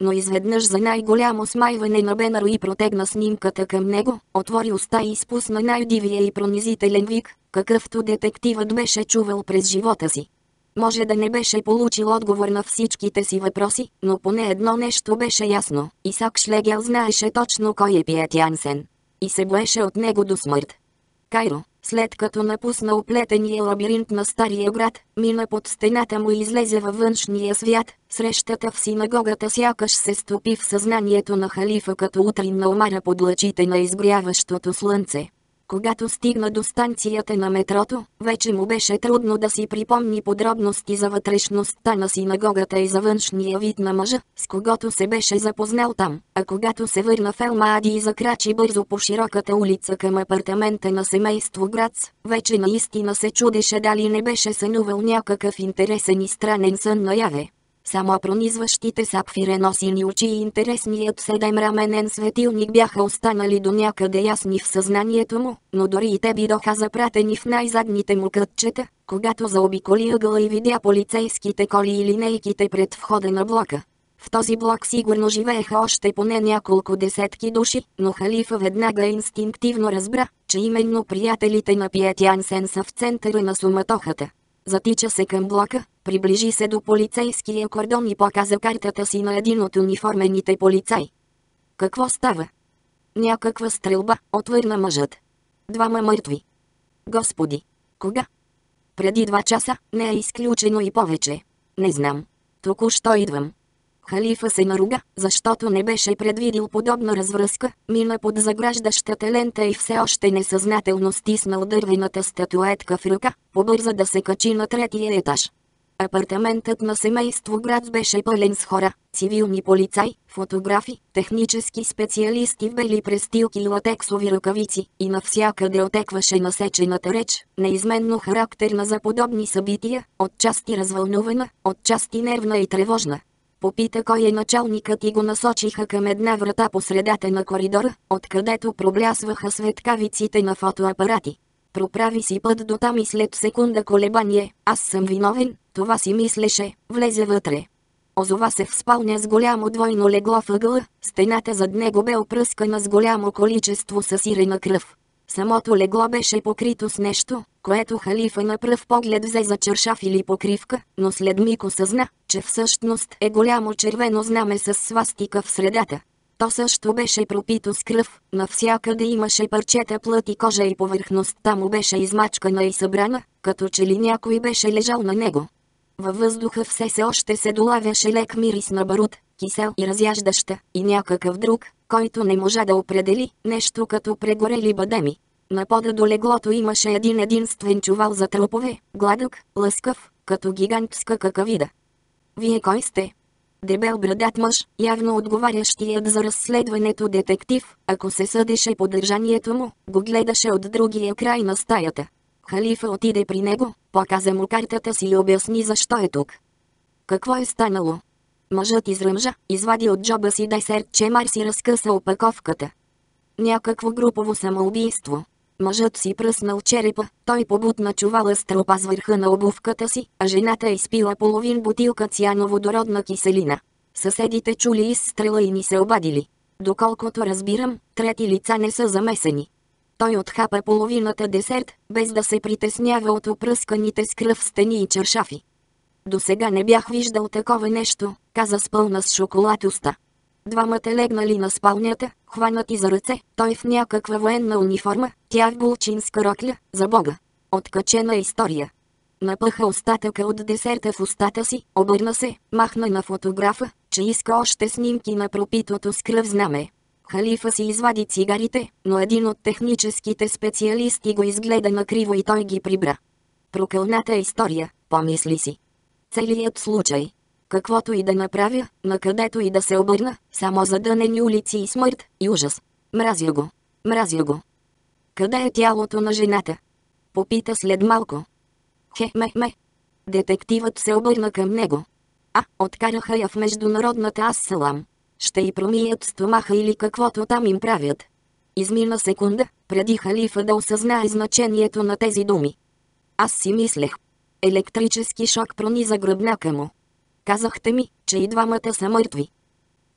но изведнъж за най-голямо смайване на Бенаро и протегна снимката към него, отвори уста и изпусна най-дивия и пронизителен вик, какъвто детективът беше чувал през живота си. Може да не беше получил отговор на всичките си въпроси, но поне едно нещо беше ясно. Исак Шлегел знаеше точно кой е Пиет Янсен. И се боеше от него до смърт. Кайро, след като напусна оплетения лабиринт на стария град, мина под стената му и излезе във външния свят, срещата в синагогата сякаш се стопи в съзнанието на халифа като утринна омара под лъчите на изгряващото слънце. Когато стигна до станцията на метрото, вече му беше трудно да си припомни подробности за вътрешността на синагогата и за външния вид на мъжа, с когото се беше запознал там, а когато се върна в Ел-Маади и закрачи бързо по широката улица към апартамента на семейство Грац, вече наистина се чудеше дали не беше сънувал някакъв интересен и странен сън наяве. Само пронизващите сапфирено-сини очи и интересният седемраменен светилник бяха останали до някъде ясни в съзнанието му, но дори и те бидоха запратени в най-задните му кътчета, когато заобиколи ъгъла и видя полицейските коли и линейките пред входа на блока. В този блок сигурно живееха още поне няколко десетки души, но халифа веднага инстинктивно разбра, че именно приятелите на Пиет Янсен са в центъра на суматохата. Затича се към блока, приближи се до полицейския кордон и показа картата си на един от униформените полицаи. Какво става? Някаква стрелба, отвърна мъжът. Двама мъртви. Господи! Кога? Преди два часа, не е изключено и повече. Не знам. Току-що идвам. Халифа се наруга, защото не беше предвидил подобна развръзка, мина под заграждащата лента и все още несъзнателно стиснал дървената статуетка в ръка, побърза да се качи на третия етаж. Апартаментът на семейство Грац беше пълен с хора, цивилни полицаи, фотографи, технически специалисти в бели престилки и латексови ръкавици, и навсякъде отекваше насечената реч, неизменно характерна за подобни събития, отчасти развълнувана, отчасти нервна и тревожна. Попита кой е началникът и го насочиха към една врата по средата на коридора, откъдето проблясваха светкавиците на фотоапарати. Проправи си път до там и след секунда колебание, аз съм виновен, това си мислеше, влезе вътре. Озова се в спалня с голямо двойно легло в ъгъла, стената зад него бе опръскана с голямо количество съсирена кръв. Самото легло беше покрито с нещо, което халифа на пръв поглед взе за чаршаф или покривка, но след миг осъзна, че всъщност е голямо червено знаме с свастика в средата. То също беше пропито с кръв, навсякъде имаше парчета плът и кожа и повърхността му беше измачкана и събрана, като че ли някой беше лежал на него. Във въздуха все се още се долавяше лек мирис на барут, кисел и разяждаща, и някакъв друг, който не можа да определи, нещо като прегорели бадеми. На пода до леглото имаше един единствен чувал за трупове, гладък, лъскав, като гигантска какавида. Вие кой сте? Дебел брадат мъж, явно отговарящият за разследването детектив, ако се съдеше по държанието му, го гледаше от другия край на стаята. Халифа отиде при него, показа му картата си и обясни защо е тук. Какво е станало? Мъжът изръмжа, извади от джоба си десертче Марс и разкъса опаковката. Някакво групово самоубийство. Мъжът си пръснал черепа, той побутна чувала с тропа с върха на обувката си, а жената е изпила половин бутилка циановодородна киселина. Съседите чули изстрела и ни се обадили. Доколкото разбирам, трети лица не са замесени. Той отхапа половината десерт, без да се притеснява от опръсканите с кръв стени и чаршафи. До сега не бях виждал такова нещо, каза с пълна с шоколад уста. Двамата легнали на спалнята, хванати за ръце, той в някаква военна униформа, тя в булчинска рокля, за Бога. Откачена история. Напъха остатъка от десерта в устата си, обърна се, махна на фотографа, че иска още снимки на пропитото с кръв знаме. Халифа си извади цигарите, но един от техническите специалисти го изгледа накриво и той ги прибра. Прокълната история, помисли си. Целият случай. Каквото и да направя, накъдето и да се обърна, само задънени улици и смърт, и ужас. Мразя го. Мразя го. Къде е тялото на жената? Попита след малко. Хе-ме-ме. Детективът се обърна към него. А, откараха я в международната Ас-Салам. Ще й промият стомаха или каквото там им правят. Измина секунда, преди халифа да осъзнае значението на тези думи. Аз си мислех. Електрически шок прониза гръбнака му. Казахте ми, че и двамата са мъртви.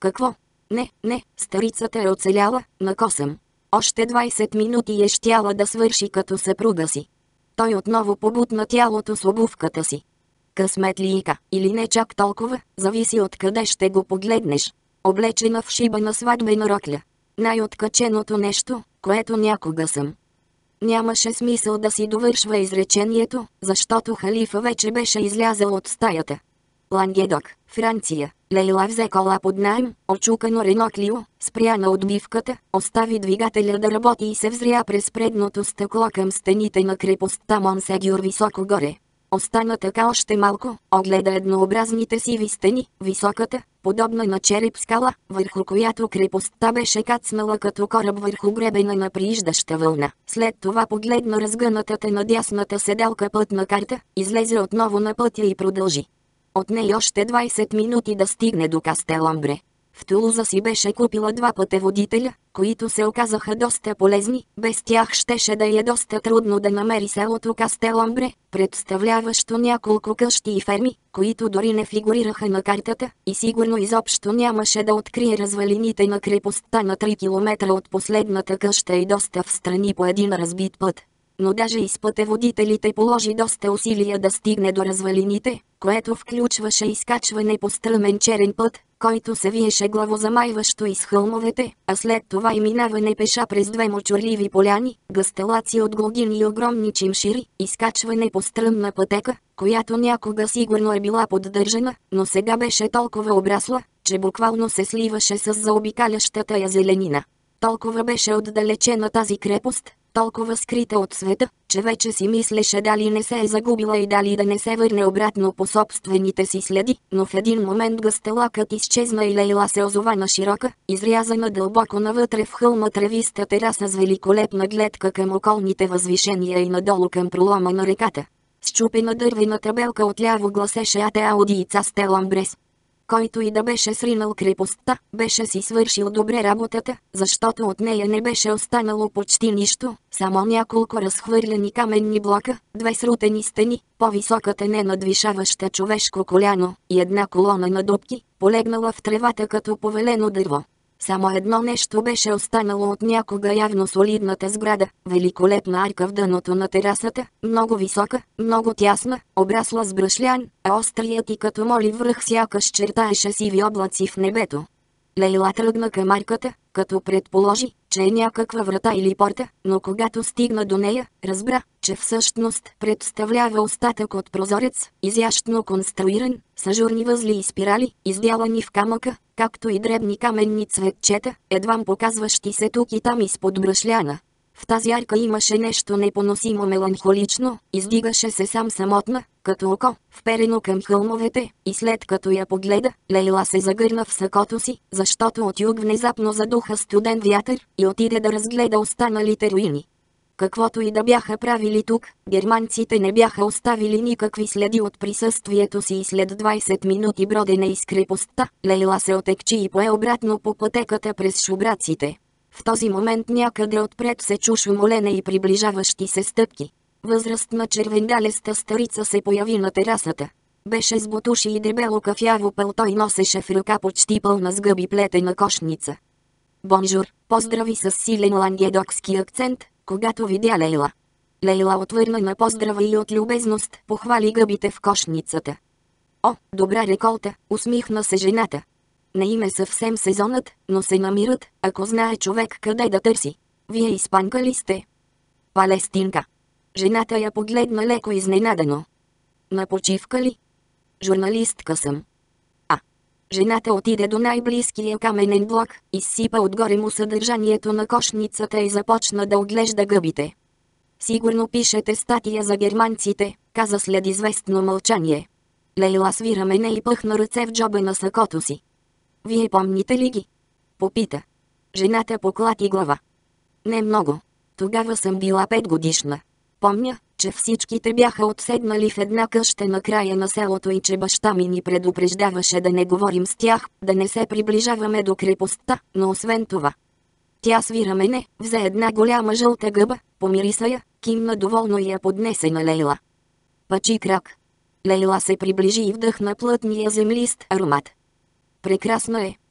Какво? Не, не, старицата е оцеляла, на косъм. Още двайсет минути е щяла да свърши като съпруга си. Той отново побутна тялото с обувката си. Късмет ли ика, или не чак толкова, зависи от къде ще го погледнеш. Облечена в шибана сватбена рокля. Най-откаченото нещо, което някога съм. Нямаше смисъл да си довършва изречението, защото халифа вече беше излязъл от стаята. Лангедок, Франция. Лейла взе кола под наем, очукано Рено Клио, спря на отбивката, остави двигателя да работи и се взря през предното стъкло към стените на крепостта Монсегюр високо горе. Остана така още малко, огледа еднообразните сиви стени, високата, подобна на череп скала, върху която крепостта беше кацнала като кораб върху гребена на прииждаща вълна. След това погледна разгънатата на дясната седалка пътна карта, излезе отново на пътя и продължи. От нея още двайсет минути да стигне до Кастеламбре. В Тулуза си беше купила два пътеводителя, които се оказаха доста полезни, без тях щеше да е доста трудно да намери селото Кастеламбре, представляващо няколко къщи и ферми, които дори не фигурираха на картата, и сигурно изобщо нямаше да открие развалините на крепостта на три километра от последната къща и доста встрани по един разбит път. Но даже и с пътеводителите положи доста усилия да стигне до развалините, което включваше изкачване по стръмен черен път, който се виеше главозамайващо из хълмовете, а след това и минаване пеша през две мочурливи поляни, гъстелаци от глогини и огромни чимшири, изкачване по стръмна пътека, която някога сигурно е била поддържана, но сега беше толкова обрасла, че буквално се сливаше с заобикалящата я зеленина. Толкова беше отдалечена тази крепост, толкова скрита от света, че вече си мислеше дали не се е загубила и дали да не се върне обратно по собствените си следи, но в един момент гъстелакът изчезна и Лейла се озова на широка, изрязана дълбоко навътре в хълма тревиста тераса с великолепна гледка към околните възвишения и надолу към пролома на реката. Счупена дървена табелка отляво гласеше Ате Аудиица Стеламбрес. Който и да беше сринал крепостта, беше си свършил добре работата, защото от нея не беше останало почти нищо, само няколко разхвърляни каменни блока, две срутени стени, по-високата не надвишаваща човешко коляно, и една колона на дупки, полегнала в тревата като повелено дърво. Само едно нещо беше останало от някога явно солидната сграда, великолепна арка в дъното на терасата, много висока, много тясна, обрасла с брашлян, а острият и като моли връх сякаш чертаеше сиви облаци в небето. Лейла тръгна към арката, като предположи, че е някаква врата или порта, но когато стигна до нея, разбра, че всъщност представлява остатък от прозорец, изящно конструиран, с ажурни възли и спирали, издялани в камъка, както и дребни каменни цветчета, едвам показващи се тук и там изпод брашляна. В тази арка имаше нещо непоносимо меланхолично, издигаше се сам самотна, като око, вперено към хълмовете, и след като я погледа, Лейла се загърна в сакото си, защото от юг внезапно задуха студен вятър и отиде да разгледа останалите руини. Каквото и да бяха правили тук, германците не бяха оставили никакви следи от присъствието си и след двайсет минути бродене из крепостта, Лейла се отекчи и пое обратно по пътеката през шубраците. В този момент някъде отпред се чу шумолене и приближаващи се стъпки. Възрастна червендалеста старица се появи на терасата. Беше с бутуши и дебело кафяво пълто и носеше в ръка почти пълна с гъби плетена кошница. «Бонжур», поздрави с силен лангедокски акцент, когато видя Лейла. Лейла отвърна на поздрава и от любезност похвали гъбите в кошницата. «О, добра реколта», усмихна се жената. Не им е съвсем сезонът, но се намират, ако знае човек къде да търси. Вие испанка ли сте? Палестинка. Жената я погледна леко изненадано. На почивка ли? Журналистка съм. А. Жената отиде до най-близкия каменен блок, изсипа отгоре му съдържанието на кошницата и започна да оглежда гъбите. Сигурно пишете статия за германците, каза след известно мълчание. Лейла свира мене и пъхна ръце в джоба на сакото си. Вие помните ли ги? Попита. Жената поклати глава. Не много. Тогава съм била петгодишна. Помня, че всичките бяха отседнали в една къща на края на селото и че баща ми ни предупреждаваше да не говорим с тях, да не се приближаваме до крепостта, но освен това. Тя свира мене, взе една голяма жълта гъба, помириса я, кимна доволно и я поднесе на Лейла. Пачи крак. Лейла се приближи и вдъхна плътния землист аромат. Прекрасна е,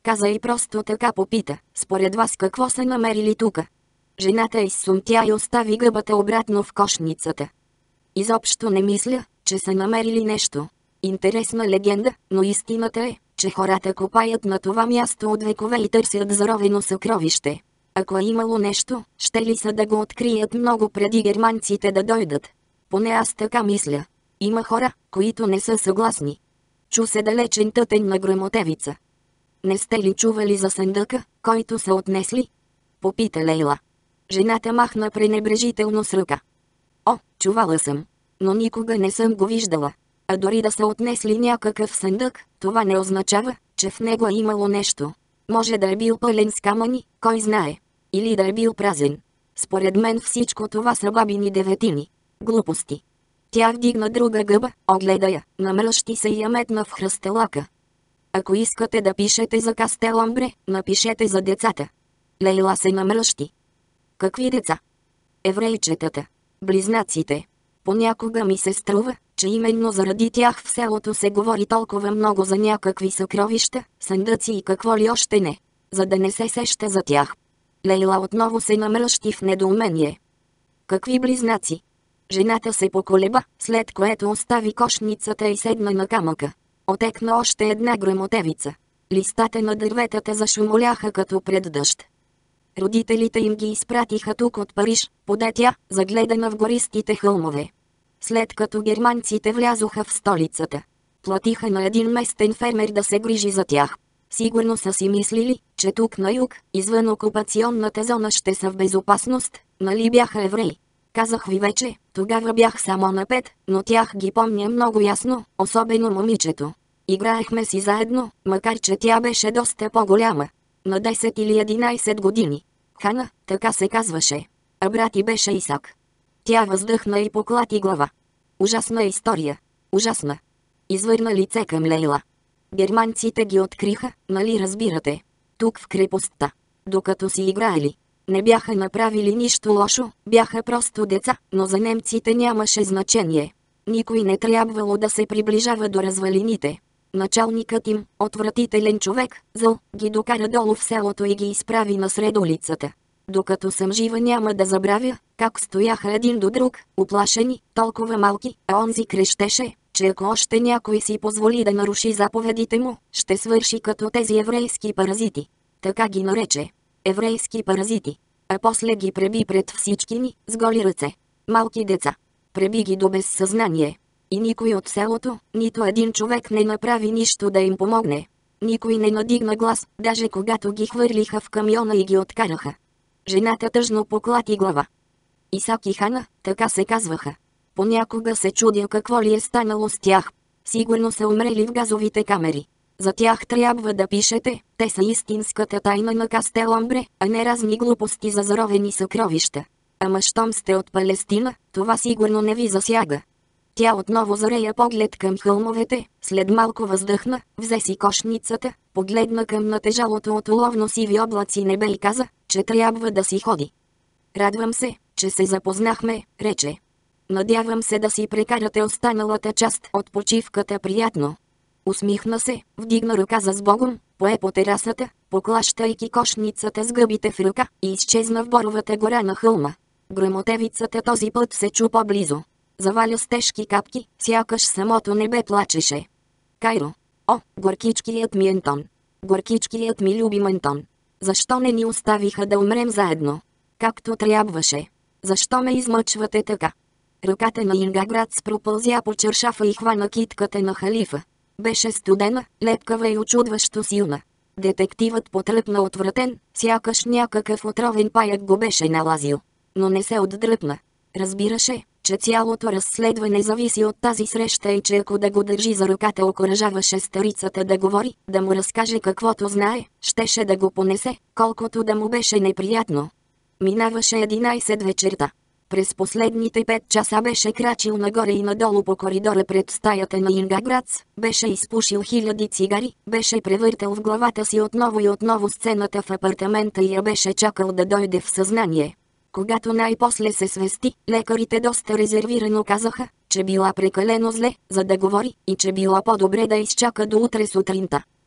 каза и просто така попита: според вас какво са намерили тука? Жената изсумтя и остави гъбата обратно в кошницата. Изобщо не мисля, че са намерили нещо. Интересна легенда, но истината е, че хората копаят на това място от векове и търсят заровено съкровище. Ако е имало нещо, ще ли са да го открият много преди германците да дойдат? Поне аз така мисля. Има хора, които не са съгласни. Чу се далечен тътен на гръмотевица. Не сте ли чували за съндъка, който са отнесли? Попита Лейла. Жената махна пренебрежително с ръка. О, чувала съм. Но никога не съм го виждала. А дори да са отнесли някакъв съндък, това не означава, че в него е имало нещо. Може да е бил пълен с камъни, кой знае. Или да е бил празен. Според мен всичко това са бабини деветини. Глупости. Тя вдигна друга гъба, огледа я, намръщи се и я метна в хръстелака. Ако искате да пишете за Кастеламбре, напишете за децата. Лейла се намръщи. Какви деца? Еврейчетата. Близнаците. Понякога ми се струва, че именно заради тях в селото се говори толкова много за някакви съкровища, съндъци и какво ли още не, за да не се сеща за тях. Лейла отново се намръщи в недоумение. Какви близнаци? Жената се поколеба, след което остави кошницата и седна на камъка. Отекна още една гръмотевица. Листата на дърветата зашумоляха като пред дъжд. Родителите им ги изпратиха тук от Париж, поде тя, загледана в гористите хълмове. След като германците влязоха в столицата, платиха на един местен фермер да се грижи за тях. Сигурно са си мислили, че тук на юг, извън окупационната зона ще са в безопасност, нали бяха евреи. Казах ви вече, тогава бях само на пет, но тях ги помня много ясно, особено момичето. Играехме си заедно, макар че тя беше доста по-голяма. На десет или единайсет години. Хана, така се казваше. А брат й беше Исак. Тя въздъхна и поклати глава. Ужасна история. Ужасна. Извърна лице към Лейла. Германците ги откриха, нали разбирате? Тук в крепостта. Докато си играели. Не бяха направили нищо лошо, бяха просто деца, но за немците нямаше значение. Никой не трябвало да се приближава до развалините. Началникът им, отвратителен човек, зъл, ги докара долу в селото и ги изправи насред улицата. Докато съм жива няма да забравя, как стояха един до друг, уплашени, толкова малки, а онзи крещеше, че ако още някой си позволи да наруши заповедите му, ще свърши като тези еврейски паразити. Така ги нарече. Еврейски паразити. А после ги преби пред всички ни, с голи ръце. Малки деца. Преби ги до безсъзнание. И никой от селото, нито един човек не направи нищо да им помогне. Никой не надигна глас, даже когато ги хвърлиха в камиона и ги откараха. Жената тъжно поклати глава. Исак и Хана, така се казваха. Понякога се чудя какво ли е станало с тях. Сигурно са умрели в газовите камери. За тях трябва да пишете, те са истинската тайна на Кастеламбре, а не разни глупости за заровени съкровища. Ама щом сте от Палестина, това сигурно не ви засяга. Тя отново зарея поглед към хълмовете, след малко въздъхна, взе си кошницата, погледна към натежалото от уловно сиви облаци небе и каза, че трябва да си ходи. Радвам се, че се запознахме, рече. Надявам се да си прекарате останалата част от почивката приятно. Усмихна се, вдигна ръка за сбогом, пое по терасата, поклащайки кошницата с гъбите в ръка и изчезна в боровата гора на хълма. Гръмотевицата този път се чу по-близо. Заваля с тежки капки, сякаш самото небе плачеше. Кайро. О, горкичкият ми Антон. Горкичкият ми любим Антон. Защо не ни оставиха да умрем заедно? Както трябваше. Защо ме измъчвате така? Ръката на Ингаград пропълзя по чершафа и хвана китката на халифа. Беше студена, лепкава и очудващо силна. Детективът потръпна отвратен, сякаш някакъв отровен паяк го беше налазил. Но не се отдръпна. Разбираше, че цялото разследване зависи от тази среща и че ако да го държи за ръката окуражаваше старицата да говори, да му разкаже каквото знае, щеше да го понесе, колкото да му беше неприятно. Минаваше единайсет вечерта. През последните пет часа беше крачил нагоре и надолу по коридора пред стаята на Ингаградс, беше изпушил хиляди цигари, беше превъртал в главата си отново и отново сцената в апартамента и я беше чакал да дойде в съзнание. Когато най-после се свести, лекарите доста резервирано казаха, че била прекалено зле, за да говори, и че била по-добре да изчака до утре сутринта.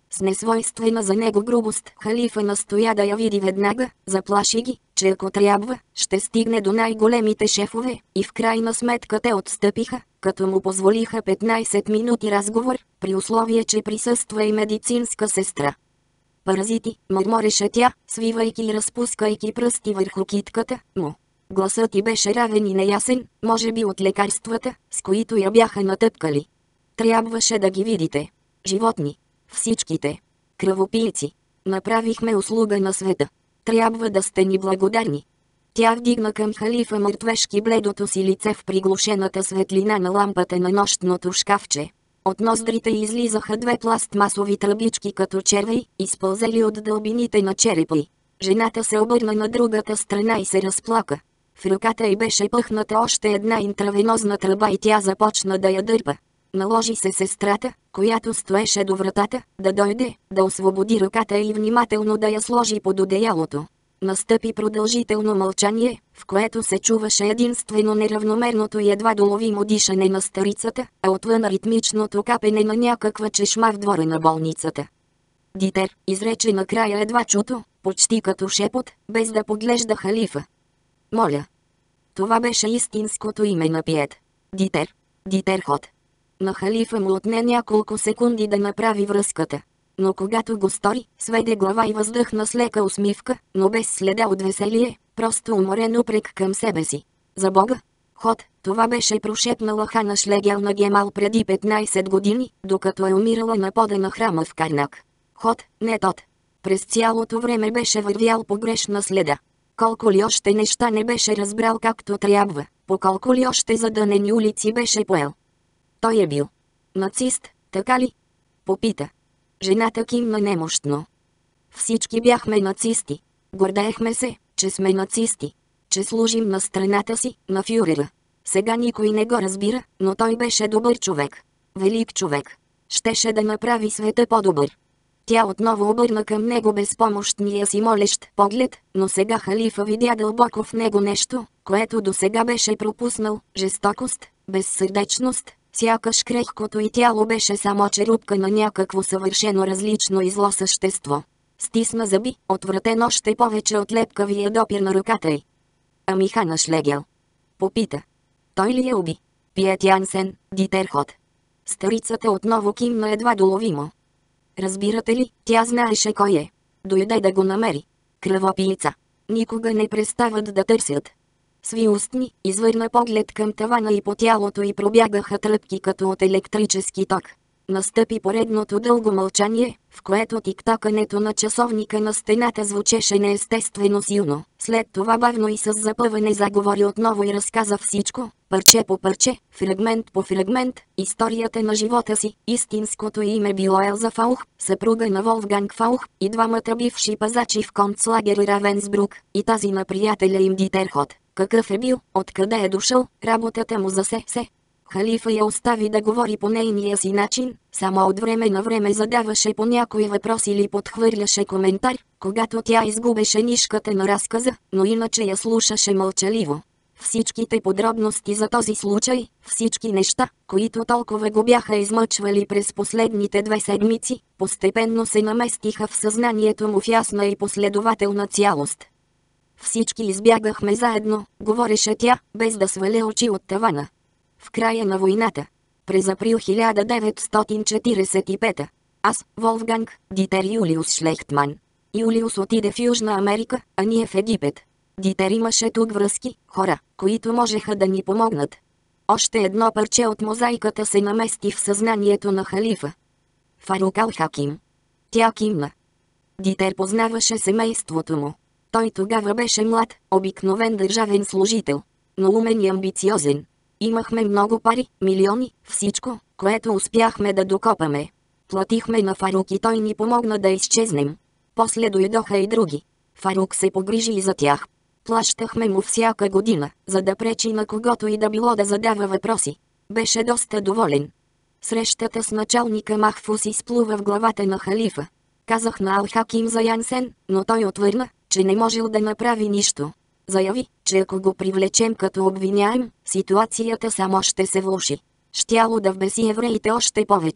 С несвойствена за него грубост халифа настоя да я види веднага, заплаши ги, че ако трябва, ще стигне до най-големите шефове, и в крайна сметка те отстъпиха, като му позволиха петнайсет минути разговор, при условие че присъства и медицинска сестра. Паразити, мърмореше тя, свивайки и разпускайки пръсти върху китката му. Гласът ти беше равен и неясен, може би от лекарствата, с които я бяха натъпкали. Трябваше да ги видите. Животни. Всичките. Кръвопийци. Направихме услуга на света. Трябва да сте ни благодарни. Тя вдигна към халифа мъртвешки бледото си лице в приглушената светлина на лампата на нощното шкафче. От ноздрите излизаха две пластмасови тръбички като червей, изпълзели от дълбините на черепа й. Жената се обърна на другата страна и се разплака. В ръката й беше пъхната още една интравенозна тръба и тя започна да я дърпа. Наложи се сестрата, която стоеше до вратата, да дойде, да освободи ръката и внимателно да я сложи под одеялото. Настъпи продължително мълчание, в което се чуваше единствено неравномерното и едва доловимо дишане на старицата, а отвън ритмичното капене на някаква чешма в двора на болницата. Дитер, изрече накрая едва чуто, почти като шепот, без да поглежда халифа. Моля. Това беше истинското име на Пиет. Дитер. Дитерхот. На халифа му отне няколко секунди да направи връзката. Но когато го стори, сведе глава и въздъхна с лека усмивка, но без следа от веселие, просто уморен упрек към себе си. За Бога! Ход, това беше прошепнала Хана Шлегел на Гемал преди петнайсет години, докато е умирала на пода на храма в Карнак. Ход, не тот. През цялото време беше вървял погрешна следа. Колко ли още неща не беше разбрал както трябва, по колко ли още задънени улици беше поел. Той е бил нацист, така ли? Попита. Жената кимна немощно. Всички бяхме нацисти. Гордеехме се, че сме нацисти. Че служим на страната си, на фюрера. Сега никой не го разбира, но той беше добър човек. Велик човек. Щеше да направи света по-добър. Тя отново обърна към него безпомощния си молещ поглед, но сега халифа видя дълбоко в него нещо, което досега беше пропуснал – жестокост, безсърдечност. Сякаш крехкото и тяло беше само черупка на някакво съвършено различно и зло същество. Стисна зъби, отвратен още повече от лепкавия допир на ръката й. Ами Хана Шлегел? Попита. Той ли я уби? Пиет Янсен, Дитерхот. Старицата отново кимна едва доловимо. Разбирате ли, тя знаеше кой е. Дойде да го намери. Кръвопийца. Никога не престават да търсят. Сви устни, извърна поглед към тавана и по тялото й пробягаха тръпки като от електрически ток. Настъпи поредното дълго мълчание, в което тиктакането на часовника на стената звучеше неестествено силно. След това бавно и с запъване заговори отново и разказа всичко, парче по парче, фрагмент по фрагмент, историята на живота си. Истинското име било Елза Фаух, съпруга на Волфганг Фаух, и двамата бивши пазачи в концлагер Равенсбрук, и тази на приятеля им Дитерхот. Какъв е бил, откъде е дошъл, работата му за се-се. Халифа я остави да говори по нейния си начин, само от време на време задаваше по някой въпрос или подхвърляше коментар, когато тя изгубеше нишката на разказа, но иначе я слушаше мълчаливо. Всичките подробности за този случай, всички неща, които толкова го бяха измъчвали през последните две седмици, постепенно се наместиха в съзнанието му в ясна и последователна цялост. Всички избягахме заедно, говореше тя, без да сваля очи от тавана. В края на войната. През април хиляда деветстотин четиридесет и пета. Аз, Волфганг, Дитер Юлиус Шлехтман. Юлиус отиде в Южна Америка, а ние в Египет. Дитер имаше тук връзки, хора, които можеха да ни помогнат. Още едно парче от мозайката се намести в съзнанието на халифа. Фарук Ал-Хаким. Тя кимна. Дитер познаваше семейството му. Той тогава беше млад, обикновен държавен служител, но умен и амбициозен. Имахме много пари, милиони, всичко, което успяхме да докопаме. Платихме на Фарук и той ни помогна да изчезнем. После дойдоха и други. Фарук се погрижи и за тях. Плащахме му всяка година, за да пречи на когото и да било да задава въпроси. Беше доста доволен. Срещата с началника Махфус изплува в главата на халифа. Казах на Ал-Хаким за Янсен, но той отвърна, че не можел да направи нищо. Заяви, че ако го привлечем като обвиняем, ситуацията само ще се влоши. Щяло да вбеси евреите още повече.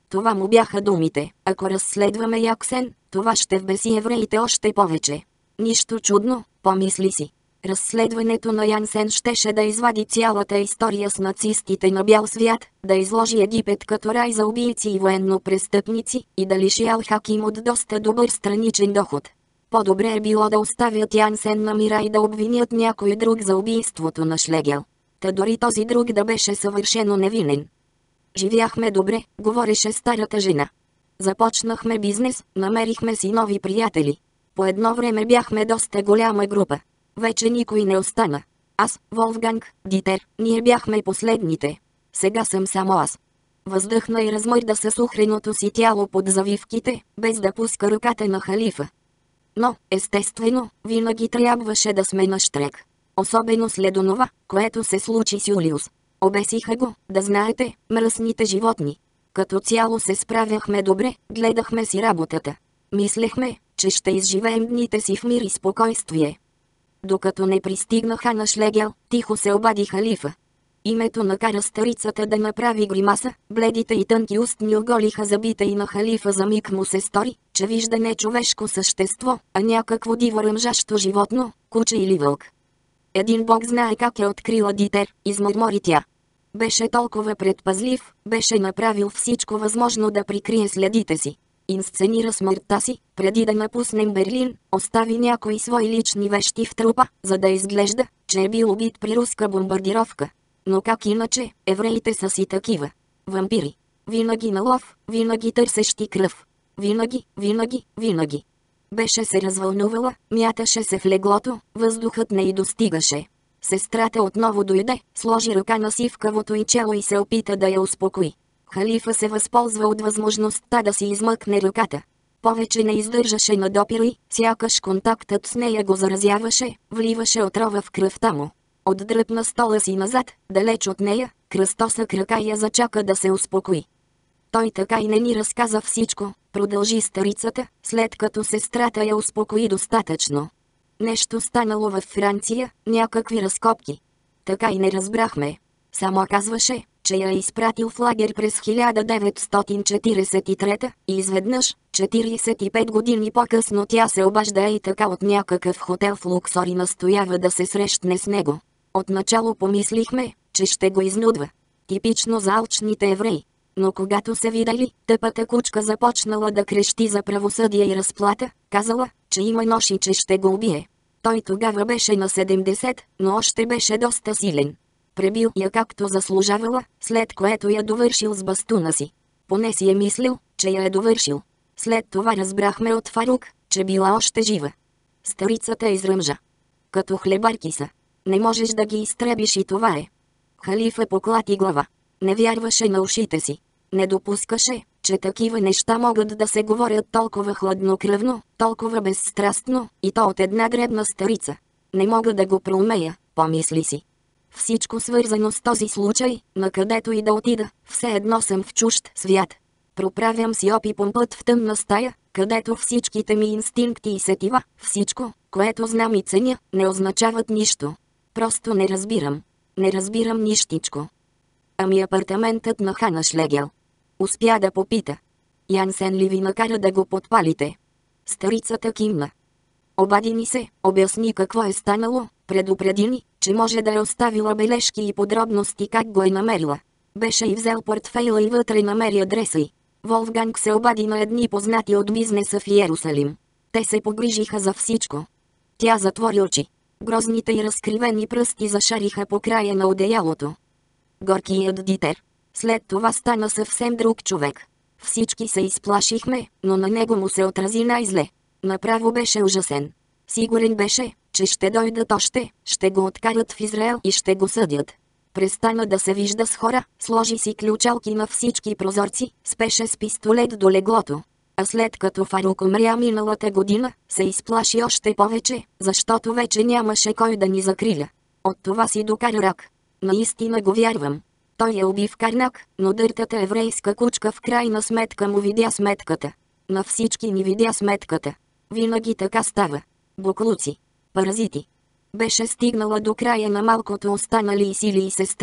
Това му бяха думите. Ако разследваме Яксен, това ще вбеси евреите още повече. Нищо чудно, помисли си. Разследването на Янсен щеше да извади цялата история с нацистите на бял свят, да изложи Египет като рай за убийци и военно-престъпници и да лиши Ал-Хаким от доста добър страничен доход. По-добре е било да оставят Янсен на мира и да обвинят някой друг за убийството на Шлегел. Та дори този друг да беше съвършено невинен. Живяхме добре, говореше старата жена. Започнахме бизнес, намерихме си нови приятели. По едно време бяхме доста голяма група. Вече никой не остана. Аз, Волфганг, Дитер, ние бяхме последните. Сега съм само аз. Въздъхна и размърда със сухреното си тяло под завивките, без да пуска ръката на халифа. Но, естествено, винаги трябваше да сме на щрек. Особено след онова, което се случи с Юлиус. Обесиха го, да знаете, мръсните животни. Като цяло се справяхме добре, гледахме си работата. Мислехме, че ще изживеем дните си в мир и спокойствие. Докато не пристигнаха на Шлегел, тихо се обади халифа. Името накара старицата да направи гримаса, бледите и тънки устни оголиха зъбите и на халифа за миг му се стори, че вижда не човешко същество, а някакво диво ръмжащо животно, куче или вълк. Един бог знае как е открила Дитер, измърмори тя. Беше толкова предпазлив, беше направил всичко възможно да прикрие следите си. Инсценира смъртта си, преди да напуснем Берлин, остави някои свои лични вещи в трупа, за да изглежда, че е бил убит при руска бомбардировка. Но как иначе, евреите са си такива. Вампири. Винаги на лов, винаги търсещи кръв. Винаги, винаги, винаги. Беше се развълнувала, мяташе се в леглото, въздухът не й достигаше. Сестрата отново дойде, сложи ръка на сивкавото й чело и се опита да я успокои. Халифа се възползва от възможността да си измъкне ръката. Повече не издържаше на допира й, сякаш контактът с нея го заразяваше, вливаше отрова в кръвта му. Отдръпна стола си назад, далеч от нея, кръстоса крака и я зачака да се успокои. Той така и не ни разказа всичко, продължи старицата, след като сестрата я успокои достатъчно. Нещо станало във Франция, някакви разкопки. Така и не разбрахме. Само казваше, че я е изпратил в лагер през хиляда деветстотин четиридесет и трета и изведнъж, четиридесет и пет години по-късно тя се обажда и така от някакъв хотел в Луксор и настоява да се срещне с него. Отначало помислихме, че ще го изнудва. Типично за алчните евреи. Но когато се видели, тъпата кучка започнала да крещи за правосъдие и разплата, казала, че има нож и че ще го убие. Той тогава беше на седемдесет, но още беше доста силен. Пребил я както заслужавала, след което я довършил с бастуна си. Поне си е мислил, че я е довършил. След това разбрахме от Фарук, че била още жива. Старицата изръмжа. Като хлебарки са. Не можеш да ги изтребиш и това е. Халифа поклати глава. Не вярваше на ушите си. Не допускаше, че такива неща могат да се говорят толкова хладнокръвно, толкова безстрастно, и то от една дребна старица. Не мога да го проумея, помисли си. Всичко свързано с този случай, накъдето и да отида, все едно съм в чужд свят. Проправям си опипом път в тъмна стая, където всичките ми инстинкти и сетива, всичко, което знам и ценя, не означават нищо. Просто не разбирам. Не разбирам нищичко. Ами апартаментът на Хана Шлегел? Успя да попита. Янсен ли ви накара да го подпалите? Старицата кимна. Обади ни се, обясни какво е станало, предупреди ни, че може да е оставила бележки и подробности как го е намерила. Беше и взел портфейла и вътре намери адреса й. Волфганг се обади на едни познати от бизнеса в Йерусалим. Те се погрижиха за всичко. Тя затвори очи. Грозните и разкривени пръсти зашариха по края на одеялото. Горкият Дитер. След това стана съвсем друг човек. Всички се изплашихме, но на него му се отрази най-зле. Направо беше ужасен. Сигурен беше, че ще дойдат още, ще го откарат в Израел и ще го съдят. Престана да се вижда с хора, сложи си ключалки на всички прозорци, спеше с пистолет до леглото. А след като Фарук умря миналата година, се изплаши още повече, защото вече нямаше кой да ни закриля. От това си докара рак. Наистина го вярвам. Той я уби в Карнак, но дъртата еврейска кучка в крайна сметка му видя сметката. На всички ни видя сметката. Винаги така става. Буклуци. Паразити. Беше стигнала до края на малкото останали и сили и сестрата,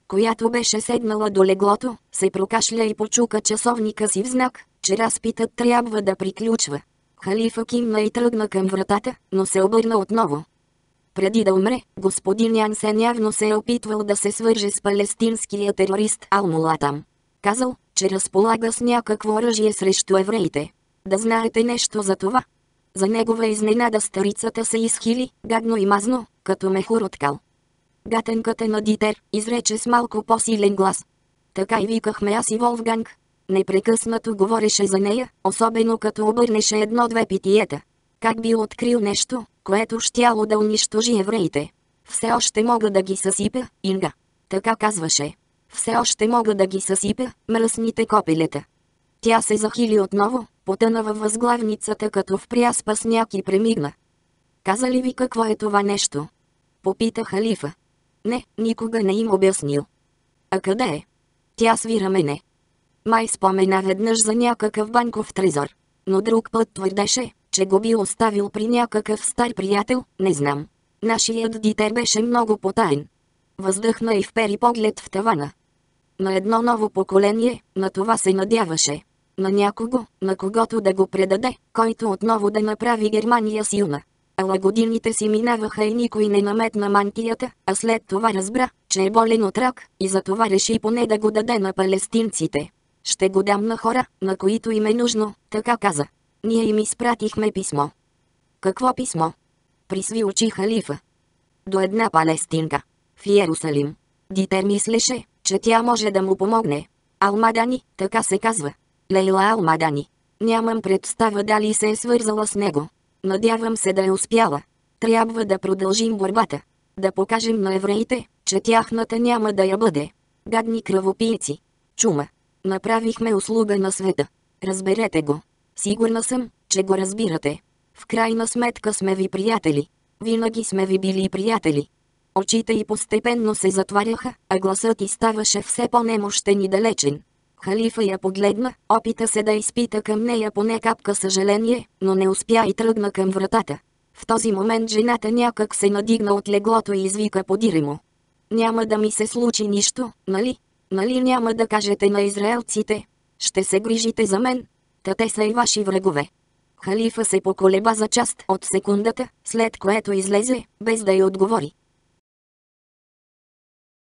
която беше седнала до леглото, се прокашля и почука часовника си в знак, че разпитът трябва да приключва. Халифа кимна и тръгна към вратата, но се обърна отново. Преди да умре, господин Янсен явно се е опитвал да се свърже с палестинския терорист Ал-Мулатам. Казал, че разполага с някакво оръжие срещу евреите. Да знаете нещо за това? За негова изненада старицата се изхили, гадно и мазно, като мехур от кал. Гатенката на Дитер, изрече с малко по-силен глас. Така и викахме аз и Волфганг. Непрекъснато говореше за нея, особено като обърнеше едно-две питиета. Как бил открил нещо, което щяло да унищожи евреите. Все още мога да ги съсипя, Инга. Така казваше. Все още мога да ги съсипя, мръсните копелета. Тя се захили отново, потъна във възглавницата като в пряспа сняг и премигна. Каза ли ви какво е това нещо? Попита халифа. Не, никога не им обяснил. А къде е? Тя свира мене. Май спомена веднъж за някакъв банков трезор. Но друг път твърдеше, че го бил оставил при някакъв стар приятел, не знам. Нашият Дитер беше много потаен. Въздъхна и впери поглед в тавана. На едно ново поколение, на това се надяваше. На някого, на когото да го предаде, който отново да направи Германия силна. Ала годините си минаваха и никой не наметна мантията, а след това разбра, че е болен от рак, и затова реши поне да го даде на палестинците. Ще го дам на хора, на които им е нужно, така каза. Ние им изпратихме писмо. Какво писмо? Присви очи халифа. До една палестинка. В Йерусалим. Дитер мислеше, че тя може да му помогне. Алмадани, така се казва. Лейла Алмадани. Нямам представа дали се е свързала с него. Надявам се да е успяла. Трябва да продължим борбата. Да покажем на евреите, че тяхната няма да я бъде. Гадни кръвопийци. Чума. Направихме услуга на света. Разберете го. Сигурна съм, че го разбирате. В крайна сметка сме ви приятели. Винаги сме ви били приятели. Очите й постепенно се затваряха, а гласът й ставаше все по-немощен и далечен. Халифа я погледна, опита се да изпита към нея поне капка съжаление, но не успя и тръгна към вратата. В този момент жената някак се надигна от леглото и извика подиремо. Няма да ми се случи нищо, нали? Нали няма да кажете на израелците? Ще се грижите за мен? Та те са и ваши врагове. Халифа се поколеба за част от секундата, след което излезе, без да й отговори.